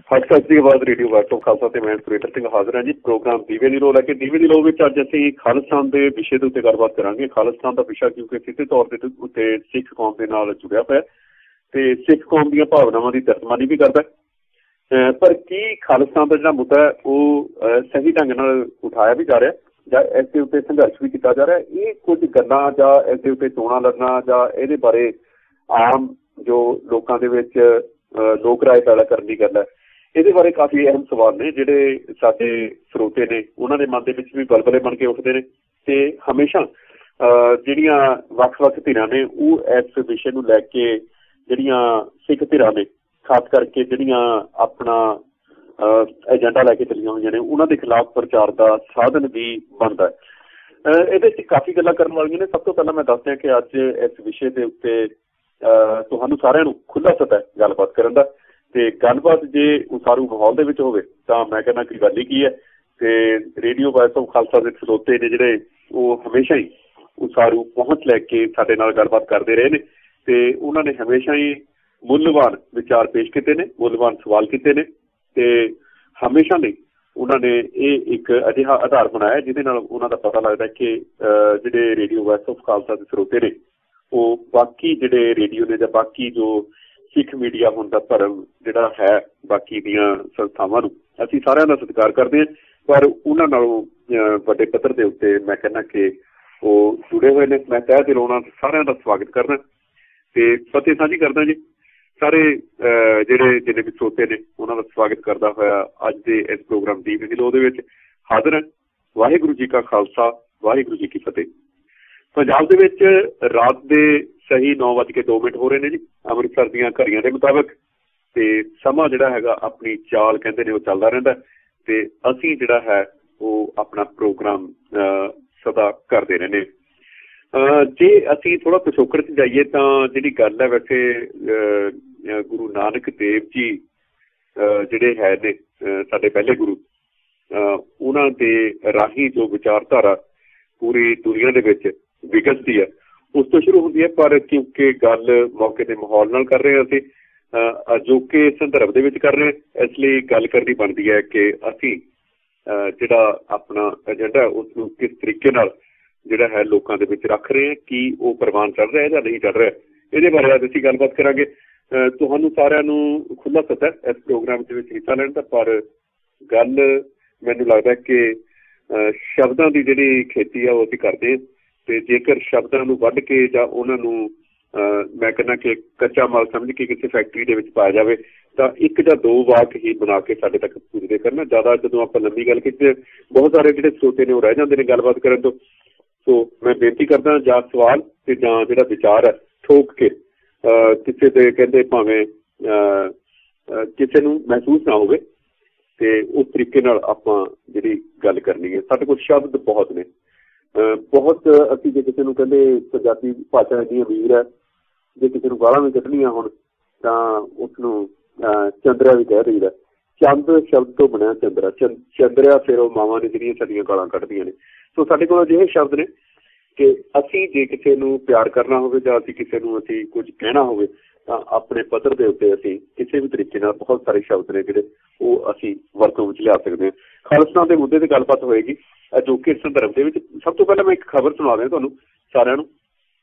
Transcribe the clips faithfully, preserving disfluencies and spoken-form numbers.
हक सच की आवाज़ रेडियो वाटो खालसा ते मैं सुरेंद्र सिंह हाजिर हाँ जी। प्रोग्राम दीवे दी लो लैके दीवे दी लो विच अज असीं खालिस्तान के विषय के उत्ते गलबात करांगे। खालिस्तान का विषय क्योंकि सीधे तौर पर उत्ते सिख कौम के नाल जुड़िया पिया ते सिख कौम दी भावनावां की तरजमानी भी करता है। पर की खालिस्तान का जिहड़ा मुद्दा है वो सही ढंग नाल उठाया भी जा रहा है जां इस दे उत्ते संघर्ष भी किया जा रहा है। ये कुछ गल्लां जां इस दे उत्ते चोणां लड़ना जां इहदे बारे आम जो लोकां दे विच लोक राय पैदा करने की गल है, ਇਹਦੇ ਬਾਰੇ ਕਾਫੀ ਅਹਿਮ ਸਵਾਲ ਨੇ ਜਿਹੜੇ ਸਾਡੇ ਸਰੋਤੇ ਨੇ ਉਹਨਾਂ ਦੇ ਮਨ ਦੇ ਵਿੱਚ ਵੀ ਬਲਬਲੇ ਬਣ ਕੇ ਉੱਠਦੇ ਨੇ ਤੇ ਹਮੇਸ਼ਾ ਜਿਹੜੀਆਂ ਵੱਖ-ਵੱਖ ਧਿਰਾਂ ਨੇ ਉਹ ਇਸ ਵਿਸ਼ੇ ਨੂੰ ਲੈ ਕੇ ਜਿਹੜੀਆਂ ਸਿੱਖ ਧਿਰਾਂ ਨੇ ਖਾਸ ਕਰਕੇ ਜਿਹੜੀਆਂ ਆਪਣਾ ਏਜੰਡਾ ਲੈ ਕੇ ਚੱਲੀਆਂ ਹੋਈਆਂ ਨੇ ਉਹਨਾਂ ਦੇ ਖਿਲਾਫ ਪ੍ਰਚਾਰ ਦਾ ਸਾਧਨ ਵੀ ਬਣਦਾ ਹੈ। ਇਹਦੇ 'ਚ ਕਾਫੀ ਗੱਲਾਂ ਕਰਨ ਵਾਲੀਆਂ ਨੇ। ਸਭ ਤੋਂ ਪਹਿਲਾਂ ਮੈਂ ਦੱਸ ਦਿਆਂ ਕਿ ਅੱਜ ਇਸ ਵਿਸ਼ੇ ਦੇ ਉੱਤੇ ਤੁਹਾਨੂੰ ਸਾਰਿਆਂ ਨੂੰ ਖੁੱਲ੍ਹਾ ਸੱਦਾ ਹੈ ਗੱਲਬਾਤ ਕਰਨ ਦਾ ਤੇ ਗੱਲਬਾਤ ਜੇ ਉਸਾਰੂ ਮਾਹੌਲ ਦੇ ਵਿੱਚ ਹੋਵੇ ਤਾਂ ਮੈਂ ਕਹਿੰਦਾ ਕਿ ਗੱਲ ਹੀ ਕੀ ਹੈ। ਤੇ ਰੇਡੀਓ ਵਾਇਸ ਆਫ ਖਾਲਸਾ ਦੇ ਸਰੋਤੇ ਨੇ ਜਿਹੜੇ ਉਹ ਹਮੇਸ਼ਾ ਹੀ ਉਸਾਰੂ ਪਹੁੰਚ ਲੈ ਕੇ ਸਾਡੇ ਨਾਲ ਗੱਲਬਾਤ ਕਰਦੇ ਰਹੇ ਨੇ ਤੇ ਉਹਨਾਂ ਨੇ ਹਮੇਸ਼ਾ ਹੀ ਮੁੱਲਵਾਨ ਵਿਚਾਰ ਪੇਸ਼ ਕੀਤੇ ਨੇ, ਮੁੱਲਵਾਨ ਸਵਾਲ ਕੀਤੇ ਨੇ ਤੇ ਹਮੇਸ਼ਾ ਲਈ ਉਹਨਾਂ ਨੇ ਇਹ ਇੱਕ ਅਜਿਹਾ ਆਧਾਰ ਬਣਾਇਆ ਜਿਹਦੇ ਨਾਲ ਉਹਨਾਂ ਦਾ ਪਤਾ ਲੱਗਦਾ ਕਿ ਜਿਹੜੇ ਰੇਡੀਓ ਵਾਇਸ ਆਫ ਖਾਲਸਾ ਦੇ ਸਰੋਤੇ ਨੇ ਉਹ ਬਾਕੀ ਜਿਹੜੇ ਰੇਡੀਓ ਨੇ ਜਾਂ ਬਾਕੀ ਜੋ ਸਿੱਖ ਮੀਡੀਆ ਹੁਣ ਦਾ ਧਰਮ ਜਿਹੜਾ ਹੈ ਬਾਕੀ ਦੀਆਂ ਸੰਸਥਾਵਾਂ ਨੂੰ ਅਸੀਂ ਸਾਰਿਆਂ ਦਾ ਸਤਿਕਾਰ ਕਰਦੇ ਹਾਂ, ਪਰ ਉਹਨਾਂ ਨਾਲੋਂ ਵੱਡੇ ਪੱਧਰ ਦੇ ਉੱਤੇ ਮੈਂ ਕਹਿੰਦਾ ਕਿ ਉਹ ਜੁੜੇ ਹੋਏ ਨੇ। ਮੈਂ ਤਹਿ ਦਿਲੋਂ ਉਹਨਾਂ ਸਾਰਿਆਂ ਦਾ ਸਵਾਗਤ ਕਰਦਾ ਤੇ ਫਤਿਹ ਸਾਂਝੀ ਕਰਦਾ ਜੀ। ਸਾਰੇ ਜਿਹੜੇ ਜਿੰਨੇ ਵੀ ਸਰੋਤੇ ਨੇ ਉਹਨਾਂ ਦਾ ਸਵਾਗਤ ਕਰਦਾ ਹੋਇਆ ਅੱਜ ਦੇ ਇਸ ਪ੍ਰੋਗਰਾਮ ਦੀ ਵੀਡੀਓ ਦੇ ਵਿੱਚ ਹਾਜ਼ਰ ਹਾਂ। ਵਾਹਿਗੁਰੂ ਜੀ ਕਾ ਖਾਲਸਾ, ਵਾਹਿਗੁਰੂ ਜੀ ਕੀ ਫਤਿਹ। ਪੰਜਾਬ ਦੇ ਵਿੱਚ ਰਾਤ ਦੇ ਸਹੀ ਨੌ ਵੱਜ ਕੇ ਦੋ ਮਿੰਟ ਹੋ ਰਹੇ ਨੇ ਜੀ ਅੰਮ੍ਰਿਤਸਰ ਦੀਆਂ ਘੜੀਆਂ ਦੇ ਮੁਤਾਬਕ ਤੇ ਸਮਾਂ ਜਿਹੜਾ ਹੈਗਾ ਆਪਣੀ ਚਾਲ ਕਹਿੰਦੇ ਨੇ ਉਹ ਚੱਲਦਾ ਰਹਿੰਦਾ ਤੇ ਅਸੀਂ ਜਿਹੜਾ ਹੈ ਉਹ ਆਪਣਾ ਪ੍ਰੋਗਰਾਮ ਸਦਾ ਕਰਦੇ ਰਹਿੰਦੇ। ਜੇ ਅਸੀਂ ਥੋੜ੍ਹਾ ਪਿਛੋਕੜ 'ਚ ਜਾਈਏ ਤਾਂ ਜਿਹੜੀ ਗੱਲ ਹੈ ਵੈਸੇ ਗੁਰੂ ਨਾਨਕ ਦੇਵ ਜੀ ਜਿਹੜੇ ਹੈ ਨੇ ਸਾਡੇ ਪਹਿਲੇ ਗੁਰੂ ਉਹਨਾਂ ਦੇ ਰਾਹੀਂ ਜੋ ਵਿਚਾਰਧਾਰਾ ਪੂਰੀ ਦੁਨੀਆ ਦੇ ਵਿੱਚ ਵਿਕਸਦੀ ਹੈ ਉਸ ਤੋਂ ਸ਼ੁਰੂ ਹੁੰਦੀ ਹੈ। ਪਰ ਕਿਉਂਕਿ ਗੱਲ ਮੌਕੇ ਦੇ ਮਾਹੌਲ ਨਾਲ ਕਰ ਰਹੇ ਹਾਂ ਅਸੀਂ ਅਜੋਕੇ ਸੰਦਰਭ ਦੇ ਵਿੱਚ ਕਰ ਰਹੇ ਹਾਂ, ਇਸ ਲਈ ਗੱਲ ਕਰਨੀ ਬਣਦੀ ਹੈ ਕਿ ਅਸੀਂ ਜਿਹੜਾ ਆਪਣਾ ਏਜੰਡਾ ਉਸ ਨੂੰ ਕਿਸ ਤਰੀਕੇ ਨਾਲ ਜਿਹੜਾ ਹੈ ਲੋਕਾਂ ਦੇ ਵਿੱਚ ਰੱਖ ਰਹੇ ਹਾਂ, ਕੀ ਉਹ ਪ੍ਰਵਾਨ ਚੱਲ ਰਿਹਾ ਜਾਂ ਨਹੀਂ ਚੱਲ ਰਿਹਾ, ਇਹਦੇ ਬਾਰੇ ਅੱਜ ਅਸੀਂ ਗੱਲਬਾਤ ਕਰਾਂਗੇ। ਤੁਹਾਨੂੰ ਸਾਰਿਆਂ ਨੂੰ ਖੁੱਲ੍ਹਾ ਸੱਦਾ ਇਸ ਪ੍ਰੋਗਰਾਮ ਦੇ ਵਿੱਚ ਹਿੱਸਾ ਲੈਣ ਦਾ, ਪਰ ਗੱਲ ਮੈਨੂੰ ਲੱਗਦਾ ਕਿ ਸ਼ਬਦਾਂ ਦੀ ਜਿਹੜੀ ਖੇਤੀ ਆ ਉਹ ਅਸੀਂ ਕਰਦੇ ਹਾਂ ਤੇ ਜੇਕਰ ਸ਼ਬਦਾਂ ਨੂੰ ਵੱਢ ਕੇ ਜਾਂ ਉਹਨਾਂ ਨੂੰ ਮੈਂ ਕਹਿੰਦਾ ਕਿ ਕੱਚਾ ਮਾਲ ਸਮਝ ਕੇ ਕਿਸੇ ਫੈਕਟਰੀ ਦੇ ਵਿੱਚ ਪਾਇਆ ਜਾਵੇ ਤਾਂ ਇੱਕ ਜਾਂ ਦੋ ਵਾਕ ਹੀ ਬਣਾ ਕੇ ਸਾਡੇ ਤੱਕ ਪੁੱਜਦੇ ਕਰਨਾ। ਜ਼ਿਆਦਾ ਜਦੋਂ ਆਪਾਂ ਲੰਬੀ ਗੱਲ ਕੀਤੀ ਬਹੁਤ ਸਾਰੇ ਜਿਹੜੇ ਸਰੋਤੇ ਨੇ ਉਹ ਰਹਿ ਜਾਂਦੇ ਨੇ ਗੱਲਬਾਤ ਕਰਨ ਤੋਂ। ਸੋ ਮੈਂ ਬੇਨਤੀ ਕਰਦਾ ਜਾਂ ਸਵਾਲ ਤੇ ਜਾਂ ਜਿਹੜਾ ਵਿਚਾਰ ਹੈ ਠੋਕ ਕੇ ਕਿਸੇ ਦੇ ਕਹਿੰਦੇ ਭਾਵੇਂ ਕਿਸੇ ਨੂੰ ਮਹਿਸੂਸ ਨਾ ਹੋਵੇ ਤੇ ਉਸ ਤਰੀਕੇ ਨਾਲ ਆਪਾਂ ਜਿਹੜੀ ਗੱਲ ਕਰਨੀ ਹੈ। ਸਾਡੇ ਕੋਲ ਸ਼ਬਦ ਬਹੁਤ ਨੇ, ਬਹੁਤ ਅਸੀਂ ਜੇ ਕਿਸੇ ਨੂੰ ਕਹਿੰਦੇ ਪੰਜਾਬੀ ਭਾਸ਼ਾ ਇੰਨੀ ਅਮੀਰ ਹੈ, ਜੇ ਕਿਸੇ ਨੂੰ ਗਾਲਾਂ ਵੀ ਕੱਢਣੀਆਂ ਹੋਣ ਤਾਂ ਉਸਨੂੰ ਚੰਦਰਿਆ ਵੀ ਕਹਿ ਦਈਦਾ। ਚੰਦ ਸ਼ਬਦ ਤੋਂ ਬਣਿਆ ਚੰਦਰਾ, ਚੰ ਚੰਦਰਿਆ ਫਿਰ ਉਹ ਮਾਵਾਂ ਨੇ ਜਿਹੜੀਆਂ ਸਾਡੀਆਂ ਗਾਲਾਂ ਕੱਢਦੀਆਂ ਨੇ। ਸੋ ਸਾਡੇ ਕੋਲ ਅਜਿਹੇ ਸ਼ਬਦ ਨੇ ਕਿ ਅਸੀਂ ਜੇ ਕਿਸੇ ਨੂੰ ਪਿਆਰ ਕਰਨਾ ਹੋਵੇ ਜਾਂ ਅਸੀਂ ਕਿਸੇ ਨੂੰ ਅਸੀਂ ਕੁਝ ਕਹਿਣਾ ਹੋਵੇ ਤਾਂ ਆਪਣੇ ਪੱਧਰ ਦੇ ਉੱਤੇ ਅਸੀਂ ਕਿਸੇ ਵੀ ਤਰੀਕੇ ਨਾਲ ਬਹੁਤ ਸਾਰੇ ਸ਼ਬਦ ਨੇ ਜਿਹੜੇ ਉਹ ਅਸੀਂ ਵਰਤੋਂ ਵਿੱਚ ਲਿਆ ਸਕਦੇ ਹਾਂ। ਖਾਲਿਸਤਾਨ ਦੇ ਮੁੱਦੇ ਤੇ ਗੱਲਬਾਤ ਹੋਏਗੀ ਅਜੋਕੇ ਸੰਦਰਭ ਦੇ ਵਿੱਚ। ਸਭ ਤੋਂ ਪਹਿਲਾਂ ਮੈਂ ਇੱਕ ਖਬਰ ਸੁਣਾ ਦਿਆਂ ਤੁਹਾਨੂੰ ਸਾਰਿਆਂ ਨੂੰ।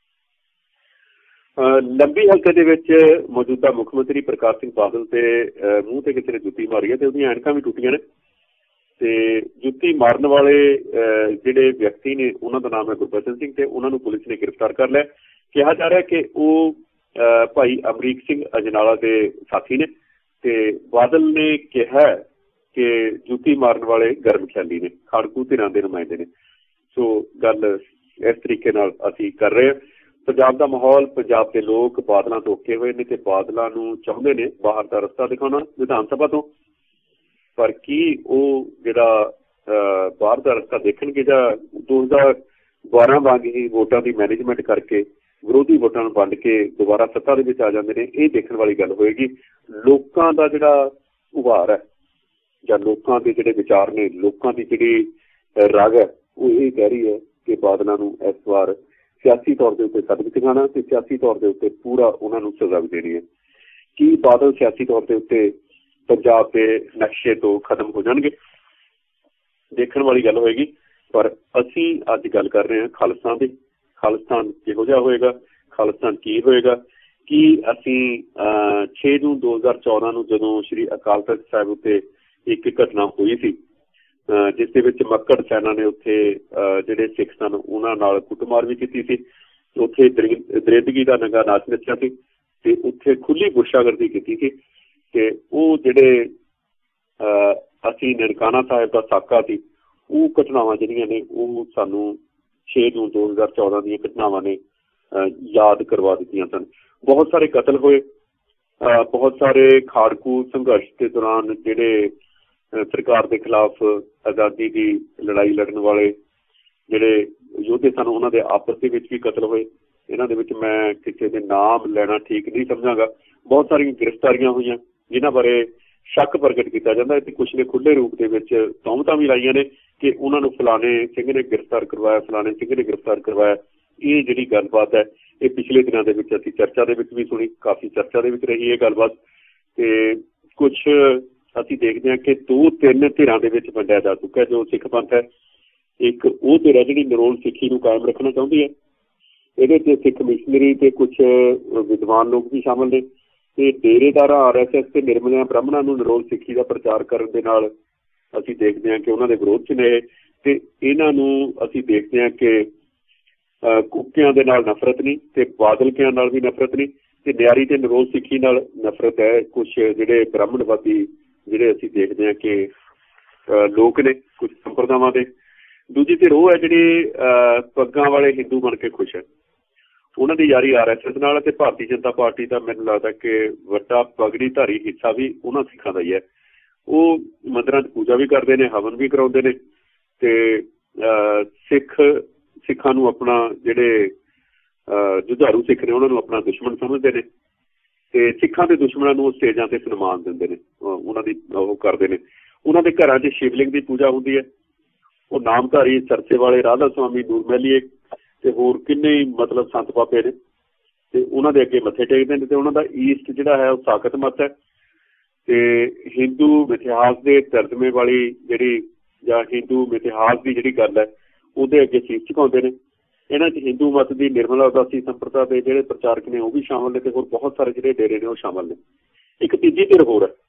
ਲੰਬੀ ਹਲਕੇ ਦੇ ਵਿੱਚ ਮੌਜੂਦਾ ਮੁੱਖ ਮੰਤਰੀ ਪ੍ਰਕਾਸ਼ ਸਿੰਘ ਬਾਦਲ ਤੇ ਮੂੰਹ ਤੇ ਕਿਸੇ ਨੇ ਜੁੱਤੀ ਮਾਰੀ ਹੈ ਤੇ ਉਹਦੀਆਂ ਐਨਕਾਂ ਵੀ ਟੁੱਟੀਆਂ ਨੇ ਤੇ ਜੁੱਤੀ ਮਾਰਨ ਵਾਲੇ ਜਿਹੜੇ ਵਿਅਕਤੀ ਨੇ ਉਹਨਾਂ ਦਾ ਨਾਮ ਹੈ ਗੁਰਬਚਨ ਸਿੰਘ ਤੇ ਉਹਨਾਂ ਨੂੰ ਪੁਲਿਸ ਨੇ ਗ੍ਰਿਫਤਾਰ ਕਰ ਲਿਆ। ਕਿਹਾ ਜਾ ਰਿਹਾ ਕਿ ਉਹ ਭਾਈ ਅਮਰੀਕ ਸਿੰਘ ਅਜਨਾਲਾ ਦੇ ਸਾਥੀ ਨੇ ਤੇ ਬਾਦਲ ਨੇ ਕਿਹਾ ਕਿ ਜੁੱਤੀ ਮਾਰਨ ਵਾਲੇ ਗਰਮ ਖਿਆਲੀ ਨੇ, ਖਾੜਕੂ ਧਿਰਾਂ ਦੇ ਨੁਮਾਇੰਦੇ ਨੇ। ਸੋ ਗੱਲ ਇਸ ਤਰੀਕੇ ਨਾਲ ਅਸੀਂ ਕਰ ਰਹੇ ਹਾਂ। ਪੰਜਾਬ ਦਾ ਮਾਹੌਲ, ਪੰਜਾਬ ਦੇ ਲੋਕ ਬਾਦਲਾਂ ਤੋਂ ਔਕੇ ਹੋਏ ਨੇ ਤੇ ਬਾਦਲਾਂ ਨੂੰ ਚਾਹੁੰਦੇ ਨੇ ਬਾਹਰ ਦਾ ਰਸਤਾ ਦਿਖਾਉਣਾ ਵਿਧਾਨ ਸਭਾ ਤੋਂ, ਪਰ ਕੀ ਉਹ ਜਿਹੜਾ ਬਾਹਰ ਦਾ ਰਸਤਾ ਦੇਖਣਗੇ ਜਾਂ ਦੋ ਹਜ਼ਾਰ ਬਾਰਾਂ ਵਾਂਗ ਹੀ ਵੋਟਾਂ ਦੀ ਮੈਨੇਜਮੈਂਟ ਕਰਕੇ ਵਿਰੋਧੀ ਵੋਟਾਂ ਨੂੰ ਵੰਡ ਕੇ ਦੁਬਾਰਾ ਸੱਤਾ ਦੇ ਵਿੱਚ ਆ ਜਾਂਦੇ ਨੇ, ਇਹ ਦੇਖਣ ਵਾਲੀ ਗੱਲ ਹੋਏਗੀ। ਲੋਕਾਂ ਦਾ ਜਿਹੜਾ ਉਭਾਰ ਹੈ ਜਾਂ ਲੋਕਾਂ ਦੇ ਜਿਹੜੇ ਵਿਚਾਰ ਨੇ, ਲੋਕਾਂ ਦੀ ਜਿਹੜੀ ਰਗ ਹੈ ਉਹ ਇਹ ਕਹਿ ਰਹੀ ਹੈ ਕਿ ਬਾਦਲਾਂ ਨੂੰ ਇਸ ਵਾਰ ਸਿਆਸੀ ਤੌਰ ਦੇ ਉੱਤੇ ਸੱਦ ਵੀ ਦਿਖਾਉਣਾ ਤੇ ਸਿਆਸੀ ਤੌਰ ਦੇ ਉੱਤੇ ਪੂਰਾ ਉਹਨਾਂ ਨੂੰ ਸਜ਼ਾ ਵੀ ਦੇਣੀ ਹੈ। ਕੀ ਬਾਦਲ ਸਿਆਸੀ ਤੌਰ ਦੇ ਉੱਤੇ पंजाब के नक्शे तो खत्म हो जाएंगे, देखने वाली गल होएगी। पर असी अज गल कर रहे हैं खालिस्तान की। खालिस्तान किहो जिहा होएगा, खालिस्तान की होएगा कि असी छे जून दो हज़ार चौदह नूं जदों श्री अकाल तख्त साहिब उत्ते एक घटना हुई सी जिस दे विच मक्कड़ सैना ने उत्थे जिहड़े सिख सन उन्हां नाल कुटमार भी कीती सी, उत्थे दरिंदगी दा नंगा नाच नच्चिया सी ते उत्थे खुली गुरशागर्दी कीती सी ते ओह जिहड़े असी ननकाना साहिब दा साका सी ਉਹ घटनावां ਜਿਹੜੀਆਂ ਨੇ ਉਹ ਸਾਨੂੰ छे जून दो हज़ार चौदह ਦੀਆਂ ਘਟਨਾਵਾਂ ਨੇ याद करवा ਦਿੱਤੀਆਂ ਸਨ। बहुत सारे कतल होए, बहुत सारे खाड़कू संघर्ष के दौरान ਜਿਹੜੇ सरकार के खिलाफ आज़ादी की लड़ाई लड़न वाले ਜਿਹੜੇ योद्धे सन उन्होंने आपस के भी कतल होए। इन्हां दे विच मैं किसी के नाम लेना ठीक नहीं समझांगा। बहुत सारियां गिरफ्तारियां हुई जिन्हां बारे शक प्रगट किया जाता है, कुछ ने खुले रूप के तोहमतां भी लाइया ने कि उन्होंने फलाने सिंह ने गिरफ्तार करवाया, फलाने सिंह ने गिरफ्तार करवाया। ये जिहड़ी गलबात है ये पिछले दिनों के विच असीं चर्चा दे विच भी सुनी, काफ़ी चर्चा दे विच रही है गलबात। ते कुछ असीं देखते हैं कि दो तीन धिरां दे विच वंडिया जा चुका है जो सिख पंथ है। एक वो धिर है जिहड़ी निरोल सिੱਖੀ नूं कायम रखना चाहुंदी है, इहदे ते सिख मिशनरी ते कुछ विद्वान लोग भी शामिल ने ते डेरेदार आर एस एस ते निर्मलिया ब्राह्मणों नूं निरोल सिੱਖੀ का प्रचार करन दे नाल असीं देखते हैं कि उन्हां दे विरोध च ने ते इन्हां नूं असीं देखते हैं कि कुकियां दे नाल नफरत नहीं ते बादलकियां नाल भी नफरत नहीं ते न्यारी ते निरोल सिੱਖੀ नाल नफरत है। कुछ जिहड़े ब्राह्मणवादी जिहड़े असीं देखते हैं कि लोग ने कुछ संप्रदावां दे। दूजी धिर वो है जिहड़ी पग्गां वाले हिंदू बन के खुश है, उन्हां दी यारी आर एस एस नाल ते भारतीय जनता पार्टी का मैनूं लगदा कि वड्डा पगड़ीधारी हिस्सा भी उन्हां सिखां दा ही है। वो मंदिरां च पूजा भी करते हैं, हवन भी कराउंदे ने ते सिख सिखां नूं अपना जिहड़े जुझारू सिख ने उन्हां नूं अपना दुश्मन समझते हैं ते सिखां दे दुश्मनां नूं स्टेजां ते सन्मान दिंदे ने, उन्हां दी ओह करदे ने। उन्हां दे घरां च शिवलिंग की पूजा हुंदी है। वो नामधारी चरचे वाले राधा स्वामी नूर महलीए ते होर किन्ने मतलब संत बाबे ने ते उन्हां दे अगे मत्थे टेकदे ने ते उन्हां दा ईस्ट जिहड़ा है वो साकत मत है ते हिंदू इतिहास के तर्जमे वाली जिहड़ी जां हिंदू इतिहास की जिहड़ी गल है उहदे अगे शीश झुकाउंदे ने। इन्हां च हिंदू मत की निर्मला उदासी संप्रदा के जिहड़े प्रचारक ने वो भी शामिल ने ते होर बहुत सारे जिहड़े डेरे ने वो शामिल ने। एक तीजी धिर होर है,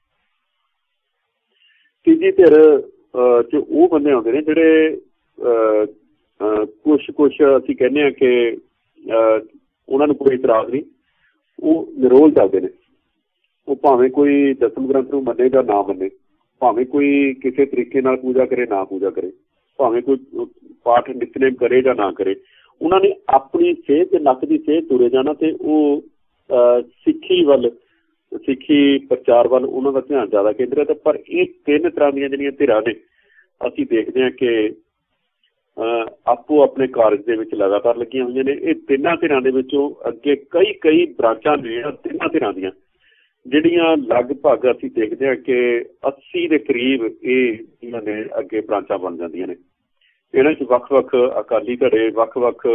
तीजी धिर च वो बंदे आउंदे ने जिहड़े कुछ कुछ असीं कहने हैं कि उन्हां नूं कोई इतराज़ नहीं, वो निरोल चलदे ने। वो भावें कोई दसम ग्रंथ नूं मन्ने जां ना मन्ने, भावें कोई किसी तरीके नाल पूजा करे ना पूजा करे, भावें कोई पाठ नितनेम करे जां ना करे, उन्होंने अपनी सेहत नक की सेहत तुरे जाना तो वह सिक्खी वल सिक्खी प्रचार वाल उन्होंने ध्यान ज़्यादा केंद्रित है। पर ये तीन तरह दी जिहड़ियां धिरां ने असीं देखते हैं कि आपो अपने कारज दे विच लगातार लगियां होईयां ने। ये तिन्नां धिरां दे विचों अगे कई कई ब्रांचां ने तिन्नां धिरां दियां जिहड़ियां लगभग असीं देखते हैं कि अस्सी के करीब ये ने अगे ब्रांचां बन जांदियां ने। इन्हां च वख-वख अकाली धड़े वख-वख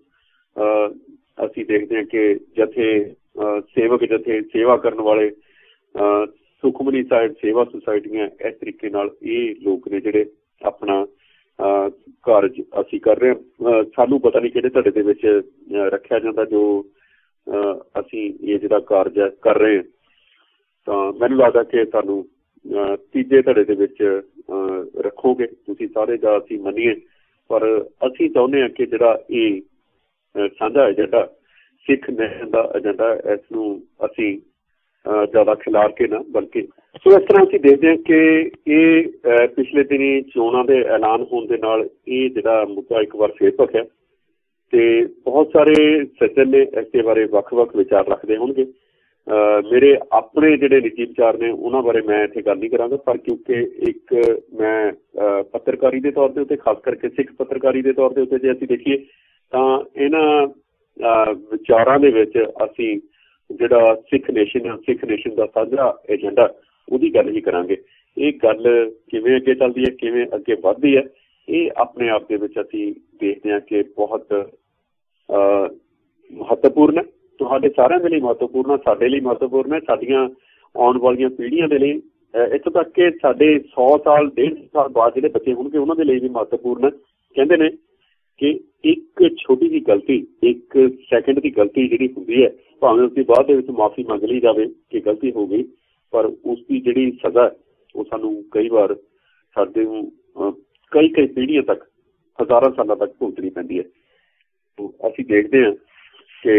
असीं देखते हैं कि जथे सेवक जथे सेवा करने वाले सुखमनी साहिब सेवा सोसाइटियां इस तरीके नाल ये लोग ने जिहड़े अपना कारज असीं कर रहे हैं। सानूं पता नहीं किहड़े धड़े दे विच रखिया जांदा जो असीं ये जिहड़ा कारज है कर रहे हैं। तो मैनूं लगदा कि सानूं तीजे धड़े दे विच रखोगे तुसीं सारे जां असीं मन्नीए, पर असीं चाहुंदे हां कि जिहड़ा ये साझा एजेंडा सिख नेशन का एजेंडा इसनूं असीं ज़्यादा खिलार के ना बल्कि सो इस तरह असीं देखते हैं कि ये पिछले दिनी चोणां दे ऐलान होने दे नाल ये जिहड़ा मुद्दा एक बार फिर भखिया ते बहुत सारे सज्जन ने इसके बारे वख-वख विचार रखते होणगे। मेरे अपने जिहड़े निजी विचार ने उन्हां बारे मैं इत्थे गल नहीं करांगा, पर क्योंकि एक मैं पत्रकारी के तौर पर खास करके सिख पत्रकारी के तौर पर जे असीं देखीए तां इन्हां विचारां दे विच असीं जिहड़ा सिख नेशन सिख नेशन का साझा एजेंडा उहदी गल ही करांगे। ये गल किवें अगे चलदी है किवें अगे वधदी है ये अपने आप दे विच असीं देखते हैं कि बहुत महत्वपूर्ण है। तुहाडे सारिआं दे लई महत्वपूर्ण है, साडे लई महत्वपूर्ण है, साडीआं आउण वालीआं पीढ़ियां दे लई ਇੱਥੋਂ तक कि साढ़े सौ साल डेढ़ साल बाद जो बच्चे होंगे उन्होंने लिए भी महत्वपूर्ण कहते हैं कि एक छोटी जी गलती एक सैकेंड की गलती जी होंगी है भावें उसकी बाद माफ़ी मंग ली जाए कि गलती हो गई पर उसकी जी सज़ा वो सानू कई बार साडे कई कई पीढ़ियों तक हज़ारों सालों तक भुगतनी पैंदी है। तो असी देखते हैं कि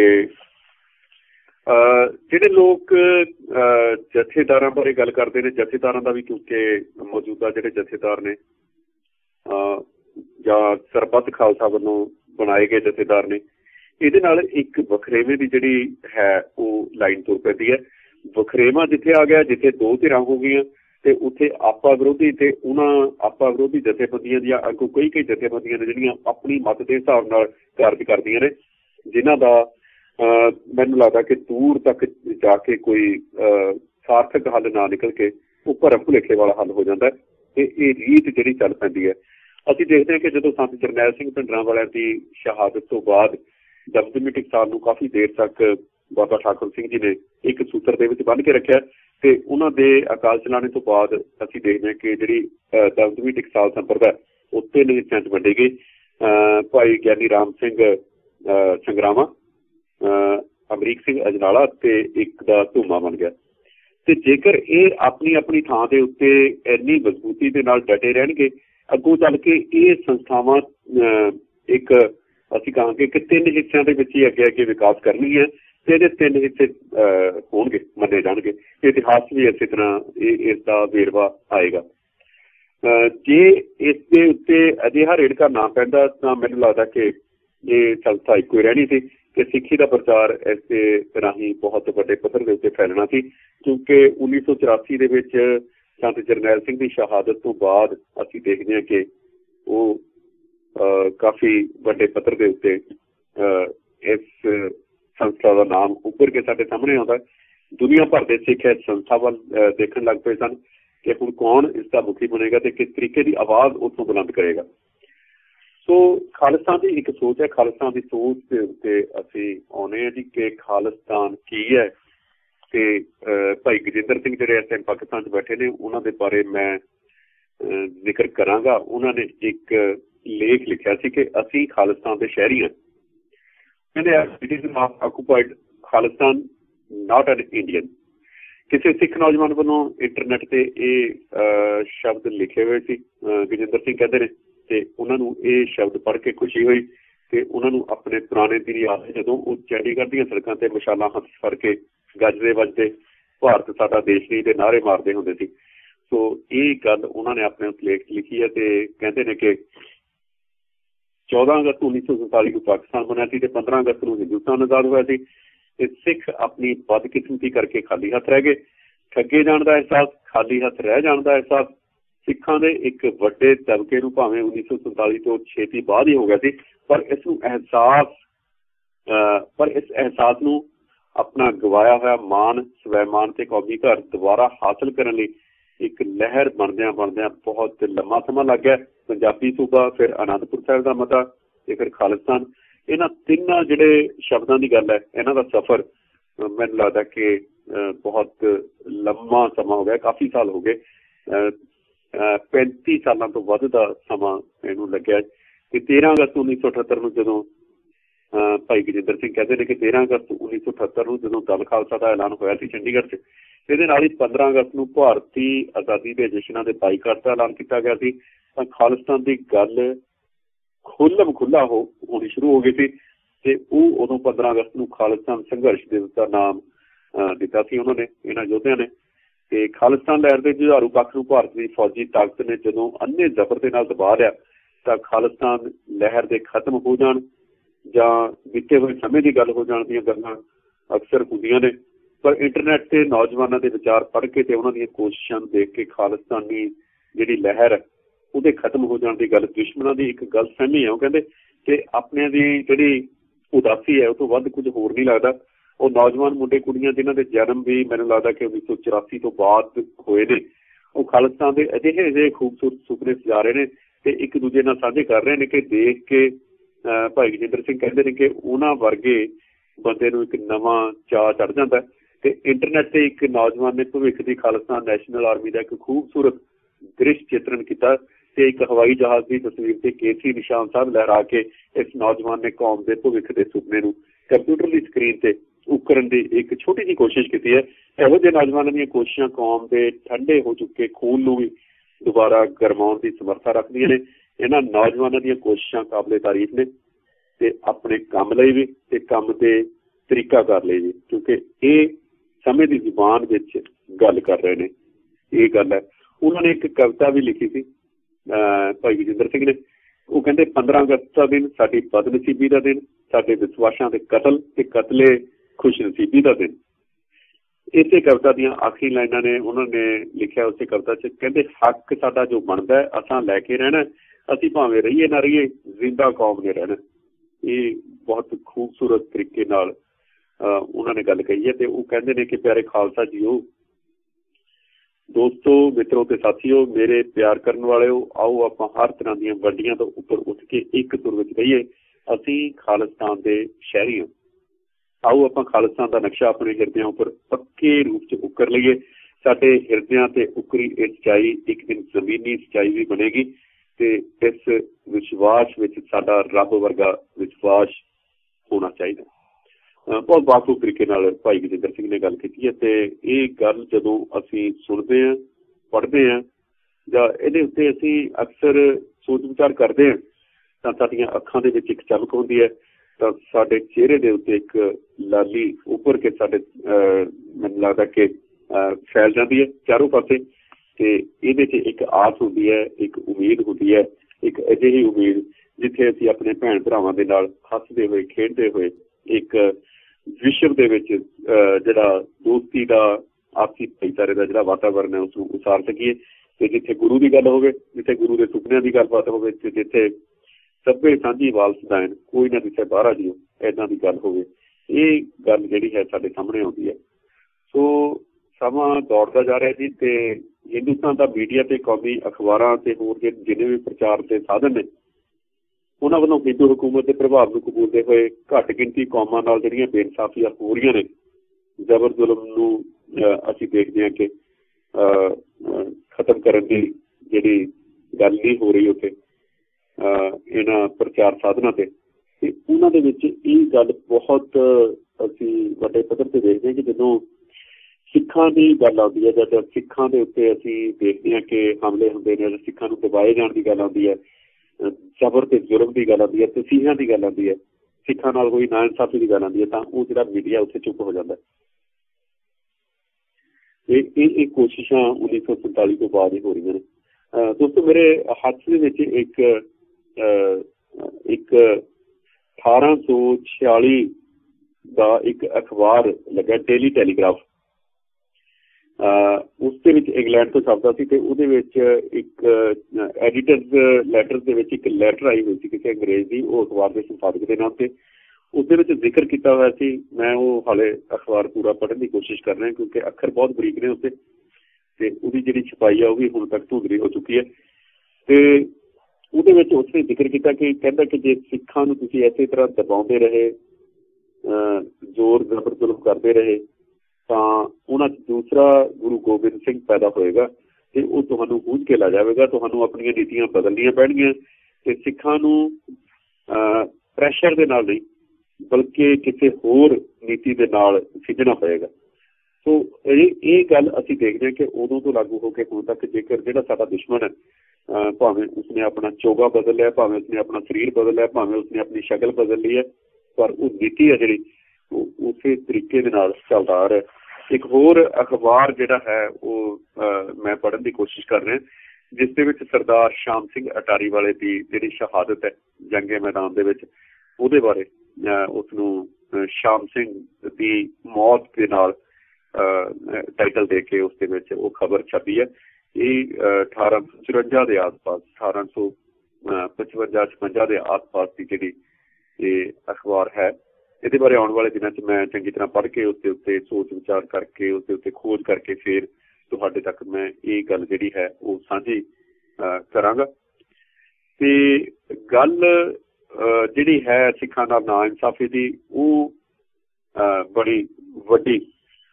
ਜਿਹੜੇ ਲੋਕ ਜਥੇਦਾਰਾਂ ਬਾਰੇ ਗੱਲ ਕਰਦੇ ਨੇ ਜਥੇਦਾਰਾਂ ਦਾ ਵੀ ਕਿਉਂਕਿ ਮੌਜੂਦਾ ਜਿਹੜੇ ਜਥੇਦਾਰ ਨੇ ਜਾਂ ਸਰਬੱਤ ਖਾਲਸਾ ਵੱਲੋਂ ਬਣਾਏ ਗਏ ਜਥੇਦਾਰ ਨੇ ਇਹਦੇ ਨਾਲ ਇੱਕ ਵਖਰੇਵੇਂ ਦੀ ਜਿਹੜੀ ਹੈ ਉਹ ਲਾਈਨ ਤੁਰ ਪੈਂਦੀ ਹੈ। ਵਖਰੇਵਾਂ ਜਿੱਥੇ ਆ ਗਿਆ ਜਿੱਥੇ ਦੋ ਧਿਰਾਂ ਹੋ ਗਈਆਂ ਤੇ ਉੱਥੇ ਆਪਾ ਵਿਰੋਧੀ ਤੇ ਉਹਨਾਂ ਆਪਾ ਵਿਰੋਧੀ ਜਥੇਬੰਦੀਆਂ ਦੀਆਂ ਅੱਗੋਂ ਕਈ ਕਈ ਜਥੇਬੰਦੀਆਂ ਨੇ ਜਿਹੜੀਆਂ ਆਪਣੀ ਮੱਤ ਦੇ ਹਿਸਾਬ ਨਾਲ ਕਾਰਜ ਕਰਦੀਆਂ ਨੇ ਜਿਨ੍ਹਾਂ ਦਾ ਮੈਨੂੰ ਲੱਗਦਾ ਕਿ ਦੂਰ ਤੱਕ ਜਾ ਕੇ ਕੋਈ ਸਾਰਥਕ ਹੱਲ ਨਾ ਨਿਕਲ ਕੇ ਉਹ ਭਰਮ ਭੁਲੇਖੇ ਵਾਲਾ ਹੱਲ ਹੋ ਜਾਂਦਾ ਤੇ ਇਹ ਰੀਤ ਜਿਹੜੀ ਚੱਲ ਪੈਂਦੀ ਹੈ। ਅਸੀਂ ਦੇਖਦੇ ਹਾਂ ਕਿ ਜਦੋਂ ਸੰਤ ਜਰਨੈਲ ਸਿੰਘ ਭਿੰਡਰਾਂ ਵਾਲਿਆਂ ਦੀ ਸ਼ਹਾਦਤ ਤੋਂ ਬਾਅਦ ਦਮਦਮੀ ਟਕਸਾਲ ਨੂੰ ਕਾਫੀ ਦੇਰ ਤੱਕ ਬਾਬਾ ਠਾਕੁਰ ਸਿੰਘ ਜੀ ਨੇ ਇੱਕ ਸੂਤਰ ਦੇ ਵਿੱਚ ਬੰਨ੍ਹ ਕੇ ਰੱਖਿਆ ਤੇ ਉਹਨਾਂ ਦੇ ਅਕਾਲ ਚਲਾਣੇ ਤੋਂ ਬਾਅਦ ਅਸੀਂ ਦੇਖਦੇ ਹਾਂ ਕਿ ਜਿਹੜੀ ਦਮਦਮੀ ਟਕਸਾਲ ਸੰਪਰਦਾ ਉਹ ਤਿੰਨ ਹਿੱਸਿਆਂ 'ਚ ਵੰਡੀ ਗਈ। ਭਾਈ ਗਿਆਨੀ ਰਾਮ ਸਿੰਘ ਸੰਗਰਾਵਾਂ ਅਮਰੀਕ ਸਿੰਘ ਅਜਨਾਲਾ ਤੇ ਇੱਕ ਦਾ ਧੂਮਾ ਬਣ ਗਿਆ ਤੇ ਜੇਕਰ ਇਹ ਆਪਣੀ ਆਪਣੀ ਥਾਂ ਦੇ ਉੱਤੇ ਇੰਨੀ ਮਜ਼ਬੂਤੀ ਦੇ ਨਾਲ ਡਟੇ ਰਹਿਣਗੇ ਅੱਗੋਂ ਚੱਲ ਕੇ ਇਹ ਸੰਸਥਾਵਾਂ ਇੱਕ ਅਸੀਂ ਕਹਾਂਗੇ ਕਿ ਤਿੰਨ ਹਿੱਸਿਆਂ ਦੇ ਵਿੱਚ ਹੀ ਅੱਗੇ ਅੱਗੇ ਵਿਕਾਸ ਕਰਨੀ ਹੈ ਤੇ ਇਹਦੇ ਤਿੰਨ ਹਿੱਸੇ ਹੋਣਗੇ ਮੰਨੇ ਜਾਣਗੇ। ਇਤਿਹਾਸ ਵੀ ਇਸੇ ਤਰ੍ਹਾਂ ਇਹ ਇਸ ਦਾ ਵੇਰਵਾ ਆਏਗਾ। ਜੇ ਇਸ ਦੇ ਉੱਤੇ ਅਜਿਹਾ ਰੇੜਕਾ ਨਾ ਪੈਂਦਾ ਤਾਂ ਮੈਨੂੰ ਲੱਗਦਾ ਕਿ ਇਹ ਸੰਸਥਾ ਇੱਕੋ ਹੀ ਰਹਿਣੀ ਸੀ ਕਿ ਸਿੱਖੀ ਦਾ ਪ੍ਰਚਾਰ ਇਸ ਦੇ ਰਾਹੀਂ ਬਹੁਤ ਵੱਡੇ ਪੱਧਰ ਦੇ ਉੱਤੇ ਫੈਲਣਾ ਸੀ ਕਿਉਂਕਿ ਉੱਨੀ ਸੌ ਚੁਰਾਸੀ ਦੇ ਵਿੱਚ ਸੰਤ ਜਰਨੈਲ ਸਿੰਘ ਦੀ ਸ਼ਹਾਦਤ ਤੋਂ ਬਾਅਦ ਅਸੀਂ ਦੇਖਦੇ ਹਾਂ ਕਿ ਉਹ ਕਾਫੀ ਵੱਡੇ ਪੱਧਰ ਦੇ ਉੱਤੇ ਇਸ ਸੰਸਥਾ ਦਾ ਨਾਮ ਉੱਭਰ ਕੇ ਸਾਡੇ ਸਾਹਮਣੇ ਆਉਂਦਾ। ਦੁਨੀਆ ਭਰ ਦੇ ਸਿੱਖ ਇਸ ਸੰਸਥਾ ਵੱਲ ਦੇਖਣ ਲੱਗ ਪਏ ਸਨ ਕਿ ਹੁਣ ਕੌਣ ਇਸ ਦਾ ਮੁਖੀ ਬਣੇਗਾ ਤੇ ਕਿਸ ਤਰੀਕੇ ਦੀ ਆਵਾਜ਼ ਉੱਥੋਂ ਬੁਲੰਦ ਕਰੇਗਾ। ਸੋ ਖਾਲਿਸਤਾਨ ਦੀ ਇੱਕ ਸੋਚ ਹੈ। ਖਾਲਿਸਤਾਨ ਦੀ ਸੋਚ ਦੇ ਉੱਤੇ ਅਸੀਂ ਆਉਂਦੇ ਹਾਂ ਜੀ ਕਿ ਖਾਲਿਸਤਾਨ ਕੀ ਹੈ ਤੇ ਭਾਈ ਗਜਿੰਦਰ ਸਿੰਘ ਜਿਹੜੇ ਇਸ ਟਾਈਮ ਪਾਕਿਸਤਾਨ 'ਚ ਬੈਠੇ ਨੇ ਉਹਨਾਂ ਦੇ ਬਾਰੇ ਮੈਂ ਜ਼ਿਕਰ ਕਰਾਂਗਾ। ਉਹਨਾਂ ਨੇ ਇੱਕ ਲੇਖ ਲਿਖਿਆ ਸੀ ਕਿ ਅਸੀਂ ਖਾਲਿਸਤਾਨ ਦੇ ਸ਼ਹਿਰੀ ਹਾਂ। ਕਹਿੰਦੇ it is occupied Khalistan not an Indian. ਕਿਸੇ ਸਿੱਖ ਨੌਜਵਾਨ ਵੱਲੋਂ ਇੰਟਰਨੈਟ ਤੇ ਇਹ ਸ਼ਬਦ ਲਿਖੇ ਹੋਏ ਸੀ। ਗਜਿੰਦਰ ਸਿੰਘ ਕਹਿੰਦੇ ਨੇ ਤੇ ਉਹਨਾਂ ਨੂੰ ਇਹ ਸ਼ਬਦ ਪੜ੍ਹ ਕੇ ਖੁਸ਼ੀ ਹੋਈ ਤੇ ਉਹਨਾਂ ਨੂੰ ਆਪਣੇ ਪੁਰਾਣੇ ਦਿਨ ਯਾਦ ਜਦੋਂ ਉਹ ਚੰਡੀਗੜ੍ਹ ਦੀਆਂ ਸੜਕਾਂ ਤੇ ਮਸ਼ਾਲਾਂ ਹੱਥ ਫੜ ਕੇ ਗੱਜਦੇ ਵੱਜਦੇ ਭਾਰਤ ਸਾਡਾ ਦੇਸ਼ ਨਹੀਂ ਦੇ ਨਾਅਰੇ ਮਾਰਦੇ ਹੁੰਦੇ ਸੀ। ਸੋ ਇਹ ਗੱਲ ਉਹਨਾਂ ਨੇ ਆਪਣੇ ਉਸ ਲੇਖ 'ਚ ਲਿਖੀ ਹੈ ਤੇ ਕਹਿੰਦੇ ਨੇ ਕਿ ਚੌਦਾਂ ਅਗਸਤ ਉੱਨੀ ਸੌ ਸੰਤਾਲੀ ਨੂੰ ਪਾਕਿਸਤਾਨ ਬਣਿਆ ਸੀ ਤੇ ਪੰਦਰਾਂ ਅਗਸਤ ਨੂੰ ਹਿੰਦੁਸਤਾਨ ਆਜ਼ਾਦ ਹੋਇਆ ਸੀ ਤੇ ਸਿੱਖ ਆਪਣੀ ਬਦਕਿਸਮਤੀ ਕਰਕੇ ਖਾਲੀ ਹੱਥ ਰਹਿ ਗਏ। ਠੱਗੇ ਜਾਣ ਦਾ ਅਹਿਸਾਸ, ਖਾਲੀ ਹੱਥ ਰਹਿ ਜਾਣ ਦਾ ਅਹਿਸਾਸ ਸਿੱਖਾਂ ਦੇ ਇੱਕ ਵੱਡੇ ਤਬਕੇ ਨੂੰ ਭਾਵੇਂ ਉੱਨੀ ਸੌ ਸੰਤਾਲੀ ਤੋਂ ਛੇਤੀ ਬਾਅਦ ਹੀ ਹੋ ਗਿਆ ਸੀ ਪਰ ਇਸ ਨੂੰ ਅਹਿਸਾਸ ਪਰ ਇਸ ਅਹਿਸਾਸ ਨੂੰ ਆਪਣਾ ਗਵਾਇਆ ਹੋਇਆ ਮਾਣ ਸਵੈਮਾਨ ਤੇ ਕੌਮੀ ਘਰ ਦੁਬਾਰਾ ਹਾਸਲ ਕਰਨ ਲਈ ਇੱਕ ਲਹਿਰ ਬਣਦਿਆਂ ਬਣਦਿਆਂ ਬਹੁਤ ਲੰਮਾ ਸਮਾਂ ਲੱਗ ਗਿਆ। ਪੰਜਾਬੀ ਸੂਬਾ, ਫਿਰ ਅਨੰਦਪੁਰ ਸਾਹਿਬ ਦਾ ਮਤਾ ਤੇ ਫਿਰ ਖਾਲਿਸਤਾਨ, ਇਹਨਾਂ ਤਿੰਨਾਂ ਜਿਹੜੇ ਸ਼ਬਦਾਂ ਦੀ ਗੱਲ ਹੈ ਇਹਨਾਂ ਦਾ ਸਫ਼ਰ ਮੈਨੂੰ ਲੱਗਦਾ ਕਿ ਬਹੁਤ ਲੰਮਾ ਸਮਾਂ ਹੋ ਗਿਆ, ਕਾਫੀ ਸਾਲ ਹੋ ਗਏ। ਪੈਂਤੀ ਸਾਲਾਂ ਤੋਂ ਵੱਧ ਦਾ ਸਮਾਂ ਇਹਨੂੰ ਲੱਗਿਆ ਤੇ ਤੇਰਾਂ ਅਗਸਤ ਉੱਨੀ ਸੌ ਅਠੱਤਰ ਨੂੰ ਜਦੋਂ ਭਾਈ ਗਜਿੰਦਰ ਸਿੰਘ ਕਹਿੰਦੇ ਨੇ ਕਿ ਤੇਰਾਂ ਅਗਸਤ ਉੱਨੀ ਸੌ ਅਠੱਤਰ ਨੂੰ ਜਦੋਂ ਦਲ ਖਾਲਸਾ ਦਾ ਐਲਾਨ ਹੋਇਆ ਸੀ ਚੰਡੀਗੜ੍ਹ 'ਚ, ਇਹਦੇ ਨਾਲ ਹੀ ਪੰਦਰਾਂ ਅਗਸਤ ਨੂੰ ਭਾਰਤੀ ਆਜ਼ਾਦੀ ਦੇ ਜਸ਼ਨਾਂ ਦੇ ਬਾਈਕਾਟ ਦਾ ਐਲਾਨ ਕੀਤਾ ਗਿਆ ਸੀ ਤਾਂ ਖਾਲਿਸਤਾਨ ਦੀ ਗੱਲ ਖੁੱਲ੍ਹਮ ਖੁੱਲ੍ਹਾ ਹੋ ਹੋਣੀ ਸ਼ੁਰੂ ਹੋ ਗਈ ਸੀ ਤੇ ਉਹ ਉਦੋਂ ਪੰਦਰਾਂ ਅਗਸਤ ਨੂੰ ਖਾਲਿਸਤਾਨ ਸੰਘਰਸ਼ ਦਿਵਸ ਦਾ ਨਾਮ ਦਿੱਤਾ ਸੀ ਉਹਨਾਂ ਨੇ, ਇਹਨਾਂ ਯੋਧਿਆਂ ਨੇ। ਤੇ ਖਾਲਿਸਤਾਨ ਲਹਿਰ ਦੇ ਜੁਝਾਰੂ ਪੱਖ ਨੂੰ ਭਾਰਤ ਦੀ ਫੌਜੀ ਤਾਕਤ ਨੇ ਜਦੋਂ ਅੰਨੇ ਜ਼ਬਰ ਦੇ ਨਾਲ ਦਬਾ ਲਿਆ ਤਾਂ ਖਾਲਿਸਤਾਨ ਲਹਿਰ ਦੇ ਖਤਮ ਹੋ ਜਾਣ ਜਾਂ ਬੀਤੇ ਹੋਏ ਸਮੇਂ ਦੀ ਗੱਲ ਹੋ ਜਾਣ ਦੀਆਂ ਗੱਲਾਂ ਅਕਸਰ ਹੁੰਦੀਆਂ ਨੇ ਪਰ ਇੰਟਰਨੈਟ ਤੇ ਨੌਜਵਾਨਾਂ ਦੇ ਵਿਚਾਰ ਪੜ੍ਹ ਕੇ ਤੇ ਉਹਨਾਂ ਦੀਆਂ ਕੋਸ਼ਿਸ਼ਾਂ ਨੂੰ ਦੇਖ ਕੇ ਖਾਲਿਸਤਾਨੀ ਜਿਹੜੀ ਲਹਿਰ ਉਹਦੇ ਖਤਮ ਹੋ ਜਾਣ ਦੀ ਗੱਲ ਦੁਸ਼ਮਣਾਂ ਦੀ ਇੱਕ ਗੱਲ ਸਹਿਮੀ ਹੈ। ਉਹ ਕਹਿੰਦੇ ਕਿ ਆਪਣਿਆਂ ਦੀ ਜਿਹੜੀ ਉਦਾਸੀ ਹੈ ਉਹ ਤੋਂ ਵੱਧ ਕੁਝ ਹੋਰ ਨਹੀਂ ਲੱਗਦਾ। ਉਹ ਨੌਜਵਾਨ ਮੁੰਡੇ ਕੁੜੀਆਂ ਜਿਨ੍ਹਾਂ ਦੇ ਜਨਮ ਵੀ ਮੈਨੂੰ ਲੱਗਦਾ ਕਿ ਉੱਨੀ ਸੌ ਚੁਰਾਸੀ ਤੋਂ ਬਾਅਦ ਹੋਏ ਨੇ, ਉਹ ਖਾਲਿਸਤਾਨ ਦੇ ਅਜਿਹੇ ਅਜਿਹੇ ਖੂਬਸੂਰਤ ਸੁਪਨੇ ਸਜਾ ਰਹੇ ਨੇ ਤੇ ਇੱਕ ਦੂਜੇ ਨਾਲ ਸਾਂਝੇ ਕਰ ਰਹੇ ਨੇ ਕਿ ਦੇਖ ਕੇ ਭਾਈ ਗਜਿੰਦਰ ਸਿੰਘ ਕਹਿੰਦੇ ਨੇ ਕਿ ਉਹਨਾਂ ਵਰਗੇ ਬੰਦੇ ਨੂੰ ਇੱਕ ਨਵਾਂ ਚਾਅ ਚੜ੍ਹ ਜਾਂਦਾ ਤੇ ਇੰਟਰਨੈਟ ਤੇ ਇੱਕ ਨੌਜਵਾਨ ਨੇ ਭਵਿੱਖ ਦੀ ਖਾਲਿਸਤਾਨ ਨੈਸ਼ਨਲ ਆਰਮੀ ਦਾ ਇੱਕ ਖੂਬਸੂਰਤ ਦ੍ਰਿਸ਼ ਚਿਤਰਨ ਕੀਤਾ ਤੇ ਇੱਕ ਹਵਾਈ ਜਹਾਜ਼ ਦੀ ਤਸਵੀਰ ਤੇ ਕੇਸਰੀ ਨਿਸ਼ਾਨ ਸਾਹਿਬ ਲਹਿਰਾ ਕੇ ਇਸ ਨੌਜਵਾਨ ਨੇ ਕੌਮ ਦੇ ਭਵਿੱਖ ਦੇ ਸੁਪਨੇ ਨੂੰ ਕੰਪਿਊਟਰ ਦੀ ਸਕਰੀਨ ਤੇ ਉਕਰਨ ਦੀ ਇੱਕ ਛੋਟੀ ਜਿਹੀ ਕੋਸ਼ਿਸ਼ ਕੀਤੀ ਹੈ। ਇਹੋ ਜਿਹੇ ਨੌਜਵਾਨਾਂ ਦੀਆਂ ਕੋਸ਼ਿਸ਼ਾਂ ਕੌਮ ਦੇ ਠੰਡੇ ਹੋ ਚੁੱਕੇ ਖੂਨ ਨੂੰ ਵੀ ਦੁਬਾਰਾ ਗਰਮਾਉਣ ਦੀ ਸਮਰੱਥਾ ਰੱਖਦੀਆਂ ਨੇ। ਇਹਨਾਂ ਨੌਜਵਾਨਾਂ ਦੀਆਂ ਕੋਸ਼ਿਸ਼ਾਂ ਕਾਬਲੇ ਤਾਰੀਫ ਨੇ ਤੇ ਆਪਣੇ ਕੰਮ ਲਈ ਵੀ ਤੇ ਕੰਮ ਦੇ ਤਰੀਕਾਕਾਰ ਲਈ ਵੀ, ਕਿਉਂਕਿ ਇਹ ਸਮੇਂ ਦੀ ਜ਼ੁਬਾਨ ਵਿੱਚ ਗੱਲ ਕਰ ਰਹੇ ਨੇ। ਇਹ ਗੱਲ ਹੈ। ਉਹਨਾਂ ਨੇ ਇੱਕ ਕਵਿਤਾ ਵੀ ਲਿਖੀ ਸੀ ਭਾਈ ਵਿਜੇਂਦਰ ਸਿੰਘ ਨੇ। ਉਹ ਕਹਿੰਦੇ ਪੰਦਰਾਂ ਅਗਸਤ ਦਾ ਦਿਨ ਸਾਡੀ ਬਦਨਸੀਬੀ ਦਾ ਦਿਨ, ਸਾਡੇ ਵਿਸ਼ਵਾਸਾਂ ਦੇ ਕਤਲ ਤੇ ਕਤਲੇ ਖੁਸ਼ਨਸੀਬੀ ਦਾ ਦਿਨ। ਇਸੇ ਕਵਿਤਾ ਦੀਆਂ ਆਖਰੀ ਲਾਈਨਾਂ ਨੇ ਉਹਨਾਂ ਨੇ ਲਿਖਿਆ ਉਸੇ ਕਵਿਤਾ 'ਚ, ਕਹਿੰਦੇ ਹੱਕ ਸਾਡਾ ਜੋ ਬਣਦਾ ਅਸਾਂ ਲੈ ਕੇ ਰਹਿਣਾ, ਅਸੀਂ ਭਾਵੇਂ ਰਹੀਏ ਨਾ ਰਹੀਏ ਜ਼ਿੰਦਾ ਕੌਮ ਨੇ ਰਹਿਣਾ। ਇਹ ਬਹੁਤ ਖੂਬਸੂਰਤ ਤਰੀਕੇ ਨਾਲ ਉਹਨਾਂ ਨੇ ਗੱਲ ਕਹੀ ਹੈ। ਤੇ ਉਹ ਕਹਿੰਦੇ ਨੇ ਕਿ ਪਿਆਰੇ ਖਾਲਸਾ ਜੀਓ, ਦੋਸਤੋ, ਮਿੱਤਰੋ ਤੇ ਸਾਥੀਓ, ਮੇਰੇ ਪਿਆਰ ਕਰਨ ਵਾਲਿਓ, ਆਓ ਆਪਾਂ ਹਰ ਤਰ੍ਹਾਂ ਦੀਆਂ ਵੰਡੀਆਂ ਤੋਂ ਉੱਪਰ ਉੱਠ ਕੇ ਇੱਕ ਸੁਰ ਵਿੱਚ ਕਹੀਏ, ਅਸੀਂ ਖਾਲਿਸਤਾਨ ਦੇ ਸ਼ਹਿਰੀ ਹਾਂ। ਆਓ ਆਪਾਂ ਖਾਲਿਸਤਾਨ ਦਾ ਨਕਸ਼ਾ ਆਪਣੇ ਹਿਰਦਿਆਂ ਉੱਪਰ ਪੱਕੇ ਰੂਪ 'ਚ ਉਕਰ ਲਈਏ। ਸਾਡੇ ਹਿਰਦਿਆਂ ਤੇ ਉਕਰੀ ਇਹ ਸੱਚਾਈ ਇੱਕ ਦਿਨ ਜ਼ਮੀਨੀ ਸੱਚਾਈ ਵੀ ਬਣੇਗੀ ਤੇ ਇਸ ਵਿਸ਼ਵਾਸ ਵਿੱਚ ਸਾਡਾ ਰੱਬ ਵਰਗਾ ਵਿਸ਼ਵਾਸ ਹੋਣਾ ਚਾਹੀਦਾ। ਬਹੁਤ ਬਾਖੂਬ ਤਰੀਕੇ ਨਾਲ ਭਾਈ ਵਿਜੇਂਦਰ ਸਿੰਘ ਨੇ ਗੱਲ ਕੀਤੀ ਹੈ ਤੇ ਇਹ ਗੱਲ ਜਦੋਂ ਅਸੀਂ ਸੁਣਦੇ ਹਾਂ, ਪੜ੍ਹਦੇ ਹਾਂ ਜਾਂ ਇਹਦੇ ਉੱਤੇ ਅਸੀਂ ਅਕਸਰ ਸੋਚ ਵਿਚਾਰ ਕਰਦੇ ਹਾਂ ਤਾਂ ਸਾਡੀਆਂ ਅੱਖਾਂ ਦੇ ਵਿੱਚ ਇੱਕ ਚਮਕ ਹੁੰਦੀ ਹੈ, ਤਾਂ ਸਾਡੇ ਚਿਹਰੇ ਦੇ ਉੱਤੇ ਇੱਕ ਲਾਲੀ ਉੱਭਰ ਕੇ ਸਾਡੇ ਮੈਨੂੰ ਲੱਗਦਾ ਕਿ ਫੈਲ ਜਾਂਦੀ ਹੈ ਚਾਰੋਂ ਪਾਸੇ। ਤੇ ਇਹਦੇ 'ਚ ਇੱਕ ਆਸ ਹੁੰਦੀ ਹੈ, ਇੱਕ ਉਮੀਦ ਹੁੰਦੀ ਹੈ, ਇੱਕ ਅਜਿਹੀ ਉਮੀਦ ਜਿੱਥੇ ਅਸੀਂ ਆਪਣੇ ਭੈਣ ਭਰਾਵਾਂ ਦੇ ਨਾਲ ਹੱਸਦੇ ਹੋਏ ਖੇਡਦੇ ਹੋਏ ਇੱਕ ਵਿਸ਼ਵ ਦੇ ਵਿੱਚ ਜਿਹੜਾ ਦੋਸਤੀ ਦਾ ਆਪਸੀ ਭਾਈਚਾਰੇ ਦਾ ਜਿਹੜਾ ਵਾਤਾਵਰਨ ਹੈ ਉਸਨੂੰ ਉਸਾਰ ਸਕੀਏ। ਤੇ ਜਿੱਥੇ ਗੁਰੂ ਦੀ ਗੱਲ ਹੋਵੇ, ਜਿੱਥੇ ਗੁਰੂ ਦੇ ਸੁਪਨਿਆਂ ਦੀ ਗੱਲਬਾਤ ਹੋਵੇ, ਤੇ ਜਿੱਥੇ ਸਭੇ ਸਾਂਝੀ ਵਾਲਸਦਾਨ ਕੋਈ ਨਾ ਕਿਸੇ ਬਾਹਰ ਜੀਓ ਏਦਾਂ ਦੀ ਗੱਲ ਹੋਵੇ। ਇਹ ਗੱਲ ਜਿਹੜੀ ਹੈ ਸਾਡੇ ਸਾਹਮਣੇ ਆਉਂਦੀ ਹੈ। ਸੋ ਸਮਾਂ ਦੌੜਦਾ ਜਾ ਰਿਹਾ ਜੀ ਤੇ ਹਿੰਦੁਸਤਾਨ ਦਾ ਮੀਡੀਆ ਤੇ ਕੌਮੀ ਅਖਬਾਰਾਂ ਤੇ ਹੋਰ ਜਿੰਨੇ ਵੀ ਪ੍ਰਚਾਰ ਦੇ ਸਾਧਨ ਨੇ ਉਹਨਾਂ ਵੱਲੋਂ ਹਿੰਦੂ ਹਕੂਮਤ ਦੇ ਪ੍ਰਭਾਵ ਨੂੰ ਕਬੂਲਦੇ ਹੋਏ ਘੱਟ ਗਿਣਤੀ ਕੌਮਾਂ ਨਾਲ ਜਿਹੜੀਆਂ ਬੇਇਨਸਾਫੀਆਂ ਹੋ ਰਹੀਆਂ ਨੇ, ਜ਼ਬਰ ਜ਼ੁਲਮ ਨੂੰ ਅਸੀਂ ਦੇਖਦੇ ਹਾਂ ਕਿ ਖਤਮ ਕਰਨ ਦੀ ਜਿਹੜੀ ਗੱਲ ਨਹੀਂ ਹੋ ਰਹੀ ਉੱਥੇ ਇਹਨਾਂ ਪ੍ਰਚਾਰ ਸਾਧਨਾਂ ਤੇ। ਤੇ ਉਹਨਾਂ ਦੇ ਵਿੱਚ ਇਹ ਗੱਲ ਬਹੁਤ ਅਸੀਂ ਵੱਡੇ ਪੱਧਰ ਤੇ ਦੇਖਦੇ ਹਾਂ ਕਿ ਜਦੋਂ ਸਿੱਖਾਂ ਦੀ ਗੱਲ ਆਉਂਦੀ ਹੈ, ਜਦ ਸਿੱਖਾਂ ਦੇ ਉੱਤੇ ਅਸੀਂ ਦੇਖਦੇ ਹਾਂ ਕਿ ਹਮਲੇ ਹੁੰਦੇ ਨੇ, ਸਿੱਖਾਂ ਨੂੰ ਦਬਾਏ ਜਾਣ ਦੀ ਗੱਲ ਆਉਂਦੀ ਹੈ, ਜ਼ਬਰ ਤੇ ਜ਼ੁਲਮ ਦੀ ਗੱਲ ਆਉਂਦੀ ਹੈ, ਤਸੀਹਿਆਂ ਦੀ ਗੱਲ ਆਉਂਦੀ ਹੈ, ਸਿੱਖਾਂ ਨਾਲ ਹੋਈ ਨਾਇਨਸਾਫੀ ਦੀ ਗੱਲ ਆਉਂਦੀ ਹੈ, ਤਾਂ ਉਹ ਜਿਹੜਾ ਮੀਡੀਆ ਉੱਥੇ ਚੁੱਪ ਹੋ ਜਾਂਦਾ। ਇਹ ਇਹ ਕੋਸ਼ਿਸ਼ਾਂ ਉੱਨੀ ਸੌ ਸੰਤਾਲੀ ਤੋਂ ਬਾਅਦ ਹੀ ਹੋ ਰਹੀਆਂ ਨੇ। ਦੋਸਤੋ, ਮੇਰੇ ਹੱਥ ਦੇ ਵਿੱਚ ਇੱਕ ਇੱਕ ਅਠਾਰਾਂ ਸੌ ਛਿਆਲੀ ਦਾ ਇੱਕ ਅਖਬਾਰ ਲੱਗਾ, ਡੇਲੀ ਟੈਲੀਗ੍ਰਾਫ। ਉਸ ਦੇ ਵਿੱਚ ਇੰਗਲੈਂਡ ਤੋਂ ਛਪਦਾ ਸੀ ਤੇ ਉਹਦੇ ਵਿੱਚ ਇੱਕ ਐਡੀਟਰਸ ਲੈਟਰ ਦੇ ਵਿੱਚ ਇੱਕ ਲੈਟਰ ਆਈ ਹੋਈ ਸੀ ਕਿਸੇ ਅੰਗਰੇਜ਼ ਦੀ, ਉਹ ਅਖਬਾਰ ਦੇ ਸੰਪਾਦਕ ਦੇ ਨਾਮ ਤੇ। ਉਸਦੇ ਵਿੱਚ ਜ਼ਿਕਰ ਕੀਤਾ ਹੋਇਆ ਸੀ। ਮੈਂ ਉਹ ਹਾਲੇ ਅਖਬਾਰ ਪੂਰਾ ਪੜ੍ਹਨ ਦੀ ਕੋਸ਼ਿਸ਼ ਕਰ ਰਿਹਾ ਕਿਉਂਕਿ ਅੱਖਰ ਬਹੁਤ ਬਰੀਕ ਨੇ ਉੱਤੇ, ਤੇ ਉਹਦੀ ਜਿਹੜੀ ਛਪਾਈ ਆ ਉਹ ਵੀ ਹੁਣ ਤੱਕ ਧੁੰਦਲੀ ਹੋ ਚੁੱਕੀ ਹੈ। ਤੇ ਉਹਦੇ ਵਿੱਚ ਉਸਨੇ ਜ਼ਿਕਰ ਕੀਤਾ ਕਿ ਕਹਿੰਦਾ ਕਿ ਜੇ ਸਿੱਖਾਂ ਨੂੰ ਤੁਸੀਂ ਇਸੇ ਤਰ੍ਹਾਂ ਦਬਾਉਂਦੇ ਰਹੇ, ਜ਼ੋਰ ਜ਼ਬਰ ਜ਼ੁਲਮ ਕਰਦੇ ਰਹੇ, ਤਾਂ ਉਹਨਾਂ 'ਚ ਦੂਸਰਾ ਗੁਰੂ ਗੋਬਿੰਦ ਸਿੰਘ ਪੈਦਾ ਹੋਏਗਾ ਤੇ ਉਹ ਤੁਹਾਨੂੰ ਹੂਝ ਕੇ ਲੈ ਜਾਵੇਗਾ। ਤੁਹਾਨੂੰ ਆਪਣੀਆਂ ਨੀਤੀਆਂ ਬਦਲਣੀਆਂ ਪੈਣਗੀਆਂ ਤੇ ਸਿੱਖਾਂ ਨੂੰ ਪ੍ਰੈਸ਼ਰ ਦੇ ਨਾਲ ਨਹੀਂ ਬਲਕਿ ਕਿਸੇ ਹੋਰ ਨੀਤੀ ਦੇ ਨਾਲ ਖਿੱਚਣਾ ਪਏਗਾ। ਸੋ ਇਹ ਇਹ ਗੱਲ ਅਸੀਂ ਦੇਖਦੇ ਹਾਂ ਕਿ ਉਦੋਂ ਤੋਂ ਲਾਗੂ ਹੋ ਕੇ ਹੁਣ ਤੱਕ ਜੇਕਰ ਜਿਹੜਾ ਸਾਡਾ ਦੁਸ਼ਮਣ ਹੈ, ਭਾਵੇਂ ਉਸਨੇ ਆਪਣਾ ਚੋਗਾ ਬਦਲ ਲਿਆ, ਭਾਵੇਂ ਉਸਨੇ ਆਪਣਾ ਸਰੀਰ ਬਦਲ ਲਿਆ, ਭਾਵੇਂ ਉਸਨੇ ਆਪਣੀ ਸ਼ਕਲ ਬਦਲ ਲਈ ਹੈ, ਪਰ ਉਹ ਨੀਤੀ ਹੈ ਜਿਹੜੀ ਉਹ ਉਸੇ ਤਰੀਕੇ ਦੇ ਨਾਲ ਚੱਲਦਾ ਆ ਰਿਹਾ। ਇੱਕ ਹੋਰ ਅਖਬਾਰ ਜਿਹੜਾ ਹੈ ਉਹ ਮੈਂ ਪੜ੍ਹਨ ਦੀ ਕੋਸ਼ਿਸ਼ ਕਰ ਰਿਹਾ, ਜਿਸ ਦੇ ਵਿੱਚ ਸਰਦਾਰ ਸ਼ਾਮ ਸਿੰਘ ਅਟਾਰੀ ਵਾਲੇ ਦੀ ਜਿਹੜੀ ਸ਼ਹਾਦਤ ਹੈ ਜੰਗੇ ਮੈਦਾਨ ਦੇ ਵਿੱਚ, ਉਹਦੇ ਬਾਰੇ ਉਸਨੂੰ ਸ਼ਾਮ ਸਿੰਘ ਦੀ ਮੌਤ ਦੇ ਨਾਲ ਟਾਈਟਲ ਦੇ ਕੇ ਉਸ ਦੇ ਵਿੱਚ ਉਹ ਖਬਰ ਛਪੀ ਹੈ। ਇਹ ਅਠਾਰਾਂ ਸੌ ਚੁਰੰਜਾ ਦੇ ਆਸ ਪਾਸ, ਅਠਾਰਾਂ ਸੌ ਪਚਵੰਜਾ ਛਪੰਜਾ ਦੇ ਆਸ ਪਾਸ ਦੀ ਜਿਹੜੀ ਇਹ ਅਖਬਾਰ ਹੈ। ਇਹਦੇ ਬਾਰੇ ਆਉਣ ਵਾਲੇ ਦਿਨਾਂ 'ਚ ਮੈਂ ਚੰਗੀ ਤਰ੍ਹਾਂ ਪੜ੍ਹ ਕੇ ਉਸ ਦੇ ਉੱਤੇ ਸੋਚ ਵਿਚਾਰ ਕਰਕੇ ਉਸ ਦੇ ਉੱਤੇ ਖੋਜ ਕਰਕੇ ਫਿਰ ਤੁਹਾਡੇ ਤੱਕ ਮੈਂ ਇਹ ਗੱਲ ਜਿਹੜੀ ਹੈ ਉਹ ਸਾਂਝੀ ਕਰਾਂਗਾ। ਤੇ ਗੱਲ ਜਿਹੜੀ ਹੈ ਸਿੱਖਾਂ ਨਾਲ ਨਾ ਇਨਸਾਫੀ ਦੀ, ਉਹ ਬੜੀ ਵੱਡੀ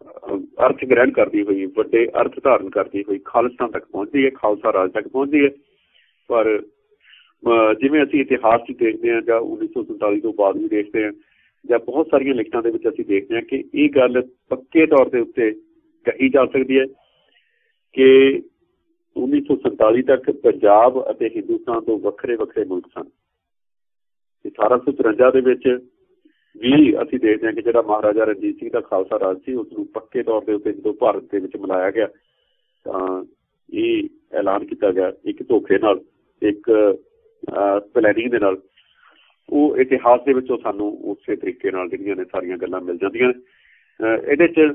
अर्थ ग्रहण करती हुई, वड्डे अर्थ धारण करती हुई खालिस्तान तक पहुँचती है, खालसा राज तक पहुँचती है। पर जिवें असीं इतिहास च देखते हैं जां उन्नीस सौ संताली तो बाद भी देखते हैं जां बहुत सारिया लिखतां दे विच असीं देखते हैं कि ये गल पक्के तौर के उत्ते कही जा सकती है कि उन्नीस सौ संताली तक पंजाब अते हिंदुस्तान तो वक्रे वक्रे मुल्क सन। अठारह सौ चुरंजा दे विच भी असीं देखते हैं कि जिहड़ा महाराजा रणजीत सिंह दा खालसा राज सी उसनूं पक्के तौर के उत्ते जदों भारत दे विच मिलाया गया तां ये ऐलान किया गया एक धोखे नाल, एक प्लैनिंग दे नाल। वो इतिहास दे विचों सानूं उसे तरीके नाल जिहड़ियां ने सारियां गल्लां मिल जांदियां ने। इहदे च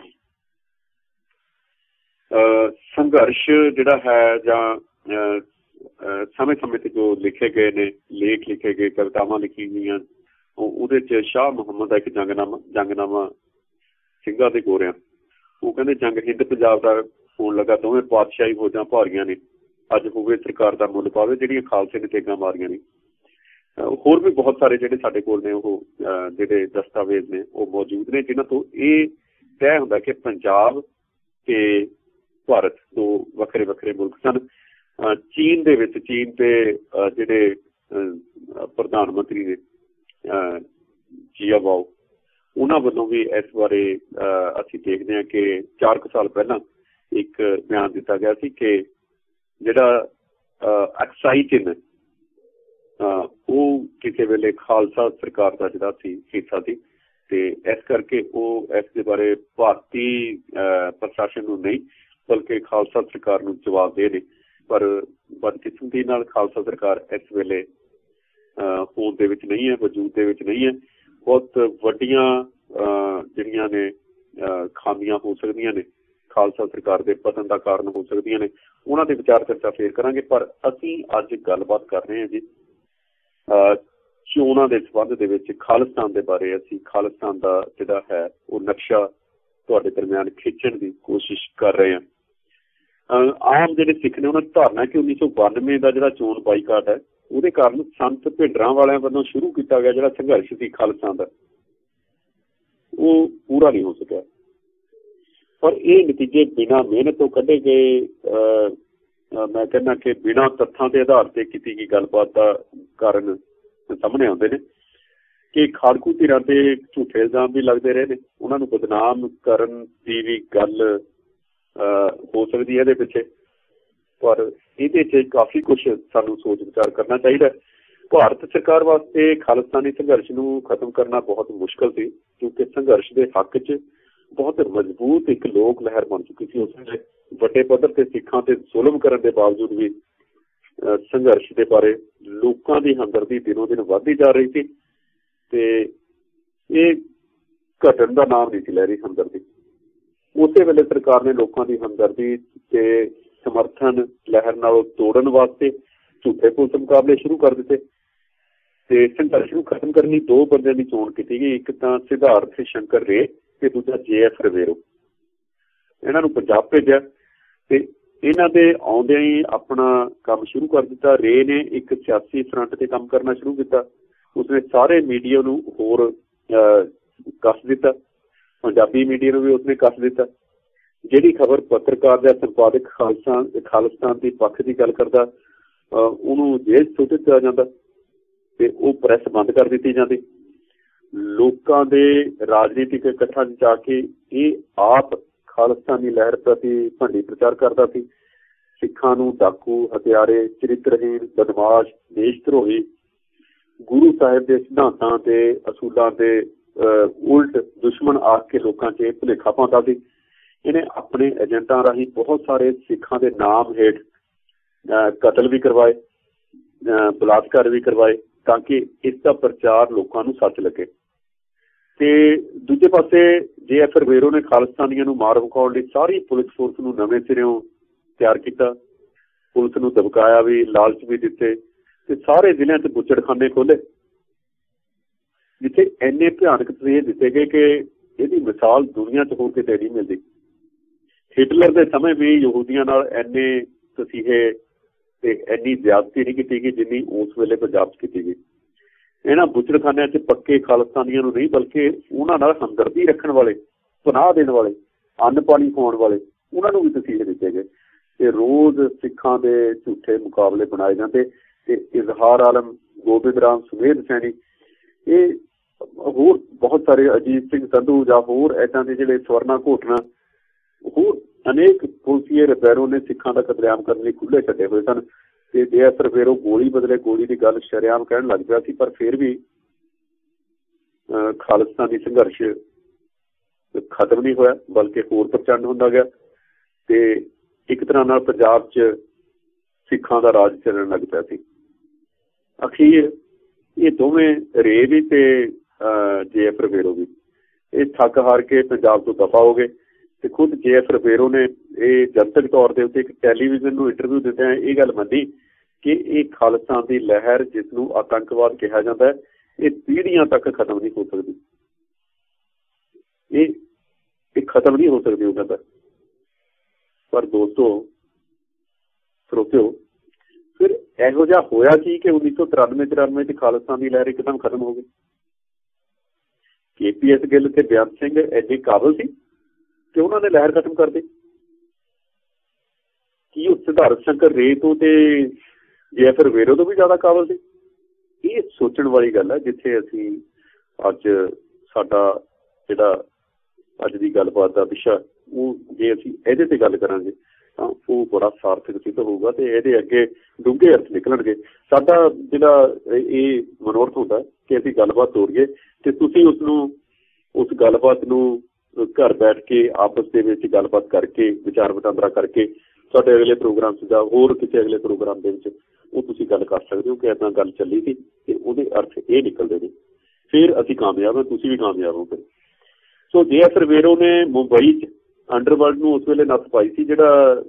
संघर्ष जिहड़ा है जां समय समय ते जो लिखे गए ने लेख लिखे गए, कवितावां लिखी गईयां, ਉਹਦੇ ਚ शाह मुहम्मद का एक जंगनामा जंगनामा ਸਿੰਘਾਂ ਦੇ ਗੋਰਿਆਂ, ਉਹ ਕਹਿੰਦੇ जंग हिंद पंजाब का होण लगा दोवें पातशाही फौजां भारियां ने, अज होवे सरकार का मुल पावे, ਜਿਹੜੀਆਂ खालसे ने तेगां मारियां ने। होर भी बहुत सारे ਜਿਹੜੇ ਸਾਡੇ ਕੋਲ ਨੇ ਉਹ ਜਿਹੜੇ दस्तावेज ने वो मौजूद ने जिन्हां ਤੋਂ ਇਹ तय ਹੁੰਦਾ कि पंजाब ते भारत दो ਵੱਖਰੇ ਵੱਖਰੇ मुल्क सन। चीन ਦੇ ਵਿੱਚ चीन ਦੇ ਜਿਹੜੇ प्रधान मंत्री ने जिया वाओ, उन्होंने वालों भी इस बारे असीं देखते हैं कि चार कुछ साल पहला एक बयान दिता गया सी कि जिहड़ा अक्साई चिन्ह वो किसी वेले खालसा सरकार का जिहड़ा सी हिस्सा सी, ते इस करके वो इसके बारे भारती प्रशासन नूं नहीं बल्कि खालसा सरकार नूं जवाब दे ने। पर बदकिस्मती नाल खालसा सरकार इस वेले होंद दे विच नहीं है, वजूद दे विच नहीं है। बहुत वड्डियां जिहड़ियां ने खामियां हो सकदियां ने, खालसा सरकार के पतन का कारण हो सकदियां ने, उन्हां दे विचार चर्चा फेर करांगे। पर असीं अज गलबात कर रहे हैं जी चोणां दे संबंध दे विच खालिस्तान दे बारे। असीं खालिस्तान दा जिहड़ा है वो नक्शा तुहाडे दरम्यान खिंचण दी कोशिश कर रहे हैं। आम जिहड़े सिख ने उन्हां धारणा कि उन्नीस सौ बानवे का जिहड़ा चोण बाईकाट है ਉਹਦੇ ਕਾਰਨ संत भिडरां वालियां ਵੱਲੋਂ शुरू किया गया ਜਿਹੜਾ संघर्ष ਸੀ खालसा ਦਾ ਉਹ पूरा नहीं हो सकिया। पर ये नतीजे बिना मेहनत तो कढ़े गए। मैं कहना कि बिना तत्थां के आधार पर की गई गलबात का कारण सामने आते हैं कि खाड़कू धिरां ते झूठे इल्जाम भी लगते रहे ने, उन्होंने बदनाम करन दी भी गल हो सकती है पिछे। पर ये काफ़ी कुछ सानू सोच विचार करना चाहिए। भारत सरकार वास्ते खालिस्तानी संघर्ष नूं खत्म करना बहुत मुश्किल थी, क्योंकि संघर्ष के हक च बहुत मजबूत एक लोक लहर बन चुकी थी। उसने वड्डे पद्धर ते सिखां ते जुल्म करन दे बावजूद भी संघर्ष के बारे लोगों की हमदर्दी दिनों दिन वधदी जा रही थी, ते ये घटन का नाम नहीं सी लै रही हमदर्दी। उस वेले सरकार ने लोगों की हमदर्दी ते समर्थन लहर नालों तोड़न वास्ते झूठे पुलिस मुकाबले शुरू कर दिते ते संघर्ष नूं खत्म करनी दो बंदियां दी चोण कीती गई, एक तां सिद्धार्थ शंकर रे ते दूजा जे एफ रवेरो। इन्हां नूं पंजाब भेजिया ते इन्हां दे आउंदे ही अपना काम शुरू कर दिता। रे ने एक सियासी फ्रंट ते काम करना शुरू किया। उसने सारे मीडिया नूं होर कस दिता, पंजाबी मीडिया नूं भी उसने कस दिता। जिहड़ी खबर पत्रकार या संपादक खालसा खालिस्तान की पक्ष की गल करता उन्होंने जेल सुट दिता जाता ते वो प्रैस बंद कर दी जाती। लोगों के राजनीतिक इकट्ठा जाके ये आप खालिस्तानी लहर प्रति भंडी प्रचार करता सी। सिखां नूं डाकू, हत्यारे, चरित्रहीन, बदमाश, देशद्रोही, गुरु साहिब के सिद्धांतां ते असूलों के उल्ट दुश्मन आख के लोगों से भुलेखा पाता सी। इन्हें अपने एजेंटा राही बहुत सारे सिखां दे नाम हेठ कतल भी करवाए, बलात्कार भी करवाए, ताकि इसका प्रचार लोगों को सच लगे। ते दूजे पासे जे एफ रवेरो ने खालिस्तानियों को मार मुकाउण लई सारी पुलिस फोर्स को नवें सिरों तैयार किया, पुलिस को दबकाया भी, लालच भी दिते ते सारे जिलों से बुचड़खाने खोले जिथे इन्ने भयानक तस्वीर दिते गए कि इसकी मिसाल दुनिया च होर किते नहीं मिलती। हिटलर के समय भी यहूदियों नाल इन्ने तसीहे ते इन्नी ज्यादती नहीं की गई जिन्नी उस वेले पंजाब च की गई। इन्हां बुचड़खानियां च पक्के खालिस्तानियों नहीं बल्कि उन्हां नाल हमदर्दी रखण वाले, पनाह देण वाले ਅੰਨ ਪਾਣੀ ਖਾਣ ਵਾਲੇ ਉਹਨਾਂ ਨੂੰ ਵੀ ਤਸੀਹੇ ਦਿੱਤੇ ਗਏ ਤੇ ਰੋਜ਼ ਸਿੱਖਾਂ ਦੇ ਝੂਠੇ ਮੁਕਾਬਲੇ ਬਣਾਏ ਜਾਂਦੇ ਤੇ ਇਜ਼ਹਾਰ ਆਲਮ, ਗੋਬਿੰਦ ਰਾਮ, ਸੁਮੇਧ ਸੈਣੀ, ਇਹ ਹੋਰ ਬਹੁਤ ਸਾਰੇ, ਅਜੀਤ ਸਿੰਘ ਸੰਧੂ ਜਾਂ ਹੋਰ ਇੱਦਾਂ ਦੇ ਜਿਹੜੇ ਸਵਰਨਾ ਘੋਟਣਾ, ਹੋਰ ਅਨੇਕ ਪੁਲਸੀਏ ਰਬੈਰੋ ਨੇ ਸਿੱਖਾਂ ਦਾ ਕਤਲੇਆਮ ਕਰਨ ਲਈ ਖੁੱਲ੍ਹੇ ਛੱਡੇ ਹੋਏ ਸਨ। ਤੇ ਜੇ ਅਸਰ ਰਬੈਰੋ ਗੋਲੀ ਬਦਲੇ ਗੋਲੀ ਦੀ ਗੱਲ ਸ਼ਰੇਆਮ ਕਹਿਣ ਲੱਗ ਪਿਆ ਸੀ, ਪਰ ਫਿਰ ਵੀ ਖਾਲਿਸਤਾਨੀ ਸੰਘਰਸ਼ ਖਤਮ ਨਹੀਂ ਹੋਇਆ, ਬਲਕਿ ਹੋਰ ਪ੍ਰਚੰਡ ਹੁੰਦਾ ਗਿਆ ਤੇ ਇੱਕ ਤਰ੍ਹਾਂ ਨਾਲ ਪੰਜਾਬ 'ਚ ਸਿੱਖਾਂ ਦਾ ਰਾਜ ਚੱਲਣ ਲੱਗ ਪਿਆ ਸੀ। ਅਖੀਰ ਇਹ ਦੋਵੇਂ ਰੇ ਵੀ ਤੇ ਜੇ ਐਫ ਰਬੇਰੋ ਵੀ ਇਹ ਥੱਕ ਹਾਰ ਕੇ ਪੰਜਾਬ ਤੋਂ ਦਫਾ ਹੋ ਗਏ ਤੇ ਖੁਦ ਜੇ ਐਫ ਰਬੇਰੋ ਨੇ ਇਹ ਜਨਤਕ ਤੌਰ ਦੇ ਉੱਤੇ ਇੱਕ ਟੈਲੀਵਿਜ਼ਨ ਨੂੰ ਇੰਟਰਵਿਊ ਦਿੰਦਿਆਂ ਇਹ ਗੱਲ ਮੰਨੀ ਕਿ ਇਹ ਖਾਲਿਸਤਾਨ ਦੀ ਲਹਿਰ, ਜਿਸ ਨੂੰ ਆਤੰਕਵਾਦ ਕਿਹਾ ਜਾਂਦਾ ਹੈ, ਇਹ ਪੀੜ੍ਹੀਆਂ ਤੱਕ ਖਤਮ ਨਹੀਂ ਹੋ ਸਕਦੀ, ਇਹ ਇਹ ਖਤਮ ਨਹੀਂ ਹੋ ਸਕਦੀ ਉਹ ਕਹਿੰਦਾ। ਪਰ ਦੋਸਤੋ ਸਰੋਤਿਓ, ਫਿਰ ਇਹੋ ਜਿਹਾ ਹੋਇਆ ਕੀ ਕਿ ਉੱਨੀ ਸੌ ਤਰਾਨਵੇਂ ਚੁਰਾਨਵੇਂ 'ਚ ਖਾਲਿਸਤਾਨ ਦੀ ਲਹਿਰ ਇੱਕਦਮ ਖਤਮ ਹੋ ਗਈ? ਕੇ ਪੀ ਐਸ ਗਿੱਲ ਤੇ ਬੇਅੰਤ ਸਿੰਘ ਐਡੇ ਕਾਬਲ ਸੀ ਕਿ ਉਹਨਾਂ ਨੇ ਲਹਿਰ ਖਤਮ ਕਰ ਦਿੱਤੀ? ਕੀ ਉਹ ਸਿਧਾਰਥ ਸ਼ੰਕਰ ਰੇ ਤੋਂ ਤੇ ਜੇ ਐਫ ਰਬੇਰੋ ਤੋਂ ਵੀ ਜ਼ਿਆਦਾ ਕਾਬਲ ਸੀ? ਇਹ ਸੋਚਣ ਵਾਲੀ ਗੱਲ ਹੈ, ਜਿੱਥੇ ਅਸੀਂ ਅੱਜ ਸਾਡਾ ਜਿਹੜਾ ਅੱਜ ਦੀ ਗੱਲਬਾਤ ਦਾ ਵਿਸ਼ਾ, ਉਹ ਜੇ ਅਸੀਂ ਇਹਦੇ ਤੇ ਗੱਲ ਕਰਾਂਗੇ ਤਾਂ ਉਹ ਬੜਾ ਸਾਰਥਕ ਸਿੱਧ ਹੋਊਗਾ ਤੇ ਇਹਦੇ ਅੱਗੇ ਡੂੰਘੇ ਅਰਥ ਨਿਕਲਣਗੇ। ਸਾਡਾ ਜਿਹੜਾ ਇਹ ਮਨੋਰਥ ਹੁੰਦਾ ਕਿ ਅਸੀਂ ਗੱਲਬਾਤ ਤੋਰੀਏ ਤੇ ਤੁਸੀਂ ਉਸਨੂੰ ਉਸ ਗੱਲਬਾਤ ਨੂੰ ਘਰ ਬੈਠ ਕੇ ਆਪਸ ਦੇ ਵਿੱਚ ਗੱਲਬਾਤ ਕਰਕੇ, ਵਿਚਾਰ ਵਟਾਂਦਰਾ ਕਰਕੇ ਤੁਹਾਡੇ ਅਗਲੇ ਪ੍ਰੋਗਰਾਮ 'ਚ ਜਾਂ ਹੋਰ ਕਿਸੇ ਅਗਲੇ ਪ੍ਰੋਗਰਾਮ ਦੇ ਵਿੱਚ ਉਹ ਤੁਸੀਂ ਗੱਲ ਕਰ ਸਕਦੇ ਹੋ ਕਿ ਇੱਦਾਂ ਗੱਲ ਚੱਲੀ ਸੀ ਤੇ ਉਹਦੇ ਅਰਥ ਇਹ ਨਿਕਲਦੇ ਨੇ। ਫਿਰ ਅਸੀਂ ਕਾਮਯਾਬ ਹਾਂ, ਤੁਸੀਂ ਵੀ ਕਾਮਯਾਬ ਹੋ। ਸੋ ਜੇ ਐਫ ਰਬੇਰੋ ਨੇ ਮੁੰਬਈ 'ਚ ਅੰਡਰਵਰਲਡ ਨੂੰ ਉਸ ਵੇਲੇ ਨੱਥ ਪਾਈ ਸੀ, ਜਿਹੜਾ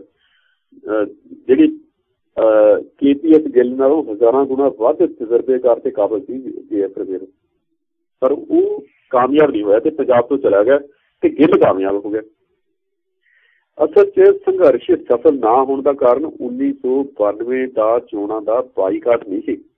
ਜਿਹੜੀ ਕੇ ਪੀ ਐਸ ਗਿੱਲ ਨਾਲੋਂ ਹਜ਼ਾਰਾਂ ਗੁਣਾ ਵੱਧ ਤਜਰਬੇਕਾਰ ਤੇ ਕਾਬਲ ਸੀ ਜੇ ਐਫ ਰਬੇਰੋ, ਪਰ ਉਹ ਕਾਮਯਾਬ ਨਹੀਂ ਹੋਇਆ ਤੇ ਪੰਜਾਬ ਤੋਂ ਚਲਾ ਗਿਆ ਤੇ ਗਿੱਲ ਕਾਮਯਾਬ ਹੋ ਗਿਆ। ਅਸਲ 'ਚ ਸੰਘਰਸ਼ ਸਫਲ ਨਾ ਹੋਣ ਦਾ ਕਾਰਨ ਉੱਨੀ ਸੌ ਬਾਨਵੇਂ ਦਾ ਚੋਣਾਂ ਦਾ ਬਾਈਕਾਟ ਨਹੀਂ ਸੀ,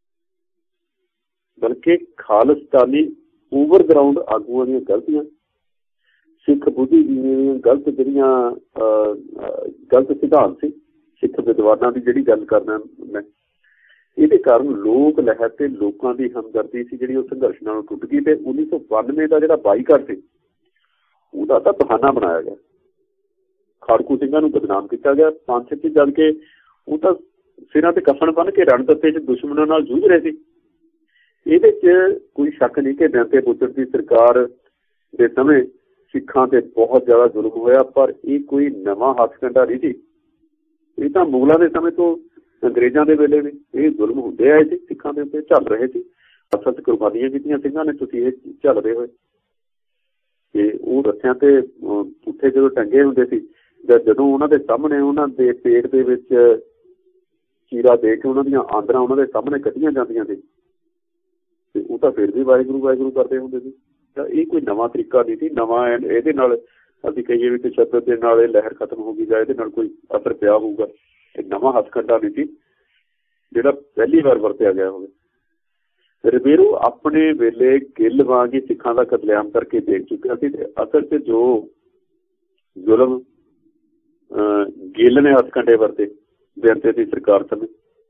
ਬਲਕਿ ਖਾਲਿਸਤਾਨੀ ਓਵਰਗਰਾਊਂਡ ਆਗੂਆਂ ਦੀਆਂ ਗਲਤੀਆਂ, ਸਿੱਖ ਬੁੱਧੀਜੀਵੀਆਂ ਦੀਆਂ ਗਲਤ ਜਿਹੜੀਆਂ ਗਲਤ ਸਿਧਾਂਤ ਸੀ, ਸਿੱਖ ਵਿਦਵਾਨਾਂ ਦੀ ਜਿਹੜੀ ਗੱਲ ਕਰਨਾ ਮੈਂ, ਇਹਦੇ ਕਾਰਨ ਲੋਕ ਲਹਿਰ ਤੇ ਲੋਕਾਂ ਦੀ ਹਮਦਰਦੀ ਸੀ ਜਿਹੜੀ ਉਹ ਸੰਘਰਸ਼ ਨਾਲੋਂ ਟੁੱਟ ਗਈ ਤੇ ਉੱਨੀ ਸੌ ਬਾਨਵੇਂ ਦਾ ਜਿਹੜਾ ਬਾਈਕਾਟ ਸੀ ਉਹਦਾ ਤਾਂ ਬਹਾਨਾ ਬਣਾਇਆ ਗਿਆ, ਖਾੜਕੂ ਸਿੰਘਾਂ ਨੂੰ ਬਦਨਾਮ ਕੀਤਾ ਗਿਆ ਪੰਥ 'ਚ, ਜਦ ਕਿ ਉਹ ਤਾਂ ਸਿਰਾਂ ਤੇ ਕਫਨ ਬੰਨ੍ਹ ਕੇ ਰਣਦੱਤੇ 'ਚ ਦੁਸ਼ਮਣਾਂ ਨਾਲ ਜੂਝ ਰਹੇ ਸੀ। ਇਹਦੇ 'ਚ ਕੋਈ ਸ਼ੱਕ ਨਹੀਂ ਕਿ ਬੰਤੇ ਪੁੱਤਰ ਦੀ ਸਰਕਾਰ ਦੇ ਸਮੇਂ ਸਿੱਖਾਂ ਤੇ ਬਹੁਤ ਜ਼ਿਆਦਾ ਜ਼ੁਲਮ ਹੋਇਆ, ਪਰ ਇਹ ਕੋਈ ਨਵਾਂ ਹੱਥਕੰਡਾ ਨਹੀਂ ਸੀ। ਇਹ ਤਾਂ ਮੁਗਲਾਂ ਦੇ ਸਮੇਂ ਤੋਂ ਅੰਗਰੇਜ਼ਾਂ ਦੇ ਵੇਲੇ ਵੀ ਇਹ ਜ਼ੁਲਮ ਹੁੰਦੇ ਆਏ ਸੀ, ਸਿੱਖਾਂ ਦੇ ਉੱਤੇ ਚੱਲ ਰਹੇ ਸੀ। ਅਸਲ 'ਚ ਕੁਰਬਾਨੀਆਂ ਕੀਤੀਆਂ ਸਿੰਘਾਂ ਨੇ, ਤੁਸੀਂ ਇਹ ਝੱਲਦੇ ਹੋਏ ਤੇ ਉਹ ਰੱਸਿਆਂ ਤੇ ਪੁੱਠੇ ਜਦੋਂ ਟੰਗੇ ਹੁੰਦੇ ਸੀ, ਜਦੋਂ ਉਹਨਾਂ ਦੇ ਸਾਹਮਣੇ ਉਹਨਾਂ ਦੇ ਪੇਟ ਦੇ ਵਿੱਚ ਚੀਰਾ ਦੇ ਕੇ ਉਹਨਾਂ ਦੀਆਂ ਆਂਦਰਾਂ ਉਹਨਾਂ ਦੇ ਸਾਹਮਣੇ ਕੱਢੀਆਂ ਜਾਂਦੀਆਂ ਸੀ ਤੇ ਉਹ ਤਾਂ ਫਿਰ ਵੀ ਵਾਹਿਗੁਰੂ ਵਾਹਿਗੁਰੂ ਕਰਦੇ ਹੁੰਦੇ ਸੀ। ਤਾਂ ਇਹ ਕੋਈ ਨਵਾਂ ਤਰੀਕਾ ਨਹੀਂ ਸੀ, ਨਵਾਂ ਇਹਦੇ ਨਾਲ ਅਸੀਂ ਕਹੀਏ ਵੀ ਤਸ਼ੱਦਦ ਦੇ ਨਾਲ ਇਹ ਲਹਿਰ ਖਤਮ ਹੋ ਗਈ ਜਾਂ ਇਹਦੇ ਨਾਲ ਕੋਈ ਅਸਰ ਪਿਆ ਹੋਊਗਾ, ਇਹ ਨਵਾਂ ਹੱਥਕੰਡਾ ਨਹੀਂ ਸੀ ਜਿਹੜਾ ਪਹਿਲੀ ਵਾਰ ਵਰਤਿਆ ਗਿਆ ਹੋਵੇ। ਰਬੇਰੋ ਆਪਣੇ ਵੇਲੇ ਗਿੱਲ ਵਾਂਗ ਹੀ ਸਿੱਖਾਂ ਦਾ ਕਤਲੇਆਮ ਕਰਕੇ ਦੇਖ ਚੁੱਕਿਆ ਸੀ ਤੇ ਅਸਲ 'ਚ ਜੋ ਜ਼ੁਲਮ ਗਿੱਲ ਨੇ ਹੱਥਕੰਡੇ ਵਰਤੇ ਬੇਅੰਤੇ ਦੀ ਸਰਕਾਰ ਸਮੇਂ,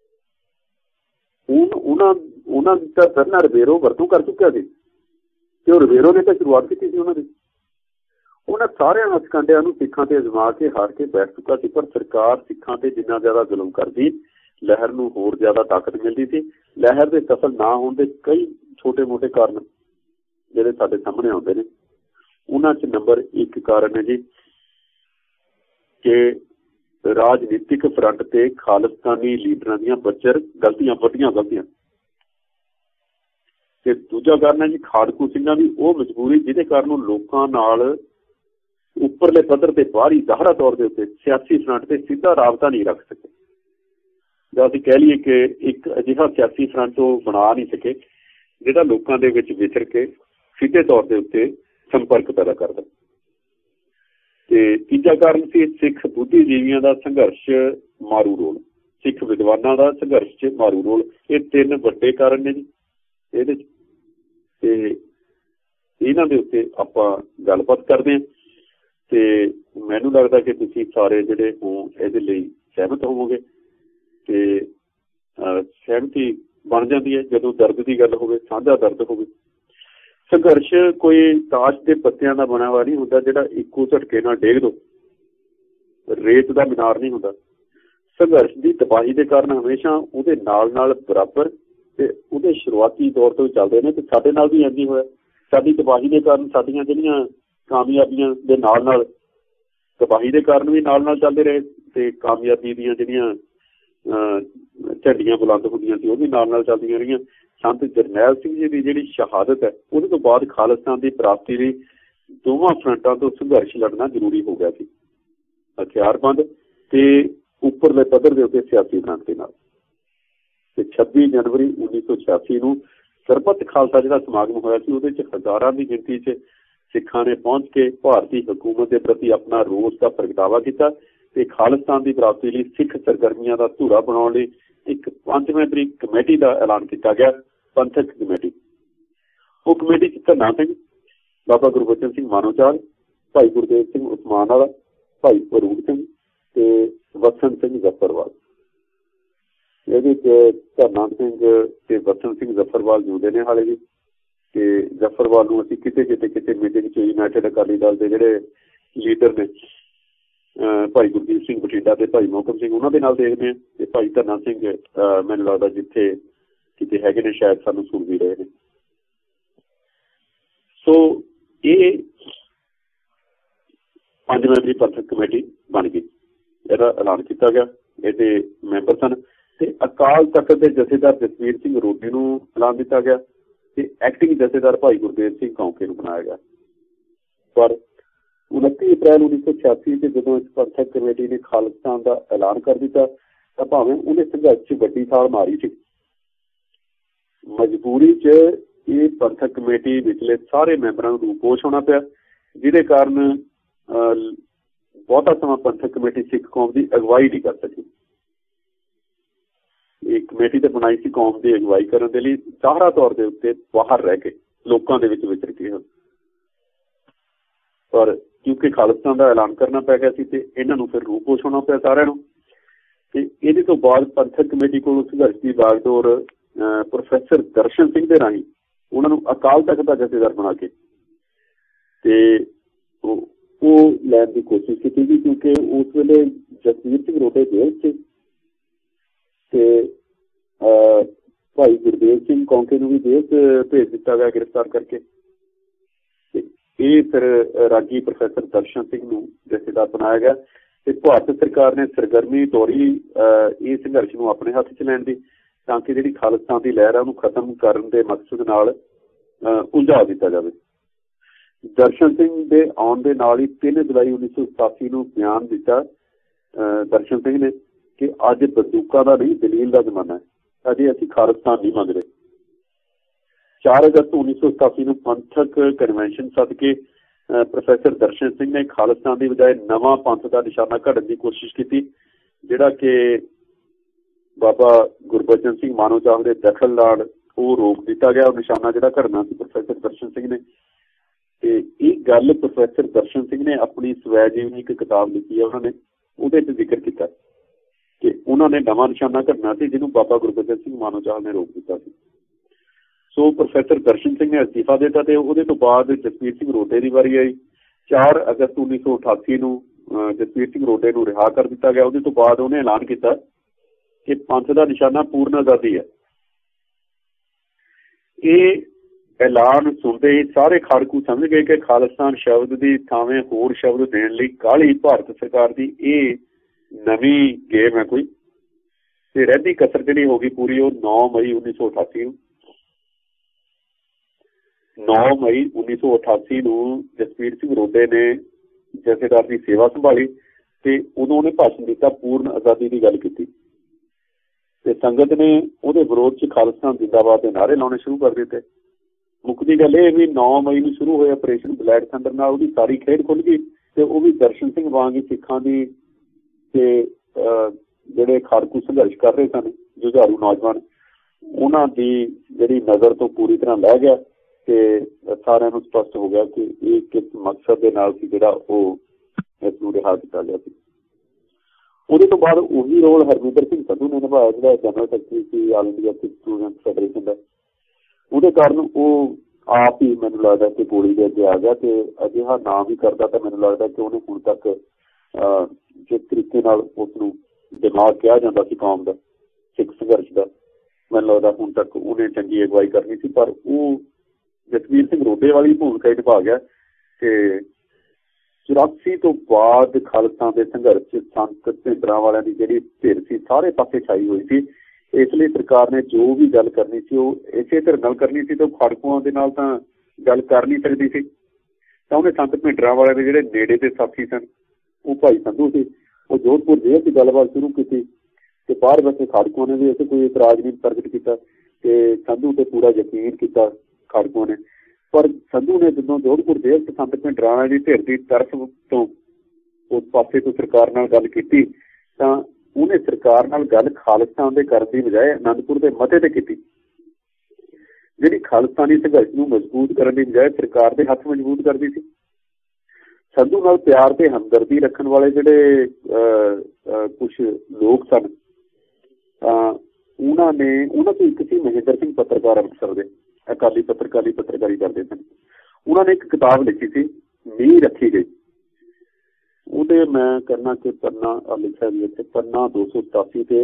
ਉਹਨਾਂ ਉਹਨਾਂ ਦਾ ਪਹਿਲਾਂ ਰਬੇਰੋ ਵਰਤੋਂ ਕਰ ਚੁੱਕਿਆ ਸੀ ਤੇ ਉਹ ਰਬੇਰੋ ਨੇ ਤਾਂ ਸ਼ੁਰੂਆਤ ਕੀਤੀ ਸੀ ਉਹਨਾਂ ਦੀ। ਉਹਨਾਂ ਸਾਰਿਆਂ ਹੱਥਕੰਡਿਆਂ ਨੂੰ ਸਿੱਖਾਂ ਤੇ ਅਜ਼ਮਾ ਕੇ ਹਾਰ ਕੇ ਬੈਠ ਚੁੱਕਾ ਸੀ, ਪਰ ਸਰਕਾਰ ਸਿੱਖਾਂ ਤੇ ਜਿੰਨਾ ਜ਼ਿਆਦਾ ਜ਼ੁਲਮ ਕਰਦੀ ਲਹਿਰ ਨੂੰ ਹੋਰ ਜ਼ਿਆਦਾ ਤਾਕਤ ਮਿਲਦੀ ਸੀ। ਲਹਿਰ ਦੇ ਸਫਲ ਨਾ ਹੋਣ ਦੇ ਕਈ ਛੋਟੇ ਮੋਟੇ ਕਾਰਨ ਜਿਹੜੇ ਸਾਡੇ ਸਾਹਮਣੇ ਆਉਂਦੇ ਨੇ, ਉਹਨਾਂ 'ਚ ਨੰਬਰ ਇੱਕ ਕਾਰਨ ਹੈ ਜੀ ਕਿ ਰਾਜਨੀਤਿਕ ਫਰੰਟ ਤੇ ਖਾਲਿਸਤਾਨੀ ਲੀਡਰਾਂ ਦੀਆਂ ਬੱਚਰ ਗਲਤੀਆਂ, ਵੱਡੀਆਂ ਗਲਤੀਆਂ। ਤੇ ਦੂਜਾ ਕਾਰਨ ਹੈ ਜੀ ਖਾੜਕੂ ਸਿੰਘਾਂ ਦੀ ਉਹ ਮਜਬੂਰੀ ਜਿਹਦੇ ਕਾਰਨ ਉਹ ਲੋਕਾਂ ਨਾਲ ਉੱਪਰਲੇ ਪੱਧਰ ਤੇ ਬਾਹਰੀ ਜ਼ਾਹਰਾ ਤੌਰ ਦੇ ਉੱਤੇ ਸਿਆਸੀ ਫਰੰਟ ਤੇ ਸਿੱਧਾ ਰਾਬਤਾ ਨਹੀਂ ਰੱਖ ਸਕੇ, ਜਾਂ ਅਸੀਂ ਕਹਿ ਲਈਏ ਕਿ ਇੱਕ ਅਜਿਹਾ ਸਿਆਸੀ ਫਰੰਟ ਉਹ ਬਣਾ ਨਹੀਂ ਸਕੇ ਜਿਹੜਾ ਲੋਕਾਂ ਦੇ ਵਿੱਚ ਵਿਚਰ ਕੇ ਸਿੱਧੇ ਤੌਰ ਦੇ ਉੱਤੇ ਸੰਪਰਕ ਪੈਦਾ ਕਰਦਾ। ਤੇ ਤੀਜਾ ਕਾਰਨ ਸੀ ਸਿੱਖ ਬੁੱਧੀਜੀਵੀਆਂ ਦਾ ਸੰਘਰਸ਼ ਮਾਰੂ ਰੋਲ, ਸਿੱਖ ਵਿਦਵਾਨਾਂ ਦਾ ਸੰਘਰਸ਼ 'ਚ ਮਾਰੂ ਰੋਲ। ਇਹ ਤਿੰਨ ਵੱਡੇ ਕਾਰਨ ਨੇ ਜੀ ਇਹਦੇ 'ਚ ਤੇ ਇਹਨਾਂ ਦੇ ਉੱਤੇ ਆਪਾਂ ਗੱਲਬਾਤ ਕਰਦੇ ਹਾਂ। ਤੇ ਮੈਨੂੰ ਲੱਗਦਾ ਕਿ ਤੁਸੀਂ ਸਾਰੇ ਜਿਹੜੇ ਹੋ ਇਹਦੇ ਲਈ ਸਹਿਮਤ ਹੋਵੋਗੇ ਤੇ ਸਹਿਮਤੀ ਬਣ ਜਾਂਦੀ ਹੈ ਜਦੋਂ ਦਰਦ ਦੀ ਗੱਲ ਹੋਵੇ, ਸਾਂਝਾ ਦਰਦ ਹੋਵੇ। ਸੰਘਰਸ਼ ਕੋਈ ਤਾਸ਼ ਦੇ ਪੱਤਿਆਂ ਦਾ ਬਣਿਆ ਹੋਇਆ ਨਹੀਂ ਹੁੰਦਾ ਜਿਹੜਾ ਇੱਕੋ ਝਟਕੇ ਨਾਲ ਡੇਗ ਦੋ, ਰੇਤ ਦਾ ਮੀਨਾਰ ਨਹੀਂ ਹੁੰਦਾ। ਸੰਘਰਸ਼ ਦੀ ਤਬਾਹੀ ਦੇ ਕਾਰਨ ਹਮੇਸ਼ਾ ਉਹਦੇ ਨਾਲ ਨਾਲ ਬਰਾਬਰ ਤੇ ਉਹਦੇ ਸ਼ੁਰੂਆਤੀ ਤੌਰ ਤੋਂ ਚੱਲਦੇ ਨੇ। ਤੇ ਸਾਡੇ ਨਾਲ ਵੀ ਇੰਝ ਹੀ ਹੋਇਆ। ਸਾਡੀ ਤਬਾਹੀ ਦੇ ਕਾਰਨ ਸਾਡੀਆਂ ਜਿਹੜੀਆਂ ਕਾਮਯਾਬੀਆਂ ਦੇ ਨਾਲ ਨਾਲ ਤਬਾਹੀ ਦੇ ਕਾਰਨ ਵੀ ਨਾਲ ਨਾਲ ਚੱਲਦੇ ਰਹੇ ਤੇ ਕਾਮਯਾਬੀ ਦੀਆਂ ਜਿਹੜੀਆਂ ਝੰਡੀਆਂ ਬੁਲੰਦ ਹੁੰਦੀਆਂ ਸੀ ਉਹ ਵੀ ਨਾਲ ਨਾਲ ਚੱਲਦੀਆਂ ਰਹੀਆਂ। ਸੰਤ ਜਰਨੈਲ ਸਿੰਘ ਜੀ ਦੀ ਜਿਹੜੀ ਸ਼ਹਾਦਤ ਹੈ ਉਹਦੇ ਤੋਂ ਬਾਅਦ ਖਾਲਿਸਤਾਨ ਦੀ ਪ੍ਰਾਪਤੀ ਲਈ ਦੋਵਾਂ ਫਰੰਟਾਂ ਤੋਂ ਸੰਘਰਸ਼ ਲੜਨਾ ਜ਼ਰੂਰੀ ਹੋ ਗਿਆ ਸੀ, ਹਥਿਆਰਬੰਦ ਤੇ ਉੱਪਰਲੇ ਪੱਧਰ ਦੇ ਉੱਤੇ ਸਿਆਸੀ ਫਰੰਟ ਦੇ ਨਾਲ। ਤੇ ਛੱਬੀ ਜਨਵਰੀ ਉੱਨੀ ਸੌ ਛਿਆਸੀ ਨੂੰ ਸਰਬੱਤ ਖਾਲਸਾ ਜਿਹੜਾ ਸਮਾਗਮ ਹੋਇਆ ਸੀ ਉਹਦੇ 'ਚ ਹਜ਼ਾਰਾਂ ਦੀ ਗਿਣਤੀ 'ਚ ਸਿੱਖਾਂ ਨੇ ਪਹੁੰਚ ਕੇ ਭਾਰਤੀ ਹਕੂਮਤ ਦੇ ਪ੍ਰਤੀ ਆਪਣਾ ਰੋਸ ਦਾ ਪ੍ਰਗਟਾਵਾ ਕੀਤਾ ਤੇ ਖਾਲਿਸਤਾਨ ਦੀ ਪ੍ਰਾਪਤੀ ਲਈ ਸਿੱਖ ਸਰਗਰਮੀਆਂ ਦਾ ਧੂਰਾ ਬਣਾਉਣ ਲਈ ਇੱਕ ਪੰਜ ਮੈਂਬਰੀ ਕਮੇਟੀ ਦਾ ਐਲਾਨ ਕੀਤਾ ਗਿਆ, ਪੰਥਕ ਕਮੇਟੀ। ਉਹ ਕਮੇਟੀ 'ਚ ਧੰਨਾ ਸਿੰਘ, ਬਾਬਾ ਗੁਰਬਚਨ ਸਿੰਘ ਮਾਨੋਚਾਲ, ਭਾਈ ਗੁਰਦੇਵ ਸਿੰਘ ਉਸਮਾਨ ਵਾਲਾ, ਭਾਈ ਫਰੂਕ ਸਿੰਘ ਤੇ ਵਸਨ ਸਿੰਘ ਜ਼ਫਰਵਾਲ। ਇਹਦੇ 'ਚ ਧੰਨਾ ਸਿੰਘ ਤੇ ਵਸਨ ਸਿੰਘ ਜ਼ਫਰਵਾਲ ਜੁੜੇ ਨੇ ਹਾਲੇ ਵੀ। ਤੇ ਜ਼ਫਰਵਾਲ ਨੂੰ ਅਸੀਂ ਕਿਤੇ ਕਿਤੇ ਕਿਤੇ ਮੀਟਿੰਗ 'ਚ ਯੂਨਾਈਟਿਡ ਅਕਾਲੀ ਦਲ ਦੇ ਜਿਹੜੇ ਲੀਡਰ ਨੇ ਭਾਈ ਗੁਰਦੀਪ ਸਿੰਘ ਬਠਿੰਡਾ ਤੇ ਭਾਈ ਮੋਹਕਮ ਸਿੰਘ ਉਹਨਾਂ ਦੇ ਨਾਲ ਦੇਖਦੇ ਹਾਂ। ਤੇ ਭਾਈ ਧੰਨਾ ਸਿੰਘ ਮੈਨੂੰ ਲੱਗਦਾ ਜਿੱਥੇ ਕਿਤੇ ਹੈਗੇ ਨੇ ਸ਼ਾਇਦ ਸਾਨੂੰ ਸੁਣ ਵੀ ਰਹੇ ਨੇ। ਸੋ ਇਹ ਪੰਜ ਮੈਂਬਰੀ ਪੰਥਕ ਕਮੇਟੀ ਬਣ ਗਈ, ਇਹਦਾ ਐਲਾਨ ਕੀਤਾ ਗਿਆ। ਇਹਦੇ ਮੈਂਬਰ ਸਨ ਤੇ ਅਕਾਲ ਤਖਤ ਦੇ ਜਥੇਦਾਰ ਜਸਵੀਰ ਸਿੰਘ ਰੋਡੀ ਨੂੰ ਐਲਾਨ ਦਿੱਤਾ ਗਿਆ ਤੇ ਐਕਟਿੰਗ ਜਥੇਦਾਰ ਭਾਈ ਗੁਰਦੇਵ ਸਿੰਘ ਕੌਂਕੇ ਨੂੰ ਬਣਾਇਆ ਗਿਆ। ਪਰ ਉਨੱਤੀ ਅਪ੍ਰੈਲ ਉੱਨੀ ਸੌ ਛਿਆਸੀ ਚ ਜਦੋਂ ਇਸ ਪੰਥਕ ਕਮੇਟੀ ਨੇ ਖਾਲਿਸਤਾਨ ਦਾ ਐਲਾਨ ਕਰ ਦਿੱਤਾ ਤਾਂ ਭਾਵੇਂ ਉਹਨੇ ਸੰਘਰਸ਼ ਚ ਵੱਡੀ ਛਾਲ ਮਾਰੀ ਸੀ, ਮਜਬੂਰੀ ਚ ਇਹ ਪੰਥਕ ਕਮੇਟੀ ਵਿਚਲੇ ਸਾਰੇ ਮੈਂਬਰਾਂ ਨੂੰ ਰੂਪੋਸ਼ ਹੋਣਾ ਪਿਆ, ਜਿਹਦੇ ਕਾਰਨ ਬਹੁਤਾ ਸਮਾਂ ਪੰਥਕ ਕਮੇਟੀ ਸਿੱਖ ਕੌਮ ਦੀ ਅਗਵਾਈ ਨਹੀਂ ਕਰ ਸਕੀ। ਇਹ ਕਮੇਟੀ ਤੇ ਬਣਾਈ ਸੀ ਕੌਮ ਦੀ ਅਗਵਾਈ ਕਰਨ ਦੇ ਲਈ, ਸਾਰਾ ਤੌਰ ਦੇ ਉੱਤੇ ਬਾਹਰ ਰਹਿ ਕੇ ਲੋਕਾਂ ਦੇ ਵਿੱਚ ਵਿਚਰ ਕੇ। ਪਰ ਕਿਉਂਕਿ ਖਾਲਿਸਤਾਨ ਦਾ ਐਲਾਨ ਕਰਨਾ ਪੈ ਗਿਆ ਸੀ ਤੇ ਇਹਨਾਂ ਨੂੰ ਫਿਰ ਰੂਪੋਸ਼ ਹੋਣਾ ਪਿਆ ਸਾਰਿਆਂ ਨੂੰ। ਤੇ ਇਹਦੇ ਤੋਂ ਬਾਅਦ ਪੰਥਕ ਕਮੇਟੀ ਕੋਲ ਸੰਘਰਸ਼ ਦੀ ਬਾਗਡੋਰ ਪ੍ਰੋਫੈਸਰ ਦਰਸ਼ਨ ਸਿੰਘ ਦੇ ਰਾਹੀਂ ਉਹਨਾਂ ਨੂੰ ਅਕਾਲ ਤਖਤ ਦਾ ਜਥੇਦਾਰ ਬਣਾ ਕੇ ਤੇ ਉਹ ਲੈਣ ਦੀ ਕੋਸ਼ਿਸ਼ ਕੀਤੀ ਗਈ, ਕਿਉਂਕਿ ਉਸ ਵੇਲੇ ਜਸਵੀਰ ਸਿੰਘ ਰੋਡੇ ਜੇਲ੍ਹ 'ਚ ਤੇ ਭਾਈ ਗੁਰਦੇਵ ਸਿੰਘ ਕੌਂਕੇ ਨੂੰ ਵੀ ਜੇਲ੍ਹ 'ਚ ਭੇਜ ਦਿੱਤਾ ਗਿਆ ਗ੍ਰਿਫਤਾਰ ਕਰਕੇ। ਤੇ ਇਹ ਫਿਰ ਰਾਗੀ ਪ੍ਰੋਫੈਸਰ ਦਰਸ਼ਨ ਸਿੰਘ ਨੂੰ ਜਥੇਦਾਰ ਬਣਾਇਆ ਗਿਆ ਤੇ ਭਾਰਤ ਸਰਕਾਰ ਨੇ ਸਰਗਰਮੀ ਤੋਰੀ ਇਹ ਸੰਘਰਸ਼ ਨੂੰ ਆਪਣੇ ਹੱਥ 'ਚ ਲੈਣ ਦੀ, ਤਾਂ ਕਿ ਜਿਹੜੀ ਖਾਲਿਸਤਾਨ ਦੀ ਲਹਿਰ ਹੈ ਉਹਨੂੰ ਖਤਮ ਕਰਨ ਦੇ ਮਕਸਦ ਨਾਲ ਉਲਝਾ ਦਿੱਤਾ ਜਾਵੇ। ਦਰਸ਼ਨ ਸਿੰਘ ਦੇ ਆਉਣ ਦੇ ਨਾਲ ਹੀ ਤਿੰਨ ਜੁਲਾਈ ਉੱਨੀ ਸੌ ਸਤਾਸੀ ਨੂੰ ਬਿਆਨ ਦਿੱਤਾ ਦਰਸ਼ਨ ਸਿੰਘ ਨੇ ਕਿ ਅੱਜ ਬੰਦੂਕਾਂ ਦਾ ਨਹੀਂ ਦਲੀਲ ਦਾ ਜ਼ਮਾਨਾ ਹੈ, ਅਜੇ ਅਸੀਂ ਖਾਲਿਸਤਾਨ ਨਹੀਂ ਮੰਗ ਰਹੇ। ਚਾਰ ਅਗਸਤ ਉੱਨੀ ਸੌ ਸਤਾਸੀ ਨੂੰ ਪੰਥਕ ਕਨਵੈਨਸ਼ਨ ਸੱਦ ਕੇ ਪ੍ਰੋਫੈਸਰ ਦਰਸ਼ਨ ਸਿੰਘ ਨੇ ਖਾਲਿਸਤਾਨ ਦੀ ਬਜਾਏ ਨਵਾਂ ਪੰਥ ਦਾ ਨਿਸ਼ਾਨਾ ਘੜਨ ਦੀ ਕੋਸ਼ਿਸ਼ ਕੀਤੀ, ਜਿਹੜਾ ਕਿ ਬਾਬਾ ਗੁਰਬਚਨ ਸਿੰਘ ਮਾਨੋਚਾਲ ਦੇ ਦਖਲ ਨਾਲ ਉਹ ਰੋਕ ਦਿੱਤਾ ਗਿਆ। ਉਹ ਨਿਸ਼ਾਨਾ ਜਿਹੜਾ ਘੜਨਾ ਸੀ ਪ੍ਰੋਫੈਸਰ ਦਰਸ਼ਨ ਸਿੰਘ ਨੇ। ਤੇ ਇਹ ਗੱਲ ਪ੍ਰੋਫੈਸਰ ਦਰਸ਼ਨ ਸਿੰਘ ਨੇ ਆਪਣੀ ਸਵੈ ਜੀਵਨੀ ਇੱਕ ਕਿਤਾਬ ਲਿਖੀ ਹੈ, ਉਹਨਾਂ ਨੇ ਉਹਦੇ 'ਚ ਜ਼ਿਕਰ ਕੀਤਾ ਕਿ ਉਹਨਾਂ ਨੇ ਨਵਾਂ ਨਿਸ਼ਾਨਾ ਘੜਨਾ ਸੀ ਜਿਹਨੂੰ ਬਾਬਾ ਗੁਰਬਚਨ ਸਿੰਘ ਮਾਨੋਚਾਲ ਨੇ ਰੋਕ ਦਿੱਤਾ ਸੀ। ਸੋ ਪ੍ਰੋਫੈਸਰ ਦਰਸ਼ਨ ਸਿੰਘ ਨੇ ਅਸਤੀਫਾ ਦਿੱਤਾ ਤੇ ਉਹਦੇ ਤੋਂ ਬਾਅਦ ਜਸਵੀਰ ਸਿੰਘ ਰੋਡੇ ਦੀ ਵਾਰੀ ਆਈ। ਚਾਰ ਅਗਸਤ ਉੱਨੀ ਸੌ ਅਠਾਸੀ ਨੂੰ ਜਸਵੀਰ ਸਿੰਘ ਰੋਡੇ ਨੂੰ ਰਿਹਾ ਕਰ ਦਿੱਤਾ ਗਿਆ। ਉਹਦੇ ਤੋਂ ਬਾਅਦ ਉਹਨੇ ਐਲਾਨ ਕੀਤਾ ਕਿ ਪੰਥ ਦਾ ਨਿਸ਼ਾਨਾ ਪੂਰਨ ਆਜ਼ਾਦੀ ਹੈ। ਇਹ ਐਲਾਨ ਸੁਣਦੇ ਹੀ ਸਾਰੇ ਖਾੜਕੂ ਸਮਝ ਗਏ ਕਿ ਖਾਲਿਸਤਾਨ ਸ਼ਬਦ ਦੀ ਥਾਵੇਂ ਹੋਰ ਸ਼ਬਦ ਦੇਣ ਲਈ ਕਾਹਲੀ ਭਾਰਤ ਸਰਕਾਰ ਦੀ ਇਹ ਨਵੀਂ ਗੇਮ ਹੈ ਕੋਈ। ਤੇ ਰਹਿੰਦੀ ਕਸਰ ਜਿਹੜੀ ਹੋ ਗਈ ਪੂਰੀ ਉਹ ਨੌ ਮਈ ਉੱਨੀ ਸੌ ਅਠਾਸੀ ਨੂੰ ਨੌ ਮਈ ਉੱਨੀ ਸੌ ਅਠਾਸੀ ਨੂੰ ਜਸਵੀਰ ਸਿੰਘ ਰੋਡੇ ਨੇ ਜਥੇਦਾਰ ਦੀ ਸੇਵਾ ਸੰਭਾਲੀ ਤੇ ਉਦੋਂ ਉਹਨੇ ਭਾਸ਼ਣ ਦਿੱਤਾ, ਪੂਰਨ ਆਜ਼ਾਦੀ ਦੀ ਗੱਲ ਕੀਤੀ ਤੇ ਸੰਗਤ ਨੇ ਉਹਦੇ ਵਿਰੋਧ 'ਚ ਖਾਲਿਸਤਾਨ ਜ਼ਿੰਦਾਬਾਦ ਦੇ ਨਾਅਰੇ ਲਾਉਣੇ ਸ਼ੁਰੂ ਕਰ ਦਿੱਤੇ। ਮੁੱਕਦੀ ਗੱਲ ਇਹ ਵੀ ਨੌ ਮਈ ਨੂੰ ਸ਼ੁਰੂ ਹੋਏ ਆਪਰੇਸ਼ਨ ਬਲੈਕ ਥੰਡਰ ਨਾਲ ਉਹਦੀ ਸਾਰੀ ਖੇਡ ਖੁੱਲ ਗਈ ਤੇ ਉਹ ਵੀ ਦਰਸ਼ਨ ਸਿੰਘ ਵਾਂਗ ਹੀ ਸਿੱਖਾਂ ਦੀ ਤੇ ਜਿਹੜੇ ਖਾੜਕੂ ਸੰਘਰਸ਼ ਕਰ ਰਹੇ ਸਨ ਜੁਝਾਰੂ ਨੌਜਵਾਨ ਉਹਨਾਂ ਦੀ ਜਿਹੜੀ ਨਜ਼ਰ ਤੋਂ ਪੂਰੀ ਤਰ੍ਹਾਂ ਲੈ ਗਿਆ ਤੇ ਸਾਰਿਆਂ ਨੂੰ ਸਪਸ਼ਟ ਹੋ ਗਿਆ ਕਿ ਇਹ ਕਿਸ ਮਕਸਦ ਦੇ ਨਾਲ ਸੀ ਜਿਹੜਾ ਉਹ इसनूं रिहा किया गया सी। ਉਹਦੇ ਤੋਂ ਬਾਅਦ ਉਹੀ ਰੋਲ ਹਰਮਿੰਦਰ ਸਿੰਘ ਸੰਧੂ ਨੇ ਨਿਭਾਇਆ, ਜਿਹੜਾ ਜਨਰਲ ਸੈਕਟਰੀ ਸੀ all India Sikh student federation ਦਾ। ਉਹਦੇ ਕਾਰਨ ਉਹ ਆਪ ਹੀ ਮੈਨੂੰ ਲੱਗਦਾ ਕਿ ਗੋਲੀ ਦੇ ਅੱਗੇ ਆ ਗਿਆ, ਤੇ ਅਜਿਹਾ ਨਾ ਵੀ ਕਰਦਾ ਤਾਂ ਮੈਨੂੰ ਲੱਗਦਾ ਕਿ ਉਹਨੇ ਹੁਣ ਤੱਕ ਜਿਸ ਤਰੀਕੇ ਨਾਲ ਉਸਨੂੰ ਦਿਮਾਗ ਕਿਹਾ ਜਾਂਦਾ ਸੀ ਕੌਮ ਦਾ, ਸਿੱਖ ਸੰਘਰਸ਼ ਦਾ, ਮੈਨੂੰ ਲੱਗਦਾ ਹੁਣ ਤੱਕ ਉਹਨੇ ਚੰਗੀ ਅਗਵਾਈ ਕਰਨੀ ਸੀ। ਪਰ ਉਹ ਜਸਵੀਰ ਸਿੰਘ ਰੋਡੇ ਵਾਲੀ ਭੂਮਿਕਾ ਹੀ ਨਿਭਾ ਗਿਆ ਕਿ ਚੁਰਾਸੀ ਤੋਂ ਬਾਅਦ ਖਾਲਸਾ ਦੇ ਸੰਘਰਸ਼ ਸੰਤ ਭਿੰਡਰਾਂ ਵਾਲਿਆਂ ਦੀ ਜਿਹੜੀ ਧਿਰ ਸੀ ਸਾਰੇ ਪਾਸੇ ਛਾਈ ਹੋਈ ਸੀ। ਇਸ ਲਈ ਸਰਕਾਰ ਨੇ ਜੋ ਵੀ ਗੱਲ ਕਰਨੀ ਸੀ ਉਹ ਇਸੇ ਧਿਰ ਨਾਲ ਕਰਨੀ ਸੀ, ਤੇ ਉਹ ਖਾੜਕੂਆਂ ਦੇ ਨਾਲ ਤਾਂ ਗੱਲ ਕਰ ਨਹੀਂ ਸਕਦੀ ਸੀ। ਤਾਂ ਉਹਨੇ ਸੰਤ ਭਿੰਡਰਾਂ ਵਾਲਿਆਂ ਦੇ ਜਿਹੜੇ ਨੇੜੇ ਦੇ ਸਾਥੀ ਸਨ, ਉਹ ਭਾਈ ਸੰਧੂ ਸੀ, ਉਹ ਜੋਧਪੁਰ ਜੇਲ੍ਹ 'ਚ ਗੱਲਬਾਤ ਸ਼ੁਰੂ ਕੀਤੀ, ਤੇ ਬਾਹਰ ਬੈਠੇ ਖਾੜਕੂਆਂ ਨੇ ਵੀ ਇੱਥੇ ਕੋਈ ਇਤਰਾਜ਼ ਨਹੀਂ ਪ੍ਰਗਟ ਕੀਤਾ, ਤੇ ਸੰਧੂ ਤੇ ਪੂਰਾ ਯਕੀਨ ਕੀਤਾ ਖਾੜਕੂਆਂ ਨੇ। ਪਰ ਸੰਧੂ ਨੇ ਜਦੋਂ ਜੋਧਪੁਰ ਜੇਲ੍ਹ 'ਚ ਸੰਤ ਭਿੰਡਰਾਂ ਦੀ ਧਿਰ ਦੀ ਤਰਫ ਤੋਂ ਉਸ ਪਾਸੇ ਤੋਂ ਸਰਕਾਰ ਨਾਲ ਗੱਲ ਕੀਤੀ, ਤਾਂ ਉਹਨੇ ਸਰਕਾਰ ਨਾਲ ਗੱਲ ਖਾਲਿਸਤਾਨ ਦੇ ਕਰਨ ਦੀ ਬਜਾਏ ਅਨੰਦਪੁਰ ਦੇ ਮਤੇ ਤੇ ਕੀਤੀ, ਜਿਹੜੀ ਖਾਲਿਸਤਾਨੀ ਸੰਘਰਸ਼ ਨੂੰ ਮਜ਼ਬੂਤ ਕਰਨ ਦੀ ਬਜਾਏ ਸਰਕਾਰ ਦੇ ਹੱਥ ਮਜ਼ਬੂਤ ਕਰਦੀ ਸੀ। ਸੰਧੂ ਨਾਲ ਪਿਆਰ ਤੇ ਹਮਦਰਦੀ ਰੱਖਣ ਵਾਲੇ ਜਿਹੜੇ ਕੁਛ ਲੋਕ ਸਨ, ਉਹਨਾਂ ਨੇ ਉਹਨਾਂ ਤੋਂ ਇੱਕ ਸੀ ਮਹਿੰਦਰ ਸਿੰਘ ਪੱਤਰਕਾਰ ਅੰਮ੍ਰਿਤਸਰ ਦੇ, ਅਕਾਲੀ ਪੱਤਰਕਾਰੀ ਪੱਤਰਕਾਰੀ ਕਰਦੇ ਸਨ। ਉਹਨਾਂ ਨੇ ਇੱਕ ਕਿਤਾਬ ਲਿਖੀ ਸੀ ਨੀਂਹ ਰੱਖੀ ਗਈ। ਉਹਦੇ ਮੈਂ ਕਰਨਾ ਕਿ ਪੰਨਾ ਲਿਖਿਆ ਵੀ ਇੱਥੇ ਪੰਨਾ ਦੋ ਸੌ ਸਤਾਸੀ ਤੇ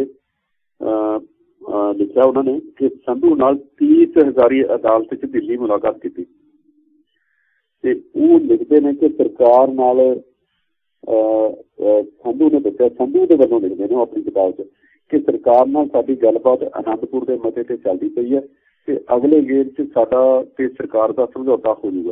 ਲਿਖਿਆ ਉਹਨਾਂ ਨੇ ਕਿ ਸੰਧੂ ਨਾਲ ਤੀਸ ਹਜ਼ਾਰੀ ਅਦਾਲਤ 'ਚ ਦਿੱਲੀ ਮੁਲਾਕਾਤ ਕੀਤੀ, ਤੇ ਉਹ ਲਿਖਦੇ ਨੇ ਕਿ ਸਰਕਾਰ ਨਾਲ ਸੰਧੂ ਨੇ ਦੱਸਿਆ, ਸੰਧੂ ਦੇ ਵੱਲੋਂ ਲਿਖਦੇ ਨੇ ਆਪਣੀ ਕਿਤਾਬ 'ਚ ਕਿ ਸਰਕਾਰ ਨਾਲ ਸਾਡੀ ਗੱਲਬਾਤ ਅਨੰਦਪੁਰ ਦੇ ਮਤੇ ਤੇ ਚੱਲਦੀ ਪਈ ਹੈ, ਤੇ ਅਗਲੇ ਗੇੜ 'ਚ ਸਾਡਾ ਤੇ ਸਰਕਾਰ ਦਾ ਸਮਝੌਤਾ ਹੋ ਜਾਊਗਾ।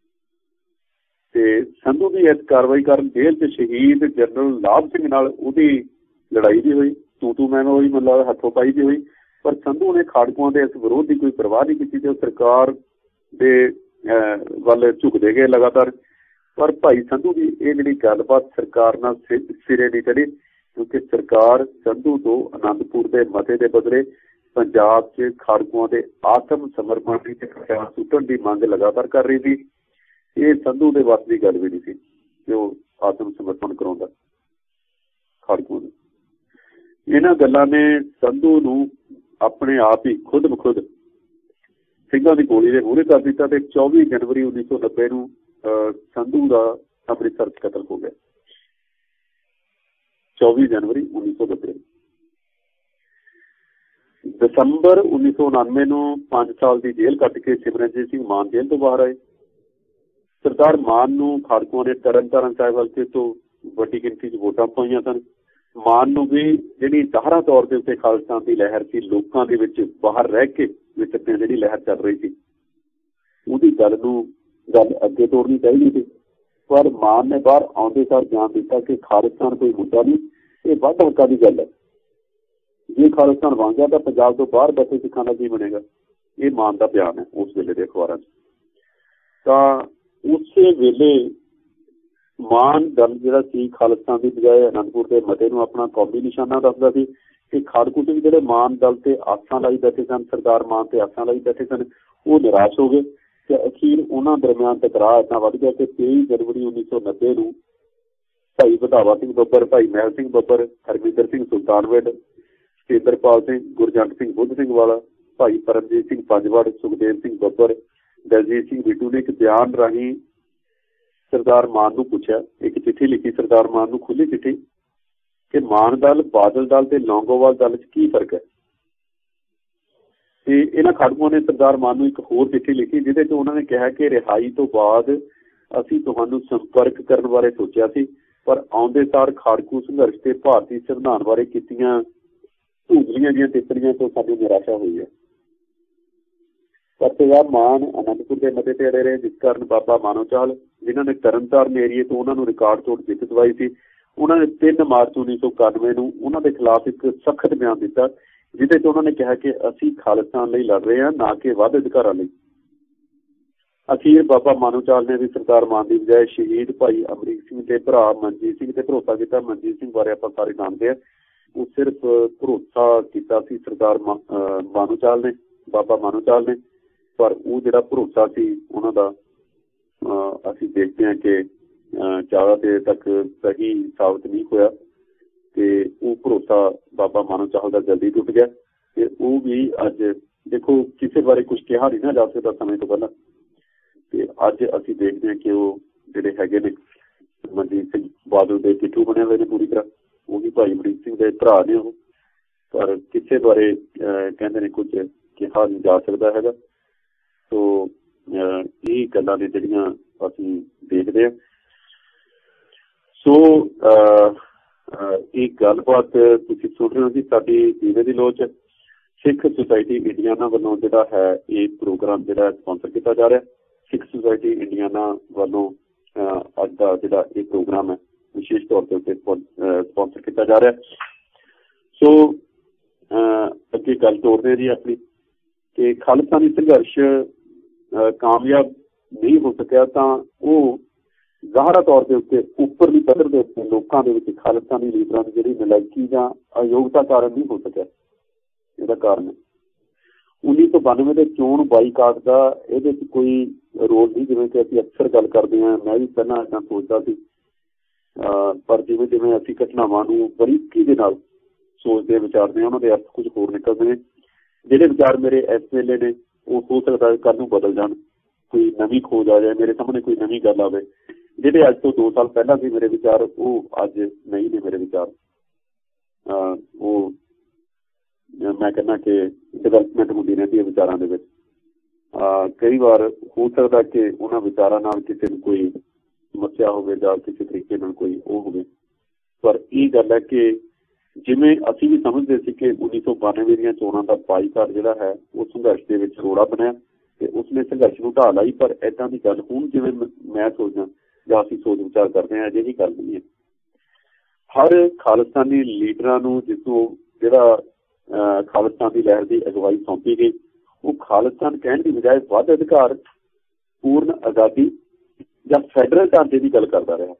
ਤੇ ਸੰਧੂ ਦੀ ਇਸ ਕਾਰਵਾਈ ਕਾਰਨ ਜੇਲ੍ਹ 'ਚ ਸ਼ਹੀਦ ਜਨਰਲ ਲਾਭ ਸਿੰਘ ਨਾਲ ਉਹਦੀ ਲੜਾਈ ਵੀ ਹੋਈ, ਤੂੰ ਤੂੰ ਮੈਂ ਹੋਈ, ਮਤਲਬ ਹੱਥੋਂ ਪਾਈ ਵੀ ਹੋਈ। ਪਰ ਸੰਧੂ ਨੇ ਖਾੜਕੂਆਂ ਦੇ ਇਸ ਵਿਰੋਧ ਦੀ ਕੋਈ ਪਰਵਾਹ ਨਹੀਂ ਕੀਤੀ, ਤੇ ਉਹ ਸਰਕਾਰ ਦੇ ਵੱਲ ਝੁਕਦੇ ਗਏ ਲਗਾਤਾਰ। ਪਰ ਭਾਈ ਸੰਧੂ ਦੀ ਇਹ ਜਿਹੜੀ ਗੱਲਬਾਤ ਸਰਕਾਰ ਨਾਲ ਸਿਰੇ ਨਹੀਂ ਚੜੀ, ਕਿਉਂਕਿ ਸਰਕਾਰ ਸੰਧੂ ਤੋਂ ਅਨੰਦਪੁਰ ਦੇ ਮਤੇ ਦੇ ਬਦਲੇ ਪੰਜਾਬ 'ਚ ਖਾੜਕੂਆਂ ਦੇ ਆਤਮ ਸਮਰਪਣ ਦੀ ਤੇ ਹਥਿਆਰ ਸੁੱਟਣ ਦੀ ਮੰਗ ਲਗਾਤਾਰ ਕਰ ਰਹੀ ਸੀ। ਇਹ ਸੰਧੂ ਦੇ ਵੱਸ ਦੀ ਗੱਲ ਵੀ ਨਹੀਂ ਸੀ ਕਿ ਉਹ ਆਤਮ ਸਮਰਪਣ ਕਰਾਉਂਦਾ ਖਾੜਕੂਆਂ ਨੂੰ। ਇਹਨਾਂ ਗੱਲਾਂ ਨੇ ਸੰਧੂ ਨੂੰ ਆਪਣੇ ਆਪ ਹੀ ਖੁਦ ਬਖੁਦ ਸਿੰਘਾਂ ਦੀ ਗੋਲੀ ਦੇ ਮੂਹਰੇ ਕਰ ਦਿੱਤਾ, ਤੇ ਚੌਵੀ ਜਨਵਰੀ ਉੱਨੀ ਸੌ ਨੱਬੇ ਨੂੰ ਸੰਧੂ ਦਾ ਅੰਮ੍ਰਿਤਸਰ 'ਚ ਕਤਲ ਹੋ ਗਿਆ। ਚੌਵੀ ਜਨਵਰੀ ਉੱਨੀ ਸੌ ਨੱਬੇ ਦਸੰਬਰ ਉੱਨੀ ਸੌ ਉਨਾਨਵੇਂ ਨੂੰ ਪੰਜ ਸਾਲ ਦੀ ਜੇਲ੍ਹ ਕੱਟ ਕੇ ਸਿਮਰਨਜੀਤ ਸਿੰਘ ਮਾਨ ਜੇਲ੍ਹ ਤੋਂ ਬਾਹਰ ਆਏ। ਸਰਦਾਰ ਮਾਨ ਨੂੰ ਖਾੜਕੂਆਂ ਨੇ ਤਰਨ ਤਾਰਨ ਸਾਹਿਬ ਹਲਕੇ ਤੋਂ ਵੱਡੀ ਗਿਣਤੀ 'ਚ ਵੋਟਾਂ ਪਾਈਆਂ ਸਨ। ਮਾਨ ਨੂੰ ਵੀ ਜਿਹੜੀ ਜ਼ਾਹਰਾ ਤੌਰ ਦੇ ਉੱਤੇ ਖਾਲਿਸਤਾਨ ਦੀ ਲਹਿਰ ਸੀ, ਲੋਕਾਂ ਦੇ ਵਿੱਚ ਬਾਹਰ ਰਹਿ ਕੇ ਵਿਚਰਦਿਆਂ ਜਿਹੜੀ ਲਹਿਰ ਚੱਲ ਰਹੀ ਸੀ, ਉਹਦੀ ਗੱਲ ਨੂੰ ਗੱਲ ਅੱਗੇ ਤੋੜਨੀ ਚਾਹੀਦੀ ਸੀ। ਪਰ ਮਾਨ ਨੇ ਬਾਹਰ ਆਉਂਦੇ ਸਾਰ ਬਿਆਨ ਦਿੱਤਾ ਕਿ ਖਾਲਿਸਤਾਨ ਕੋਈ ਮੁੱਦਾ ਨਹੀਂ, ਇਹ ਵੱਧ ਹੱਕਾਂ ਦੀ ਗੱਲ ਹੈ। ਜੇ ਖਾਲਿਸਤਾਨ ਬਣ ਗਿਆ ਤਾਂ ਪੰਜਾਬ ਤੋਂ ਬਾਹਰ ਬੈਠੇ ਸਿੱਖਾਂ ਦਾ ਕੀ ਬਣੇਗਾ। ਇਹ ਮਾਨ ਦਾ ਬਿਆਨ ਹੈ ਉਸ ਵੇਲੇ ਦੇ ਅਖਬਾਰਾਂ 'ਚ। ਤਾਂ ਉਸੇ ਵੇਲੇ ਮਾਨ ਦਲ ਜਿਹੜਾ ਸੀ ਖਾਲਿਸਤਾਨ ਦੀ ਬਜਾਏ ਅਨੰਦਪੁਰ ਦੇ ਮਤੇ ਨੂੰ ਆਪਣਾ ਕੌਮੀ ਨਿਸ਼ਾਨਾ ਦੱਸਦਾ ਸੀ, ਕਿ ਖਾੜਕੂ ਸਿੰਘ ਜਿਹੜੇ ਮਾਨ ਦਲ ਤੇ ਆਸਾਂ ਲਾਈ ਬੈਠੇ ਸਨ, ਸਰਦਾਰ ਮਾਨ ਤੇ ਆਸਾਂ ਲਾਈ ਬੈਠੇ ਸਨ, ਉਹ ਨਿਰਾਸ਼ ਹੋ ਗਏ, ਤੇ ਅਖੀਰ ਉਹਨਾਂ ਦਰਮਿਆਨ ਟਕਰਾਅ ਇੰਨਾ ਵੱਧ ਗਿਆ ਕਿ ਤੇਈ ਜਨਵਰੀ ਉੱਨੀ ਸੌ ਨੱਬੇ ਨੂੰ ਭਾਈ ਵਧਾਵਾ ਸਿੰਘ ਬੱਬਰ, ਭਾਈ ਮਹਿਲ ਸਿੰਘ ਬੱਬਰ, ਹਰਮਿੰਦਰ ਸਿੰਘ ਸੁਲਤਾਨਵਿੰਡ, ਸਤਿੰਦਰਪਾਲ ਸਿੰਘ, ਗੁਰਜੰਟ ਸਿੰਘ ਬੁੱਧ ਸਿੰਘ ਵਾਲਾ, ਭਾਈ ਪਰਮਜੀਤ ਸਿੰਘ ਪੰਜਵੜ, ਸੁਖਦੇਵ ਸਿੰਘ ਬੱਬਰ, ਦਲਜੀਤ ਸਿੰਘ ਬਿੱਟੂ ਨੇ ਇੱਕ ਬਿਆਨ ਰਾਹੀਂ ਸਰਦਾਰ ਮਾਨ ਨੂੰ ਪੁੱਛਿਆ, ਇੱਕ ਚਿੱਠੀ ਲਿਖੀ ਸਰਦਾਰ ਮਾਨ ਨੂੰ, ਖੁੱਲੀ ਚਿੱਠੀ, ਕਿ ਮਾਨ ਦਲ, ਬਾਦਲ ਦਲ ਤੇ ਲੌਂਗੋਵਾਲ ਦਲ 'ਚ ਕੀ ਫਰਕ ਹੈ। ਤੇ ਇਹਨਾਂ ਖਾੜਕੂਆਂ ਨੇ ਸਰਦਾਰ ਮਾਨ ਨੂੰ ਇੱਕ ਹੋਰ ਚਿੱਠੀ ਲਿਖੀ, ਜਿਹਦੇ 'ਚ ਉਹਨਾਂ ਨੇ ਕਿਹਾ ਕਿ ਰਿਹਾਈ ਤੋਂ ਬਾਅਦ ਅਸੀਂ ਤੁਹਾਨੂੰ ਸੰਪਰਕ ਕਰਨ ਬਾਰੇ ਸੋਚਿਆ ਸੀ, ਪਰ ਆਉਂਦੇ ਸਾਰ ਖਾੜਕੂ ਸੰਘਰਸ਼ ਤੇ ਭਾਰਤੀ ਸੰਵਿਧਾਨ ਬਾਰੇ ਕੀਤੀਆਂ ਧੂੰਦਲੀਆਂ ਦੀਆਂ ਟਿੱਪਣੀਆਂ ਤੋਂ ਸਾਡੀ ਨਿਰਾਸ਼ਾ ਹੋਈ ਹੈ। ਪਰ ਸਰਦਾਰ ਮਾਨ ਅਨੰਦਪੁਰ ਦੇ ਮਤੇ ਤੇ ਅੜੇ ਰਹੇ, ਜਿਸ ਕਾਰਨ ਬਾਬਾ ਮਾਨੋ ਚਾਲ, ਜਿਨ੍ਹਾਂ ਨੇ ਤਰਨਤਾਰਨ ਏਰੀਏ ਤੋਂ ਉਹਨਾਂ ਨੂੰ ਰਿਕਾਰਡ ਤੋੜ ਜਿੱਤ ਦਵਾਈ ਸੀ, ਉਹਨਾਂ ਨੇ ਤਿੰਨ ਮਾਰਚ ਉੱਨੀ ਸੌ ਇਕਾਨਵੇਂ ਨੂੰ ਉਹਨਾਂ ਦੇ ਖਿਲਾਫ ਇੱਕ ਸਖਤ ਬਿਆਨ ਦਿੱਤਾ, ਜਿਹਦੇ 'ਚ ਉਹਨਾਂ ਨੇ ਕਿਹਾ ਕਿ ਅਸੀਂ ਖਾਲਿਸਤਾਨ ਲਈ ਲੜ ਰਹੇ ਹਾਂ, ਨਾ ਕਿ ਵੱਧ ਅਧਿਕਾਰਾਂ ਲਈ। ਅਖੀਰ ਬਾਬਾ ਮਾਨੋ ਚਾਲ ਨੇ ਵੀ ਸਰਦਾਰ ਮਾਨ ਦੀ ਬਜਾਏ ਸ਼ਹੀਦ ਭਾਈ ਅਮਰੀਕ ਸਿੰਘ ਦੇ ਭਰਾ ਮਨਜੀਤ ਸਿੰਘ ਤੇ ਭਰੋਸਾ ਕੀਤਾ। ਮਨਜੀਤ ਸਿੰਘ ਬਾਰੇ ਆਪਾਂ ਸਾਰੇ ਜਾਣਦੇ ਹਾਂ, ਉਹ ਸਿਰਫ ਭਰੋਸਾ ਕੀਤਾ ਸੀ ਸਰਦਾਰ ਮਾਨੋ ਚਾਲ ਨੇ, ਬਾਬਾ ਮਾਨੋ ਚਾਲ ਨੇ, ਪਰ ਉਹ ਜਿਹੜਾ ਭਰੋਸਾ ਸੀ ਉਹਨਾਂ ਦਾ ਅਸੀਂ ਦੇਖਦੇ ਹਾਂ ਕਿ ज़्यादा देर तक सही साबित नहीं होया ते वो भरोसा बाबा मानो चाहल दा जल्दी टुट गया ते वो भी अज देखो किसी बारे कुछ कहा नहीं ना जा सकता समय तो पहला ते अज असीं देखते हैं कि वो जिहड़े हैगे ने मनजीत सिंह बादल के पिट्ठू बने हुए ने पूरी तरह, वो भी भाई अमरीक सिंह के भरा ने वो, पर किसी बारे कहते ने कुछ कहा नहीं जा सकता है। तो ये गल्लां ने जिहड़ियां असीं देखते हैं। सो एक गलबात तुसीं सुन रहे हो जी, साडी दीवे दी लोच सिख सोसाइटी इंडियाना वालों जिहड़ा है ये प्रोग्राम जिहड़ा स्पॉन्सर किया जा रहा है। सिख सोसाइटी इंडियाना वालों अज का जिहड़ा ये प्रोग्राम है विशेष तौर पर स्पॉन्सर किया जा रहा है। सो अगे गल तोड़ते हैं जी अपनी कि खालिस्तानी संघर्ष कामयाब नहीं हो सकिया तो वो ज़ाहरा तौर के उत्ते उपरली पद्धर के उत्ते लोगों के खालिस्तानी लीडरां की जिहड़ी नलायकी जां अयोग्यता कारण नहीं हो सकिया। इसका कारण उन्नीस सौ बानवे के चोण बाईकाट का ये कोई रोल नहीं, जिवें कि असीं अक्सर गल करते हैं, मैं भी पहला इदां सोचता सी, पर जिवें जिवें असीं घटनावां नूं बरीकी दे नाल सोचते विचारते हैं, उन्होंने अर्थ कुछ होर निकलते हैं। जिहड़े विचार मेरे इस वेले ने वो हो सकता है कल नूं बदल जाण, कोई नवीं खोज आ जाए, मेरे सामने कोई नवीं गल आवे। जिहड़े अज तो दो साल पहला सी मेरे विचार वो अज नहीं ने मेरे विचार। वो मैं कहना कि डिवेलपमेंट होती रहती है विचारों के विच। कई बार हो सकता कि उन्होंने विचारों नाल किसी कोई समस्या होवे जां किसी तरीके नाल कोई वो होवे, पर यह गल है कि जिवें असीं भी समझते सी कि उन्नीस सौ बानवे दीयां चोणां दा बाईकाट जिहड़ा है वो संघर्ष दे विच रोड़ा बनिया ते उसने संघर्ष नूं ढाह लाई, पर इदां दी गल हुण जिवें मैं सोचदा जां असीं सोच विचार करते हैं अजिही गल नहीं है। हर खालिस्तानी लीडरां नूं जिसनूं जिहड़ा खालिस्तान की लहर की अगवाई सौंपी गई, वो खालिस्तान कहने की बजाय वध अधिकार, पूर्ण आज़ादी या फैडरल ढांचे की गल करता रहा,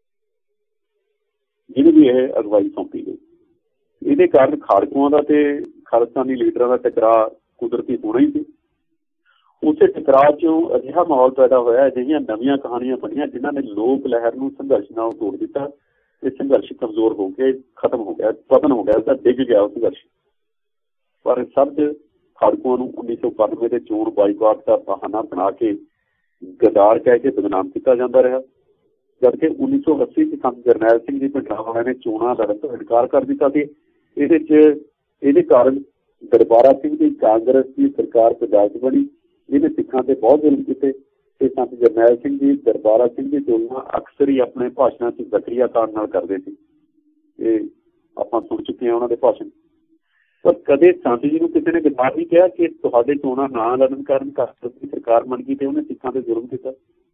जिन्हें भी यह अगवाई सौंपी गई। ये कारण खाड़कुआं का ते खालिस्तानी लीडरां का टकराव कुदरती होना ही सी। उस टकराव चों अजिहा माहौल पैदा होया, अजिहियां नवीं कहानियां बनियां जिन्होंने लोक लहर नूं संघर्ष नाल तोड़ दिता ते संघर्ष कमजोर हो गए, खत्म हो गया, पतन हो गया, उसका डिग गया वो संघर्ष। पर सब खाड़कुआं नूं उन्नीस सौ बानवे के चोण बाईकाट का बहाना बना के गद्दार कह के बदनाम किया जाता रहा, जबकि उन्नीस सौ अस्सी के संत जरनैल सिंह जी भिंडरांवाले ने चोणां लड़न तो इनकार कर दिता कि ये कारण दरबारा सिंह की कांग्रेस की सरकार पंजाब च बनी, जिन्हें सिखां ते बहुत जुल्म किए। संत जरनैल सिंह जी दरबारा सिंह की तुलना अक्सर ही अपने भाषणों से जकरिया खान नाल करते थे। आपां सुन चुके हैं उन्होंने भाषण, पर कदे संत जी नूं किसी ने गद्दार नहीं कहा कि तुहाडे चोणां ना लड़न कारण कांग्रेस की सरकार बन गई तो उन्हें सिखां ते जुल्म किया।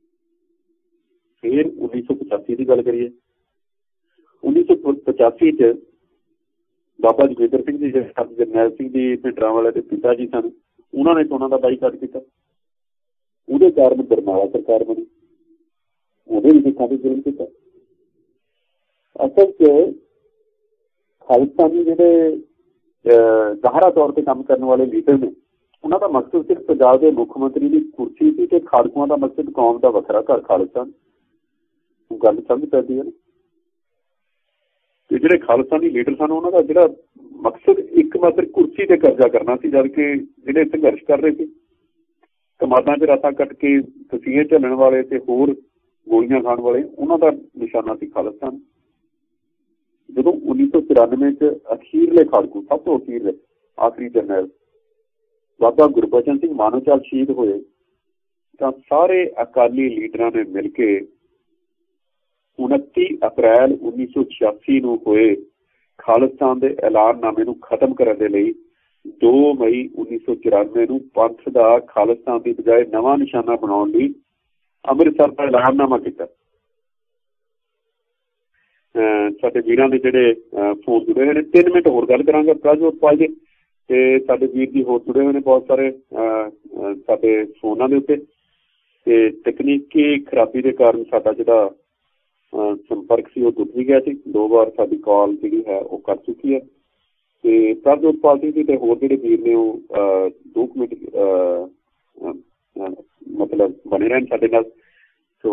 फिर उन्नीस सौ पचासी की गल करिए, उन्नीस सौ पचासी च बाबा जोगिंदर सिंह जी संत जरनैल सिंह जी भिंडरांवाले के पिता जी सन, उन्होंने चोणां का बाईकाट किया। उहदे कारण बरनाला सरकार बनी, उहदे भी सिखां ते जुल्म किया। असल च खालिस्तानी जिहड़े ज़ाहरा तौर पर काम करने वाले लीडर ने, उन्होंने मकसद सिर्फ पंजाब के मुख्य मंत्री की कुर्सी थी कि खाड़कुआं का मकसद कौम का वखरा घर खालिस्तान। गल समझ पैदी है ना। जो खालिस्तानी लीडर सन उन्होंने जो मकसद एक मात्र कुर्सी से कब्जा करना सी, जबकि जो संघर्ष कर रहे थे कमादां च रातां कट के तसीहे झलण वाले ते होर गोलियां खाण वाले, उन्होंने निशाना सी खालिस्तान। जो उन्नीस सौ तिरानवे च अखीरले खाड़कू, सब तो अखीरले आखिरी जरनैल बाबा गुरबचन सिंह मानोचाल शहीद होए, तो सारे अकाली लीडरां ने मिल के उनती अप्रैल उन्नीस सौ छियासी नूं होए खालिस्तान के ऐलाननामे नूं खत्म करने के लिए दो मई उन्नीस सौ चौरानवे नूं पंथ का खालिस्तान की बजाय नवा निशाना बनाने लई अमृतसर का ऐलाननामा किया। साडे वीरां दे जिहड़े फोन जुड़े हुए हैं, तीन मिनट होर गल करांगे प्रजोत पाल जी, ते साडे वीर जी होर जुड़े हुए हैं बहुत सारे साडे फोनां दे उत्ते, ते तकनीकी खराबी के कारण साडा जिहड़ा संपर्क से टुट भी गया थी। दो बार साडी कॉल जी है वो कर चुकी है। तो प्रभजोत पाल सिंह जी होर जिहड़े वीर ने वो दो मिनट मतलब बने रहन साडे नाल। तो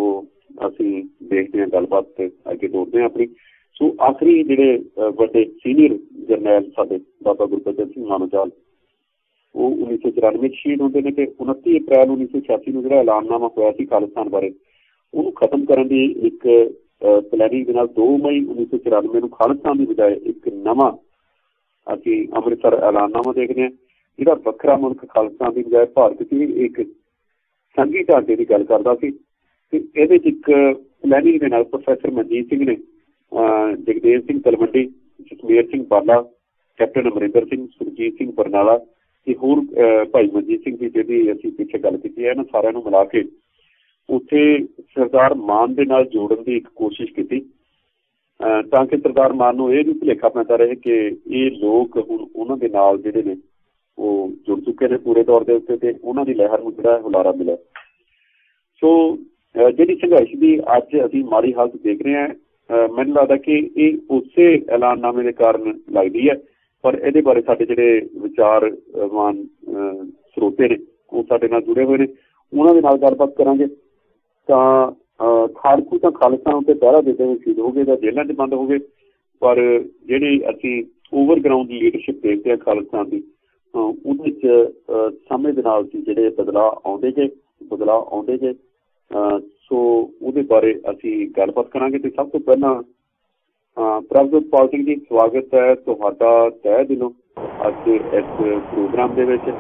ਅਸੀਂ ਦੇਖਦੇ ਹਾਂ ਗੱਲਬਾत ਤੇ ਅੱਗੇ ਤੋਰਦੇ ਹਾਂ ਆਪਣੀ। ਸੋ ਆਖਰੀ ਜਿਹੜੇ ਵੱਡੇ ਸੀਨੀਅਰ ਜਰਨੈਲ ਸਾਡੇ ਬਾਬਾ ਗੁਰਬਚਨ ਸਿੰਘ ਮਾਨੋਚਾਲ, ਉਹ ਉੱਨੀ ਸੌ ਚੁਰਾਨਵੇਂ ਚ ਸ਼ਹੀਦ ਹੁੰਦੇ ਨੇ। ਤੇ ਉਨੱਤੀ ਅਪ੍ਰੈਲ ਉੱਨੀ ਸੌ ਛਿਆਸੀ ਨੂੰ ਜਿਹੜਾ ਐਲਾਨਨਾਮਾ ਹੋਇਆ ਸੀ ਖਾਲਿਸਤਾਨ ਬਾਰੇ, ਉਹਨੂੰ ਖਤਮ ਕਰਨ ਦੀ ਇੱਕ ਪਲੈਨਿੰਗ ਦੇ ਨਾਲ ਦੋ ਮਈ ਉੱਨੀ ਸੌ ਚੁਰਾਨਵੇਂ ਨੂੰ ਖਾਲਿਸਤਾਨ ਦੀ ਬਜਾਏ ਇੱਕ ਨਵਾਂ ਅਸੀਂ ਅੰਮ੍ਰਿਤਸਰ ਐਲਾਨਨਾਮਾ ਦੇਖਦੇ ਹਾਂ, ਜਿਹੜਾ ਵੱਖਰਾ ਮੁਲਕ ਖਾਲਿਸਤਾਨ ਦੀ ਬਜਾਏ ਭਾਰਤ ਦੀ ਇੱਕ ਸੰਘੀ ਢਾਂਚੇ ਦੀ ਗੱਲ ਕਰਦਾ ਸੀ। ਤੇ ਇਹਦੇ ਚ ਇੱਕ ਪਲੈਨਿੰਗ ਦੇ ਨਾਲ ਪ੍ਰੋਫੈਸਰ ਮਨਜੀਤ ਸਿੰਘ ਨੇ, ਜਗਦੇਵ ਸਿੰਘ ਤਲਵੰਡੀ, ਜਸਮੇਰ ਸਿੰਘ ਬਾਲਾ, ਕੈਪਟਨ ਅਮਰਿੰਦਰ ਸਿੰਘ, ਸੁਰਜੀਤ ਸਿੰਘ ਬਰਨਾਲਾ ਤੇ ਹੋਰ ਭਾਈ ਮਨਜੀਤ ਸਿੰਘ ਦੀ ਜਿਹਦੀ ਅਸੀਂ ਪਿੱਛੇ ਗੱਲ ਕੀਤੀ ਹੈ, ਇਹਨਾਂ ਸਾਰਿਆਂ ਨੂੰ ਮਿਲਾ ਕੇ ਉੱਥੇ ਸਰਦਾਰ ਮਾਨ ਦੇ ਨਾਲ ਜੋੜਨ ਦੀ ਇੱਕ ਕੋਸ਼ਿਸ਼ ਕੀਤੀ, ਤਾਂ ਕਿ ਸਰਦਾਰ ਮਾਨ ਨੂੰ ਇਹ ਵੀ ਭੁਲੇਖਾ ਪੈਂਦਾ ਰਹੇ ਕਿ ਇਹ ਲੋਕ ਹੁਣ ਉਹਨਾਂ ਦੇ ਨਾਲ ਜਿਹੜੇ ਨੇ ਉਹ ਜੁੜ ਚੁੱਕੇ ਨੇ ਪੂਰੇ ਤੌਰ ਦੇ ਉੱਤੇ, ਤੇ ਉਹਨਾਂ ਦੀ ਲਹਿਰ ਨੂੰ ਜਿਹੜਾ ਹੁਲਾਰਾ ਮਿਲਿਆ। ਸੋ ਜਿਹੜੀ ਸੰਘਰਸ਼ ਦੀ ਅੱਜ ਅਸੀਂ ਮਾੜੀ ਹਾਲਤ ਦੇਖ ਰਹੇ ਹਾਂ, ਮੈਨੂੰ ਲੱਗਦਾ ਕਿ ਇਹ ਉਸੇ ਐਲਾਨਨਾਮੇ ਦੇ ਕਾਰਨ ਲੱਗਦੀ ਹੈ। ਪਰ ਇਹਦੇ ਬਾਰੇ ਸਾਡੇ ਜਿਹੜੇ ਵਿਚਾਰਵਾਨ ਸਰੋਤੇ ਨੇ ਉਹ ਸਾਡੇ ਨਾਲ ਜੁੜੇ ਹੋਏ ਨੇ, ਉਹਨਾਂ ਦੇ ਨਾਲ ਗੱਲਬਾਤ ਕਰਾਂਗੇ। ਤਾਂ ਖਾੜਕੂ ਤਾਂ ਖਾਲਿਸਤਾਨ ਉੱਤੇ ਪਹਿਰਾ ਦਿੰਦੇ ਹੋਏ ਸ਼ਹੀਦ ਹੋ ਗਏ ਜਾਂ ਜੇਲ੍ਹਾਂ 'ਚ ਬੰਦ ਹੋ ਗਏ, ਪਰ ਜਿਹੜੀ ਅਸੀਂ ਓਵਰਗਰਾਊਂਡ ਲੀਡਰਸ਼ਿਪ ਦੇਖਦੇ ਹਾਂ ਖਾਲਿਸਤਾਨ ਦੀ, ਉਹਦੇ 'ਚ ਸਮੇਂ ਦੇ ਨਾਲ ਸੀ ਜਿਹੜੇ ਬਦਲਾਅ ਆਉਂਦੇ ਗਏ ਬਦਲਾਅ ਆਉਂਦੇ ਗਏ ਸੋ ਉਹਦੇ ਬਾਰੇ ਅਸੀਂ ਗੱਲਬਾਤ ਕਰਾਂਗੇ। ਤੇ ਸਭ ਤੋਂ ਪਹਿਲਾਂ ਪ੍ਰਭਜੋਤ ਪਾਲ ਸਿੰਘ ਜੀ, ਸਵਾਗਤ ਹੈ ਤੁਹਾਡਾ ਤਹਿ ਦਿਲੋਂ ਅੱਜ ਇਸ ਪ੍ਰੋਗਰਾਮ ਦੇ ਵਿੱਚ।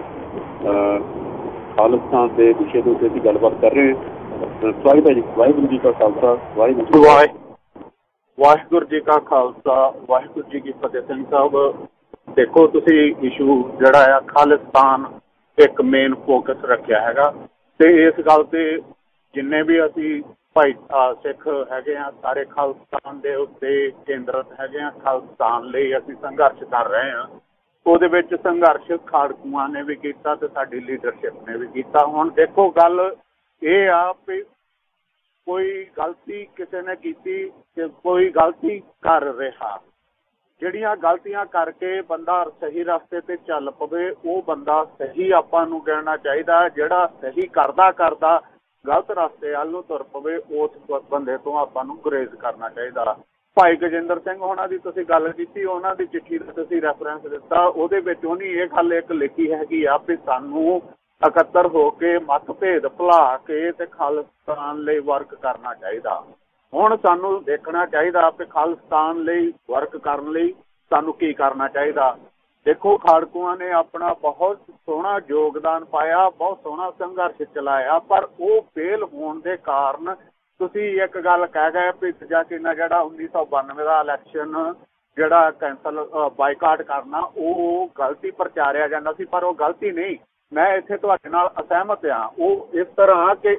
ਖਾਲਿਸਤਾਨ ਦੇ ਵਿਸ਼ੇ ਦੇ ਉੱਤੇ ਅਸੀਂ ਗੱਲਬਾਤ ਕਰ ਰਹੇ ਹਾਂ। ਸਵਾਗਤ ਹੈ ਜੀ। ਵਾਹਿਗੁਰੂ ਜੀ ਕਾ ਖਾਲਸਾ, ਵਾਹਿਗੁਰੂ ਵਾਹਿਗੁਰੂ ਜੀ ਕਾ ਖਾਲਸਾ, ਵਾਹਿਗੁਰੂ ਜੀ ਕੀ ਫਤਿਹ। ਸਿੰਘ ਸਾਹਿਬ, ਦੇਖੋ ਤੁਸੀਂ ਇਸ਼ੂ ਜਿਹੜਾ ਆ ਖਾਲਿਸਤਾਨ ਇੱਕ ਮੇਨ ਫੋਕਸ ਰੱਖਿਆ ਹੈਗਾ, ਤੇ ਇਸ ਗੱਲ ਤੇ ਜਿੰਨੇ ਵੀ ਅਸੀਂ ਭਾਈ ਸਿੱਖ ਹੈਗੇ ਆ ਸਾਰੇ ਖਾਲਿਸਤਾਨ ਦੇ ਉੱਤੇ ਕੇਂਦਰਿਤ ਹੈਗੇ ਆ। ਖਾਲਿਸਤਾਨ ਲਈ ਅਸੀਂ ਸੰਘਰਸ਼ ਕਰ ਰਹੇ ਹਾਂ। ਉਹਦੇ ਵਿੱਚ ਸੰਘਰਸ਼ ਖਾੜਕੂਆਂ ਨੇ ਵੀ ਕੀਤਾ ਤੇ ਸਾਡੀ ਲੀਡਰਸ਼ਿਪ ਨੇ ਵੀ ਕੀਤਾ। ਹੁਣ ਦੇਖੋ ਗੱਲ ਇਹ ਆ ਵੀ ਕੋਈ ਗਲਤੀ ਕਿਸੇ ਨੇ ਕੀਤੀ ਕਿ ਕੋਈ ਗਲਤੀ ਕਰ ਰਿਹਾ, ਜਿਹੜੀਆਂ ਗਲਤੀਆਂ ਕਰਕੇ ਬੰਦਾ ਸਹੀ ਰਸਤੇ ਤੇ ਚੱਲ ਪਵੇ ਉਹ ਬੰਦਾ ਸਹੀ ਆਪਾਂ ਨੂੰ ਕਹਿਣਾ ਚਾਹੀਦਾ। ਜਿਹੜਾ ਸਹੀ ਕਰਦਾ ਕਰਦਾ ਗਲਤ ਰਸਤੇ ਵੱਲ ਨੂੰ ਤੁਰ ਪਵੇ ਉਸ ਬੰਦੇ ਤੋਂ ਆਪਾਂ ਨੂੰ ਗੁਰੇਜ਼ ਕਰਨਾ ਚਾਹੀਦਾ। ਭਾਈ ਗਜਿੰਦਰ ਸਿੰਘ ਹੋਣਾ ਦੀ ਤੁਸੀਂ ਗੱਲ ਕੀਤੀ, ਉਹਨਾਂ ਦੀ ਚਿੱਠੀ ਦਾ ਤੁਸੀਂ ਰੈਫਰੈਂਸ ਦਿੱਤਾ, ਉਹਦੇ ਵਿੱਚ ਉਹਨੇ ਇਹ ਗੱਲ ਇੱਕ ਲਿਖੀ ਹੈਗੀ ਆ ਵੀ ਸਾਨੂੰ ਇਕੱਤਰ ਹੋ ਕੇ ਮਤਭੇਦ ਭੁਲਾ ਕੇ ਤੇ ਖਾਲਿਸਤਾਨ ਲਈ ਵਰਕ ਕਰਨਾ ਚਾਹੀਦਾ। ਹੁਣ ਸਾਨੂੰ ਦੇਖਣਾ ਚਾਹੀਦਾ ਵੀ ਖਾਲਿਸਤਾਨ ਲਈ ਵਰਕ ਕਰਨ ਲਈ ਸਾਨੂੰ ਕੀ ਕਰਨਾ ਚਾਹੀਦਾ। ਦੇਖੋ ਖਾੜਕੂਆਂ ਨੇ ਆਪਣਾ ਬਹੁਤ ਸੋਹਣਾ ਯੋਗਦਾਨ ਪਾਇਆ, ਬਹੁਤ ਸੋਹਣਾ ਸੰਘਰਸ਼ ਚਲਾਇਆ, ਪਰ ਉਹ ਫੇਲ ਹੋਣ ਦੇ ਕਾਰਨ ਤੁਸੀਂ ਇੱਕ ਗੱਲ ਕਹਿ ਗਏ ਵੀ ਦੂਜਾ ਕਿੰਨਾ ਜਿਹੜਾ ਉੱਨੀ ਸੌ ਬਾਨਵੇਂ ਦਾ ਇਲੈਕਸ਼ਨ ਜਿਹੜਾ ਕੈਂਸਲ ਬਾਈਕਾਟ ਕਰਨਾ ਉਹ ਗਲਤੀ ਪ੍ਰਚਾਰਿਆ ਜਾਂਦਾ ਸੀ, ਪਰ ਉਹ ਗਲਤੀ ਨਹੀਂ। ਮੈਂ ਇੱਥੇ ਤੁਹਾਡੇ ਨਾਲ ਅਸਹਿਮਤ ਹਾਂ। ਉਹ ਇਸ ਤਰ੍ਹਾਂ ਕਿ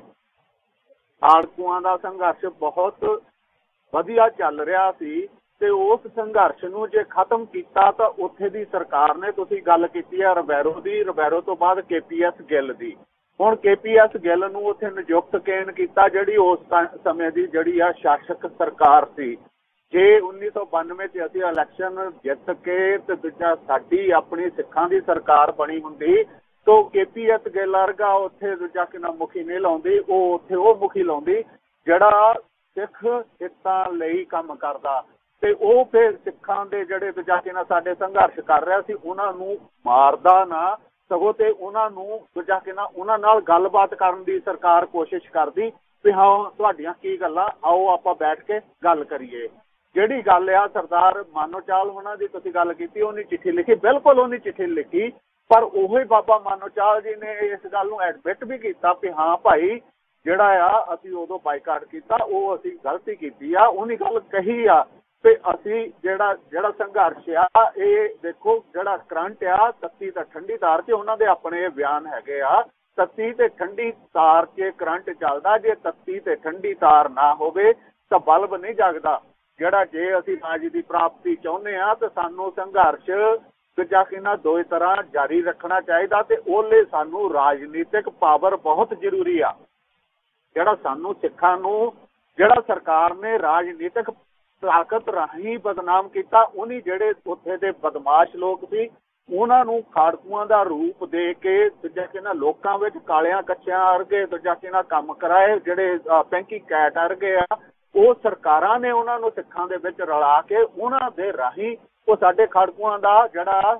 ਖਾੜਕੂਆਂ ਦਾ ਸੰਘਰਸ਼ ਬਹੁਤ ਵਧੀਆ ਚੱਲ ਰਿਹਾ ਸੀ ਤੇ ਉਸ ਸੰਘਰਸ਼ ਨੂੰ ਜੇ ਖਤਮ ਕੀਤਾ ਤਾਂ ਉੱਥੇ ਦੀ ਸਰਕਾਰ ਨੇ, ਤੁਸੀਂ ਗੱਲ ਕੀਤੀ ਹੈ ਰਬੈਰੋ ਦੀ, ਰਬੈਰੋ ਤੋਂ ਬਾਅਦ ਕੇ ਪੀ ਐਸ ਗਿੱਲ ਦੀ। ਹੁਣ ਕੇ ਪੀ ਐਸ ਗਿੱਲ ਨੂੰ ਉੱਥੇ ਨਿਯੁਕਤ ਕੇਨ ਕੀਤਾ, ਜਿਹੜੀ ਉਸ ਸਮੇਂ ਦੀ ਜਿਹੜੀ ਆ ਸ਼ਾਸਕ ਸਰਕਾਰ ਸੀ। ਜੇ ਉੱਨੀ ਸੌ ਬਾਨਵੇਂ ਚ ਅਸੀਂ ਇਲੈਕਸ਼ਨ ਜਿੱਤ ਕੇ ਤੇ ਦੂਜਾ ਸਾਡੀ ਆਪਣੀ ਸਿੱਖਾਂ ਦੀ ਸਰਕਾਰ ਬਣੀ ਹੁੰਦੀ ਤਾਂ ਕੇ ਪੀ ਐਸ ਗਿੱਲ ਵਰਗਾ ਉੱਥੇ ਦੂਜਾ ਕਿੰਨਾ ਮੁਖੀ ਨਹੀਂ ਲਾਉਂਦੀ, ਉਹ ਉੱਥੇ ਉਹ ਮੁਖੀ ਲਾਉਂਦੀ ਜਿਹੜਾ ਸਿੱਖ ਹਿੱਤਾਂ ਲਈ ਕੰਮ ਕਰਦਾ। ਤੇ ਉਹ ਫਿਰ ਸਿੱਖਾਂ ਦੇ ਜਿਹੜੇ ਦੂਜਾ ਕਿੰਨਾ ਸਾਡੇ ਸੰਘਰਸ਼ ਕਰ ਰਿਹਾ ਸੀ ਉਹਨਾਂ ਨੂੰ ਮਾਰਦਾ ਨਾ, ਸਗੋਂ ਤੇ ਉਹਨਾਂ ਨੂੰ ਦੂਜਾ ਕਿੰਨਾ ਉਹਨਾਂ ਨਾਲ ਗੱਲਬਾਤ ਕਰਨ ਦੀ ਸਰਕਾਰ ਕੋਸ਼ਿਸ਼ ਕਰਦੀ ਵੀ ਹਾਂ ਤੁਹਾਡੀਆਂ ਕੀ ਗੱਲਾਂ, ਆਓ ਆਪਾਂ ਬੈਠ ਕੇ ਗੱਲ ਕਰੀਏ। ਜਿਹੜੀ ਗੱਲ ਆ ਸਰਦਾਰ ਮਾਨੋਚਾਲ ਉਹਨਾਂ ਦੀ ਤੁਸੀਂ ਗੱਲ ਕੀਤੀ, ਉਹਨੇ ਚਿੱਠੀ ਲਿਖੀ, ਬਿਲਕੁਲ ਉਹਨੇ ਚਿੱਠੀ ਲਿਖੀ, ਪਰ ਉਹੀ ਬਾਬਾ ਮਾਨੋਚਾਲ ਜੀ ਨੇ ਇਸ ਗੱਲ ਨੂੰ ਐਡਮਿਟ ਵੀ ਕੀਤਾ ਵੀ ਹਾਂ ਭਾਈ ਜਿਹੜਾ ਆ ਅਸੀਂ ਉਦੋਂ ਬਾਈਕਾਟ ਕੀਤਾ ਉਹ ਅਸੀਂ ਗਲਤੀ ਕੀਤੀ ਆ। ਉਹਨੇ ਗੱਲ ਕਹੀ ਆ ਤੇ ਅਸੀਂ ਜਿਹੜਾ ਜਿਹੜਾ ਸੰਘਰਸ਼ ਆ ਇਹ ਦੇਖੋ ਜਿਹੜਾ ਕਰੰਟ ਆ ਤੱਤੀ ਤੇ ਠੰਡੀ ਤਾਰ 'ਚ ਉਹਨਾਂ ਦੇ ਆਪਣੇ ਬਿਆਨ ਹੈਗੇ ਆ। ਤੱਤੀ ਤੇ ਠੰਡੀ ਤਾਰ 'ਚ ਕਰੰਟ ਚੱਲਦਾ, ਜੇ ਤੱਤੀ ਤੇ ਠੰਡੀ ਤਾਰ ਨਾ ਹੋਵੇ ਤਾਂ ਬਲਬ ਨਹੀਂ ਜਗਦਾ। ਜਿਹੜਾ ਜੇ ਅਸੀਂ ਰਾਜ ਦੀ ਪ੍ਰਾਪਤੀ ਚਾਹੁੰਦੇ ਹਾਂ ਤਾਂ ਸਾਨੂੰ ਸੰਘਰਸ਼ ਦੂਜਾ ਕਿੰਨਾ ਦੋ ਤਰ੍ਹਾਂ ਜਾਰੀ ਰੱਖਣਾ ਚਾਹੀਦਾ ਤੇ ਉਹਲੇ ਸਾਨੂੰ ਰਾਜਨੀਤਿਕ ਪਾਵਰ ਬਹੁਤ ਜ਼ਰੂਰੀ ਆ। ਜਿਹੜਾ ਸਾਨੂੰ ਸਿੱਖਾਂ ਨੂੰ ਜਿਹੜਾ ਸਰਕਾਰ ਨੇ ਰਾਜਨੀਤਿਕ ਤਾਕਤ ਰਾਹੀਂ ਬਦਨਾਮ ਕੀਤਾ, ਉਹਨੀ ਜਿਹੜੇ ਉੱਥੇ ਦੇ ਬਦਮਾਸ਼ ਲੋਕ ਸੀ ਉਹਨਾਂ ਨੂੰ ਖਾੜਕੂਆਂ ਦਾ ਰੂਪ ਦੇ ਕੇ ਦੂਜਾ ਕਿਹਨਾਂ ਲੋਕਾਂ ਵਿੱਚ ਕਾਲਿਆਂ ਕੱਚਿਆਂ ਵਰਗੇ ਦੂਜਾ ਕਿਹਨਾਂ ਕੰਮ ਕਰਾਏ, ਜਿਹੜੇ ਪੈਂਕੀ ਕੈਟ ਵਰਗੇ ਆ, ਉਹ ਸਰਕਾਰਾਂ ਨੇ ਉਹਨਾਂ ਨੂੰ ਸਿੱਖਾਂ ਦੇ ਵਿੱਚ ਰਲਾ ਕੇ ਉਹਨਾਂ ਦੇ ਰਾਹੀਂ ਉਹ ਸਾਡੇ ਖਾੜਕੂਆਂ ਦਾ ਜਿਹੜਾ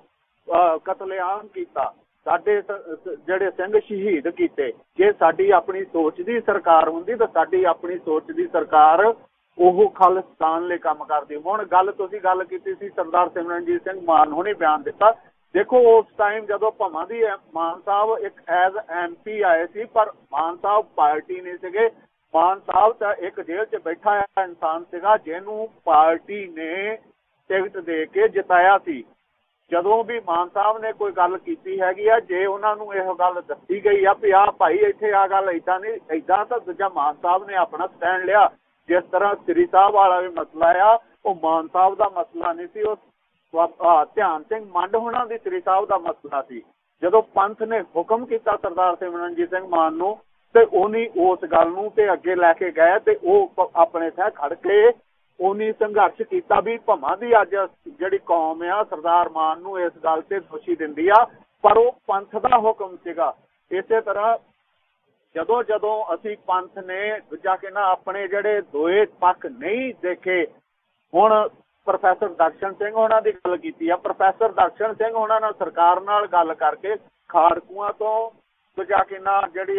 ਕਤਲੇਆਮ ਕੀਤਾ, ਸਾਡੇ ਜਿਹੜੇ ਸਿੰਘ ਸ਼ਹੀਦ ਕੀਤੇ। ਜੇ ਸਾਡੀ ਆਪਣੀ ਸੋਚ ਦੀ ਸਰਕਾਰ ਹੁੰਦੀ ਤਾਂ ਸਾਡੀ ਆਪਣੀ ਸੋਚ ਦੀ ਸਰਕਾਰ ਉਹ ਖਾਲਿਸਤਾਨ ਲਈ ਕੰਮ ਕਰਦੀ। ਹੁਣ ਗੱਲ ਤੁਸੀਂ ਗੱਲ ਕੀਤੀ ਸੀ ਸਰਦਾਰ ਸਿਮਰਨਜੀਤ ਸਿੰਘ ਮਾਨ ਹੁਣੀ ਬਿਆਨ ਦਿੱਤਾ। ਦੇਖੋ ਉਸ ਟਾਈਮ ਜਦੋਂ ਭਵਾਂ ਦੀ ਮਾਨ ਸਾਹਿਬ ਇੱਕ ਐਜ਼ ਐਮ ਪੀ ਆਏ ਸੀ, ਪਰ ਮਾਨ ਸਾਹਿਬ ਪਾਰਟੀ ਨਹੀਂ ਸੀਗੇ। ਮਾਨ ਸਾਹਿਬ ਤਾਂ ਇੱਕ ਜੇਲ੍ਹ 'ਚ ਬੈਠਾ ਇਨਸਾਨ ਸੀਗਾ ਜਿਹਨੂੰ ਪਾਰਟੀ ਨੇ ਟਿਕਟ ਦੇ ਕੇ ਜਿਤਾਇਆ ਸੀ। ਜਦੋਂ ਵੀ ਮਾਨ ਸਾਹਿਬ ਨੇ ਕੋਈ ਗੱਲ ਕੀਤੀ ਹੈਗੀ ਆ, ਜੇ ਉਹਨਾਂ ਨੂੰ ਇਹ ਗੱਲ ਦੱਸੀ ਗਈ ਆ ਵੀ ਆਹ ਭਾਈ ਇੱਥੇ ਆ ਗੱਲ ਇੱਦਾਂ ਨਹੀਂ ਇੱਦਾਂ, ਤਾਂ ਦੂਜਾ ਮਾਨ ਸਾਹਿਬ ਨੇ ਆਪਣਾ ਸਟੈਂਡ ਲਿਆ। ਜਿਸ ਤਰ੍ਹਾਂ ਸ੍ਰੀ ਸਾਹਿਬ ਵਾਲਾ ਵੀ ਮਸਲਾ ਆ, ਉਹ ਮਾਨ ਸਾਹਿਬ ਦਾ ਮਸਲਾ ਨਹੀਂ ਸੀ, ਉਹ ਧਿਆਨ ਸਿੰਘ ਮੰਡ ਹੋਣਾ ਦੀ ਸ੍ਰੀ ਸਾਹਿਬ ਦਾ ਮਸਲਾ ਸੀ। ਜਦੋਂ ਪੰਥ ਨੇ ਹੁਕਮ ਕੀਤਾ ਸਰਦਾਰ ਸਿਮਰਨਜੀਤ ਸਿੰਘ ਮਾਨ ਨੂੰ, ਤੇ ਉਹਨੀ ਉਸ ਗੱਲ ਨੂੰ ਤੇ ਅੱਗੇ ਲੈ ਕੇ ਗਏ ਤੇ ਉਹ ਆਪਣੇ ਥਾਂ ਖੜ ਕੇ ਉਹਨੀ ਸੰਘਰਸ਼ ਕੀਤਾ ਵੀ ਭਵਾਂ ਦੀ ਅੱਜ ਜਿਹੜੀ ਕੌਮ ਆ ਸਰਦਾਰ ਮਾਨ ਨੂੰ ਇਸ ਗੱਲ ਤੇ ਦੋਸ਼ੀ ਦਿੰਦੀ ਆ, ਪਰ ਉਹ ਪੰਥ ਦਾ ਹੁਕਮ ਸੀਗਾ। ਇਸੇ ਤਰ੍ਹਾਂ ਜਦੋਂ ਜਦੋਂ ਅਸੀਂ ਪੰਥ ਨੇ ਦੂਜਾ ਕਿ ਨਾ ਆਪਣੇ ਜਿਹੜੇ ਦੋਏ ਪੱਖ ਨਹੀਂ ਦੇਖੇ, ਹੁਣ ਪ੍ਰੋਫੈਸਰ ਦਰਸ਼ਨ ਸਿੰਘ ਉਹਨਾਂ ਦੀ ਗੱਲ ਕੀਤੀ ਆ। ਪ੍ਰੋਫੈਸਰ ਦਰਸ਼ਨ ਸਿੰਘ ਉਹਨਾਂ ਨਾਲ ਸਰਕਾਰ ਨਾਲ ਗੱਲ ਕਰਕੇ ਖਾੜਕੂਆਂ ਤੋਂ ਦੂਜਾ ਕਿ ਨਾ ਜਿਹੜੀ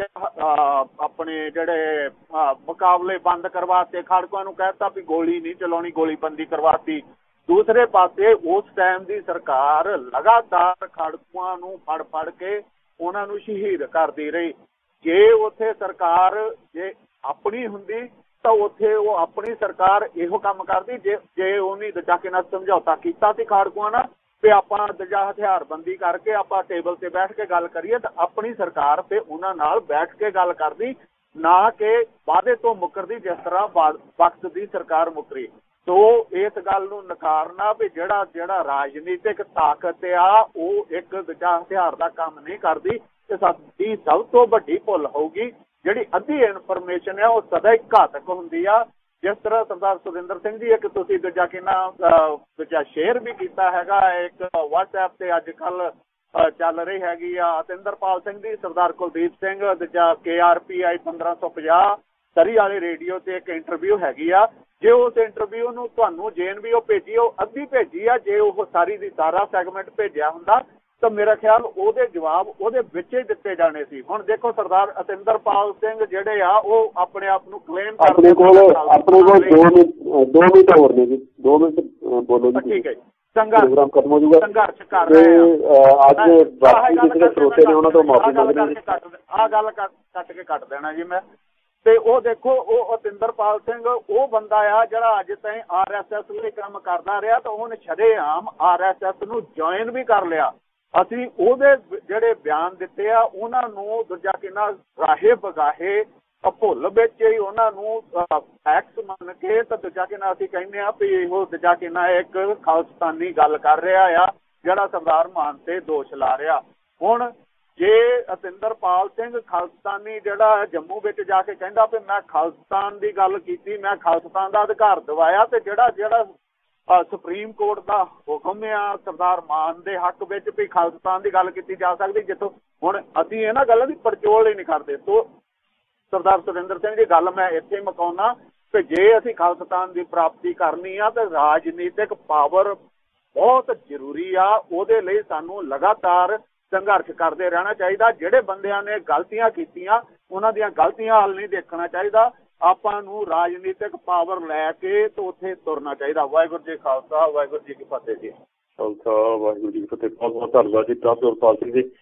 ਆਪਣੇ ਜਿਹੜੇ ਮੁਕਾਬਲੇ ਬੰਦ ਕਰਵਾਤੇ, ਖਾੜਕੂਆਂ ਨੂੰ ਕਹਿਤਾ ਵੀ ਗੋਲੀ ਨਹੀਂ ਚਲਾਉਣੀ, ਗੋਲੀਬੰਦੀ ਕਰਵਾਤੀ। ਦੂਸਰੇ ਪਾਸੇ ਉਸ ਟਾਈਮ ਦੀ ਸਰਕਾਰ ਲਗਾਤਾਰ ਖਾੜਕੂਆਂ ਨੂੰ ਫੜ ਫੜ ਕੇ ਉਹਨਾਂ ਨੂੰ ਸ਼ਹੀਦ ਕਰਦੀ ਰਹੀ। ਜੇ ਉੱਥੇ ਸਰਕਾਰ ਜੇ ਆਪਣੀ ਹੁੰਦੀ ਤਾਂ ਉੱਥੇ ਉਹ ਆਪਣੀ ਸਰਕਾਰ ਇਹੋ ਕੰਮ ਕਰਦੀ। ਜੇ ਜੇ ਉਹਨੇ ਦੂਜਾ ਕਿ ਨਾਲ ਸਮਝੌਤਾ ਕੀਤਾ ਸੀ ਖਾੜਕੂਆਂ ਨਾਲ ਵੀ ਆਪਾਂ ਦੂਜਾ ਹਥਿਆਰਬੰਦੀ ਕਰਕੇ ਆਪਾਂ ਟੇਬਲ ਤੇ ਬੈਠ ਕੇ ਗੱਲ ਕਰੀਏ, ਤਾਂ ਆਪਣੀ ਸਰਕਾਰ ਤੇ ਉਹਨਾਂ ਨਾਲ ਬੈਠ ਕੇ ਗੱਲ ਕਰਦੀ, ਨਾ ਕਿ ਵਾਅਦੇ ਤੋਂ ਮੁੱਕਰਦੀ ਜਿਸ ਤਰ੍ਹਾਂ ਵਕਤ ਦੀ ਸਰਕਾਰ ਮੁੱਕਰੀ। ਸੋ ਇਸ ਗੱਲ ਨੂੰ ਨਕਾਰਨਾ ਵੀ ਜਿਹੜਾ ਜਿਹੜਾ ਰਾਜਨੀਤਿਕ ਤਾਕਤ ਆ ਉਹ ਇੱਕ ਦੂਜਾ ਹਥਿਆਰ ਦਾ ਕੰਮ ਨਹੀਂ ਕਰਦੀ। ਤੇ ਸਾਡੀ ਸਭ ਤੋਂ ਵੱਡੀ ਭੁੱਲ ਹੋਊਗੀ ਜਿਹੜੀ ਅੱਧੀ ਇਨਫੋਰਮੇਸ਼ਨ ਆ ਉਹ ਸਦਾ ਹੀ ਘਾਤਕ ਹੁੰਦੀ ਆ। ਜਿਸ ਤਰ੍ਹਾਂ ਸਰਦਾਰ ਸੁਰਿੰਦਰ ਸਿੰਘ ਜੀ ਇੱਕ ਤੁਸੀਂ ਦੂਜਾ ਕਿੰਨਾ ਦੂਜਾ ਸ਼ੇਅਰ ਵੀ ਕੀਤਾ ਹੈਗਾ, ਇੱਕ ਵਟਸਐਪ ਤੇ ਅੱਜ ਕੱਲ ਚੱਲ ਰਹੀ ਹੈਗੀ ਆ ਅਤਿੰਦਰਪਾਲ ਸਿੰਘ ਦੀ, ਸਰਦਾਰ ਕੁਲਦੀਪ ਸਿੰਘ ਦੂਜਾ ਕੇ ਆਰ ਪੀ ਆਈ ਪੰਦਰਾਂ ਸੌ ਪੰਜਾਹ ਸਰੀ ਵਾਲੇ ਰੇਡੀਓ ਤੇ ਇੱਕ ਇੰਟਰਵਿਊ ਹੈਗੀ ਆ। ਜੇ ਉਸ ਇੰਟਰਵਿਊ ਨੂੰ ਤੁਹਾਨੂੰ ਜੇ ਐਨ ਬੀ ਓ ਭੇਜੀ, ਉਹ ਅੱਧੀ ਭੇਜੀ ਆ। ਜੇ ਉਹ ਸਾਰੀ ਦੀ ਸਾਰਾ ਸੈਗਮੈਂਟ ਭੇਜਿਆ ਹੁੰਦਾ ਤਾਂ ਮੇਰਾ ਖਿਆਲ ਉਹਦੇ ਜਵਾਬ ਉਹਦੇ ਵਿੱਚ ਹੀ ਦਿੱਤੇ ਜਾਣੇ ਸੀ। ਹੁਣ ਦੇਖੋ ਸਰਦਾਰ ਅਤਿੰਦਰਪਾਲ ਸਿੰਘ ਜਿਹੜੇ ਆ ਉਹ ਆਪਣੇ ਆਪ ਨੂੰ ਕਲੇਮ ਕਰਦੇ, ਆਪਣੇ ਕੋਲ ਆਪਣੇ ਕੋਲ ਦੋ ਮਿੰਟ ਦੋ ਮਿੰਟ ਹੋਰ ਨੇ ਜੀ, ਦੋ ਮਿੰਟ ਬੋਲੋ ਜੀ। ਠੀਕ ਹੈ, ਸੰਘਰਸ਼ ਖਤਮ ਹੋ ਜਾਊਗਾ, ਸੰਘਰਸ਼ ਕਰ ਰਹੇ ਆ ਅੱਜ ਬਾਕੀ ਜਿਹੜੇ ਸਰੋਤੇ ਨੇ ਉਹਨਾਂ ਤੋਂ ਮਾਫੀ ਮੰਗਦੇ। ਆਹ ਗੱਲ ਕੱਟ ਕੇ ਕੱਟ ਦੇਣਾ ਜੀ ਮੈਂ। ਤੇ ਉਹ ਦੇਖੋ ਉਹ ਅਤਿੰਦਰਪਾਲ ਸਿੰਘ ਉਹ ਬੰਦਾ ਆ ਜਿਹੜਾ ਅੱਜ ਤਾਈਂ ਆਰ ਐਸ ਐਸ ਲਈ ਕੰਮ ਕਰਦਾ ਰਿਹਾ, ਤਾਂ ਉਹਨੇ ਸ਼ਰੇਆਮ ਆਰ ਐਸ ਐਸ ਨੂੰ ਜੁਆਇਨ ਵੀ ਕਰ ਲਿਆ। ਅਸੀਂ ਉਹਦੇ ਜਿਹੜੇ ਬਿਆਨ ਦਿੱਤੇ ਆ ਉਹਨਾਂ ਨੂੰ ਦੂਜਾ ਕਿੰਨਾ ਰਾਹੇ ਬਗਾਹੇ ਭੁੱਲ ਵਿੱਚ ਹੀ ਉਹਨਾਂ ਨੂੰ ਫੈਕਟਸ ਮੰਨ ਕੇ ਤਾਂ ਦੂਜਾ ਕਿੰਨਾ ਅਸੀਂ ਕਹਿੰਦੇ ਆ ਵੀ ਇਹੋ ਦੂਜਾ ਕਿੰਨਾ ਇੱਕ ਖਾਲਿਸਤਾਨੀ ਗੱਲ ਕਰ ਰਿਹਾ ਆ ਜਿਹੜਾ ਸਰਦਾਰ ਮਾਨ ਤੇ ਦੋਸ਼ ਲਾ ਰਿਹਾ। ਹੁਣ ਜੇ ਅਤਿੰਦਰਪਾਲ ਸਿੰਘ ਖਾਲਿਸਤਾਨੀ ਜਿਹੜਾ ਜੰਮੂ ਵਿੱਚ ਜਾ ਕੇ ਕਹਿੰਦਾ ਵੀ ਮੈਂ ਖਾਲਿਸਤਾਨ ਦੀ ਗੱਲ ਕੀਤੀ, ਮੈਂ ਖਾਲਿਸਤਾਨ ਦਾ ਅਧਿਕਾਰ ਦਿਵਾਇਆ, ਤੇ ਜਿਹੜਾ ਜਿਹੜਾ ਸੁਪਰੀਮ ਕੋਰਟ ਦਾ ਹੁਕਮ ਆ ਸਰਦਾਰ ਮਾਨ ਦੇ ਹੱਕ ਵਿੱਚ ਵੀ ਖਾਲਿਸਤਾਨ ਦੀ ਗੱਲ ਕੀਤੀ ਜਾ ਸਕਦੀ, ਜਿੱਥੋਂ ਹੁਣ ਅਸੀਂ ਇਹਨਾਂ ਗੱਲਾਂ ਦੀ ਪੜਚੋਲ ਹੀ ਨਹੀਂ ਕਰਦੇ। ਸੋ ਸਰਦਾਰ ਸੁਰਿੰਦਰ ਸਿੰਘ ਦੀ ਗੱਲ ਮੈਂ ਇੱਥੇ ਮੁਕਾਉਣਾ ਕਿ ਜੇ ਅਸੀਂ ਖਾਲਿਸਤਾਨ ਦੀ ਪ੍ਰਾਪਤੀ ਕਰਨੀ ਆ ਤਾਂ ਰਾਜਨੀਤਿਕ ਪਾਵਰ ਬਹੁਤ ਜ਼ਰੂਰੀ ਆ। ਉਹਦੇ ਲਈ ਸਾਨੂੰ ਲਗਾਤਾਰ ਸੰਘਰਸ਼ ਕਰਦੇ ਰਹਿਣਾ ਚਾਹੀਦਾ। ਜਿਹੜੇ ਬੰਦਿਆਂ ਨੇ ਗਲਤੀਆਂ ਕੀਤੀਆਂ ਉਹਨਾਂ ਦੀਆਂ ਗਲਤੀਆਂ ਵੱਲ ਨਹੀਂ ਦੇਖਣਾ ਚਾਹੀਦਾ। ਆਪਾਂ ਨੂੰ ਰਾਜਨੀਤਿਕ ਪਾਵਰ ਲੈ ਕੇ ਤੇ ਉੱਥੇ ਤੁਰਨਾ ਚਾਹੀਦਾ। ਵਾਹਿਗੁਰੂ ਜੀ ਖਾਲਸਾ, ਵਾਹਿਗੁਰੂ ਜੀ ਕੀ ਫਤਿਹ ਜੀ। ਖਾਲਸਾ ਵਾਹਿਗੁਰੂ ਜੀ ਕੀ ਫਤਿਹ। ਬਹੁਤ ਬਹੁਤ ਧੰਨਵਾਦ ਜੀ ਪ੍ਰਭਜੋਤ ਸਿੰਘ ਜੀ।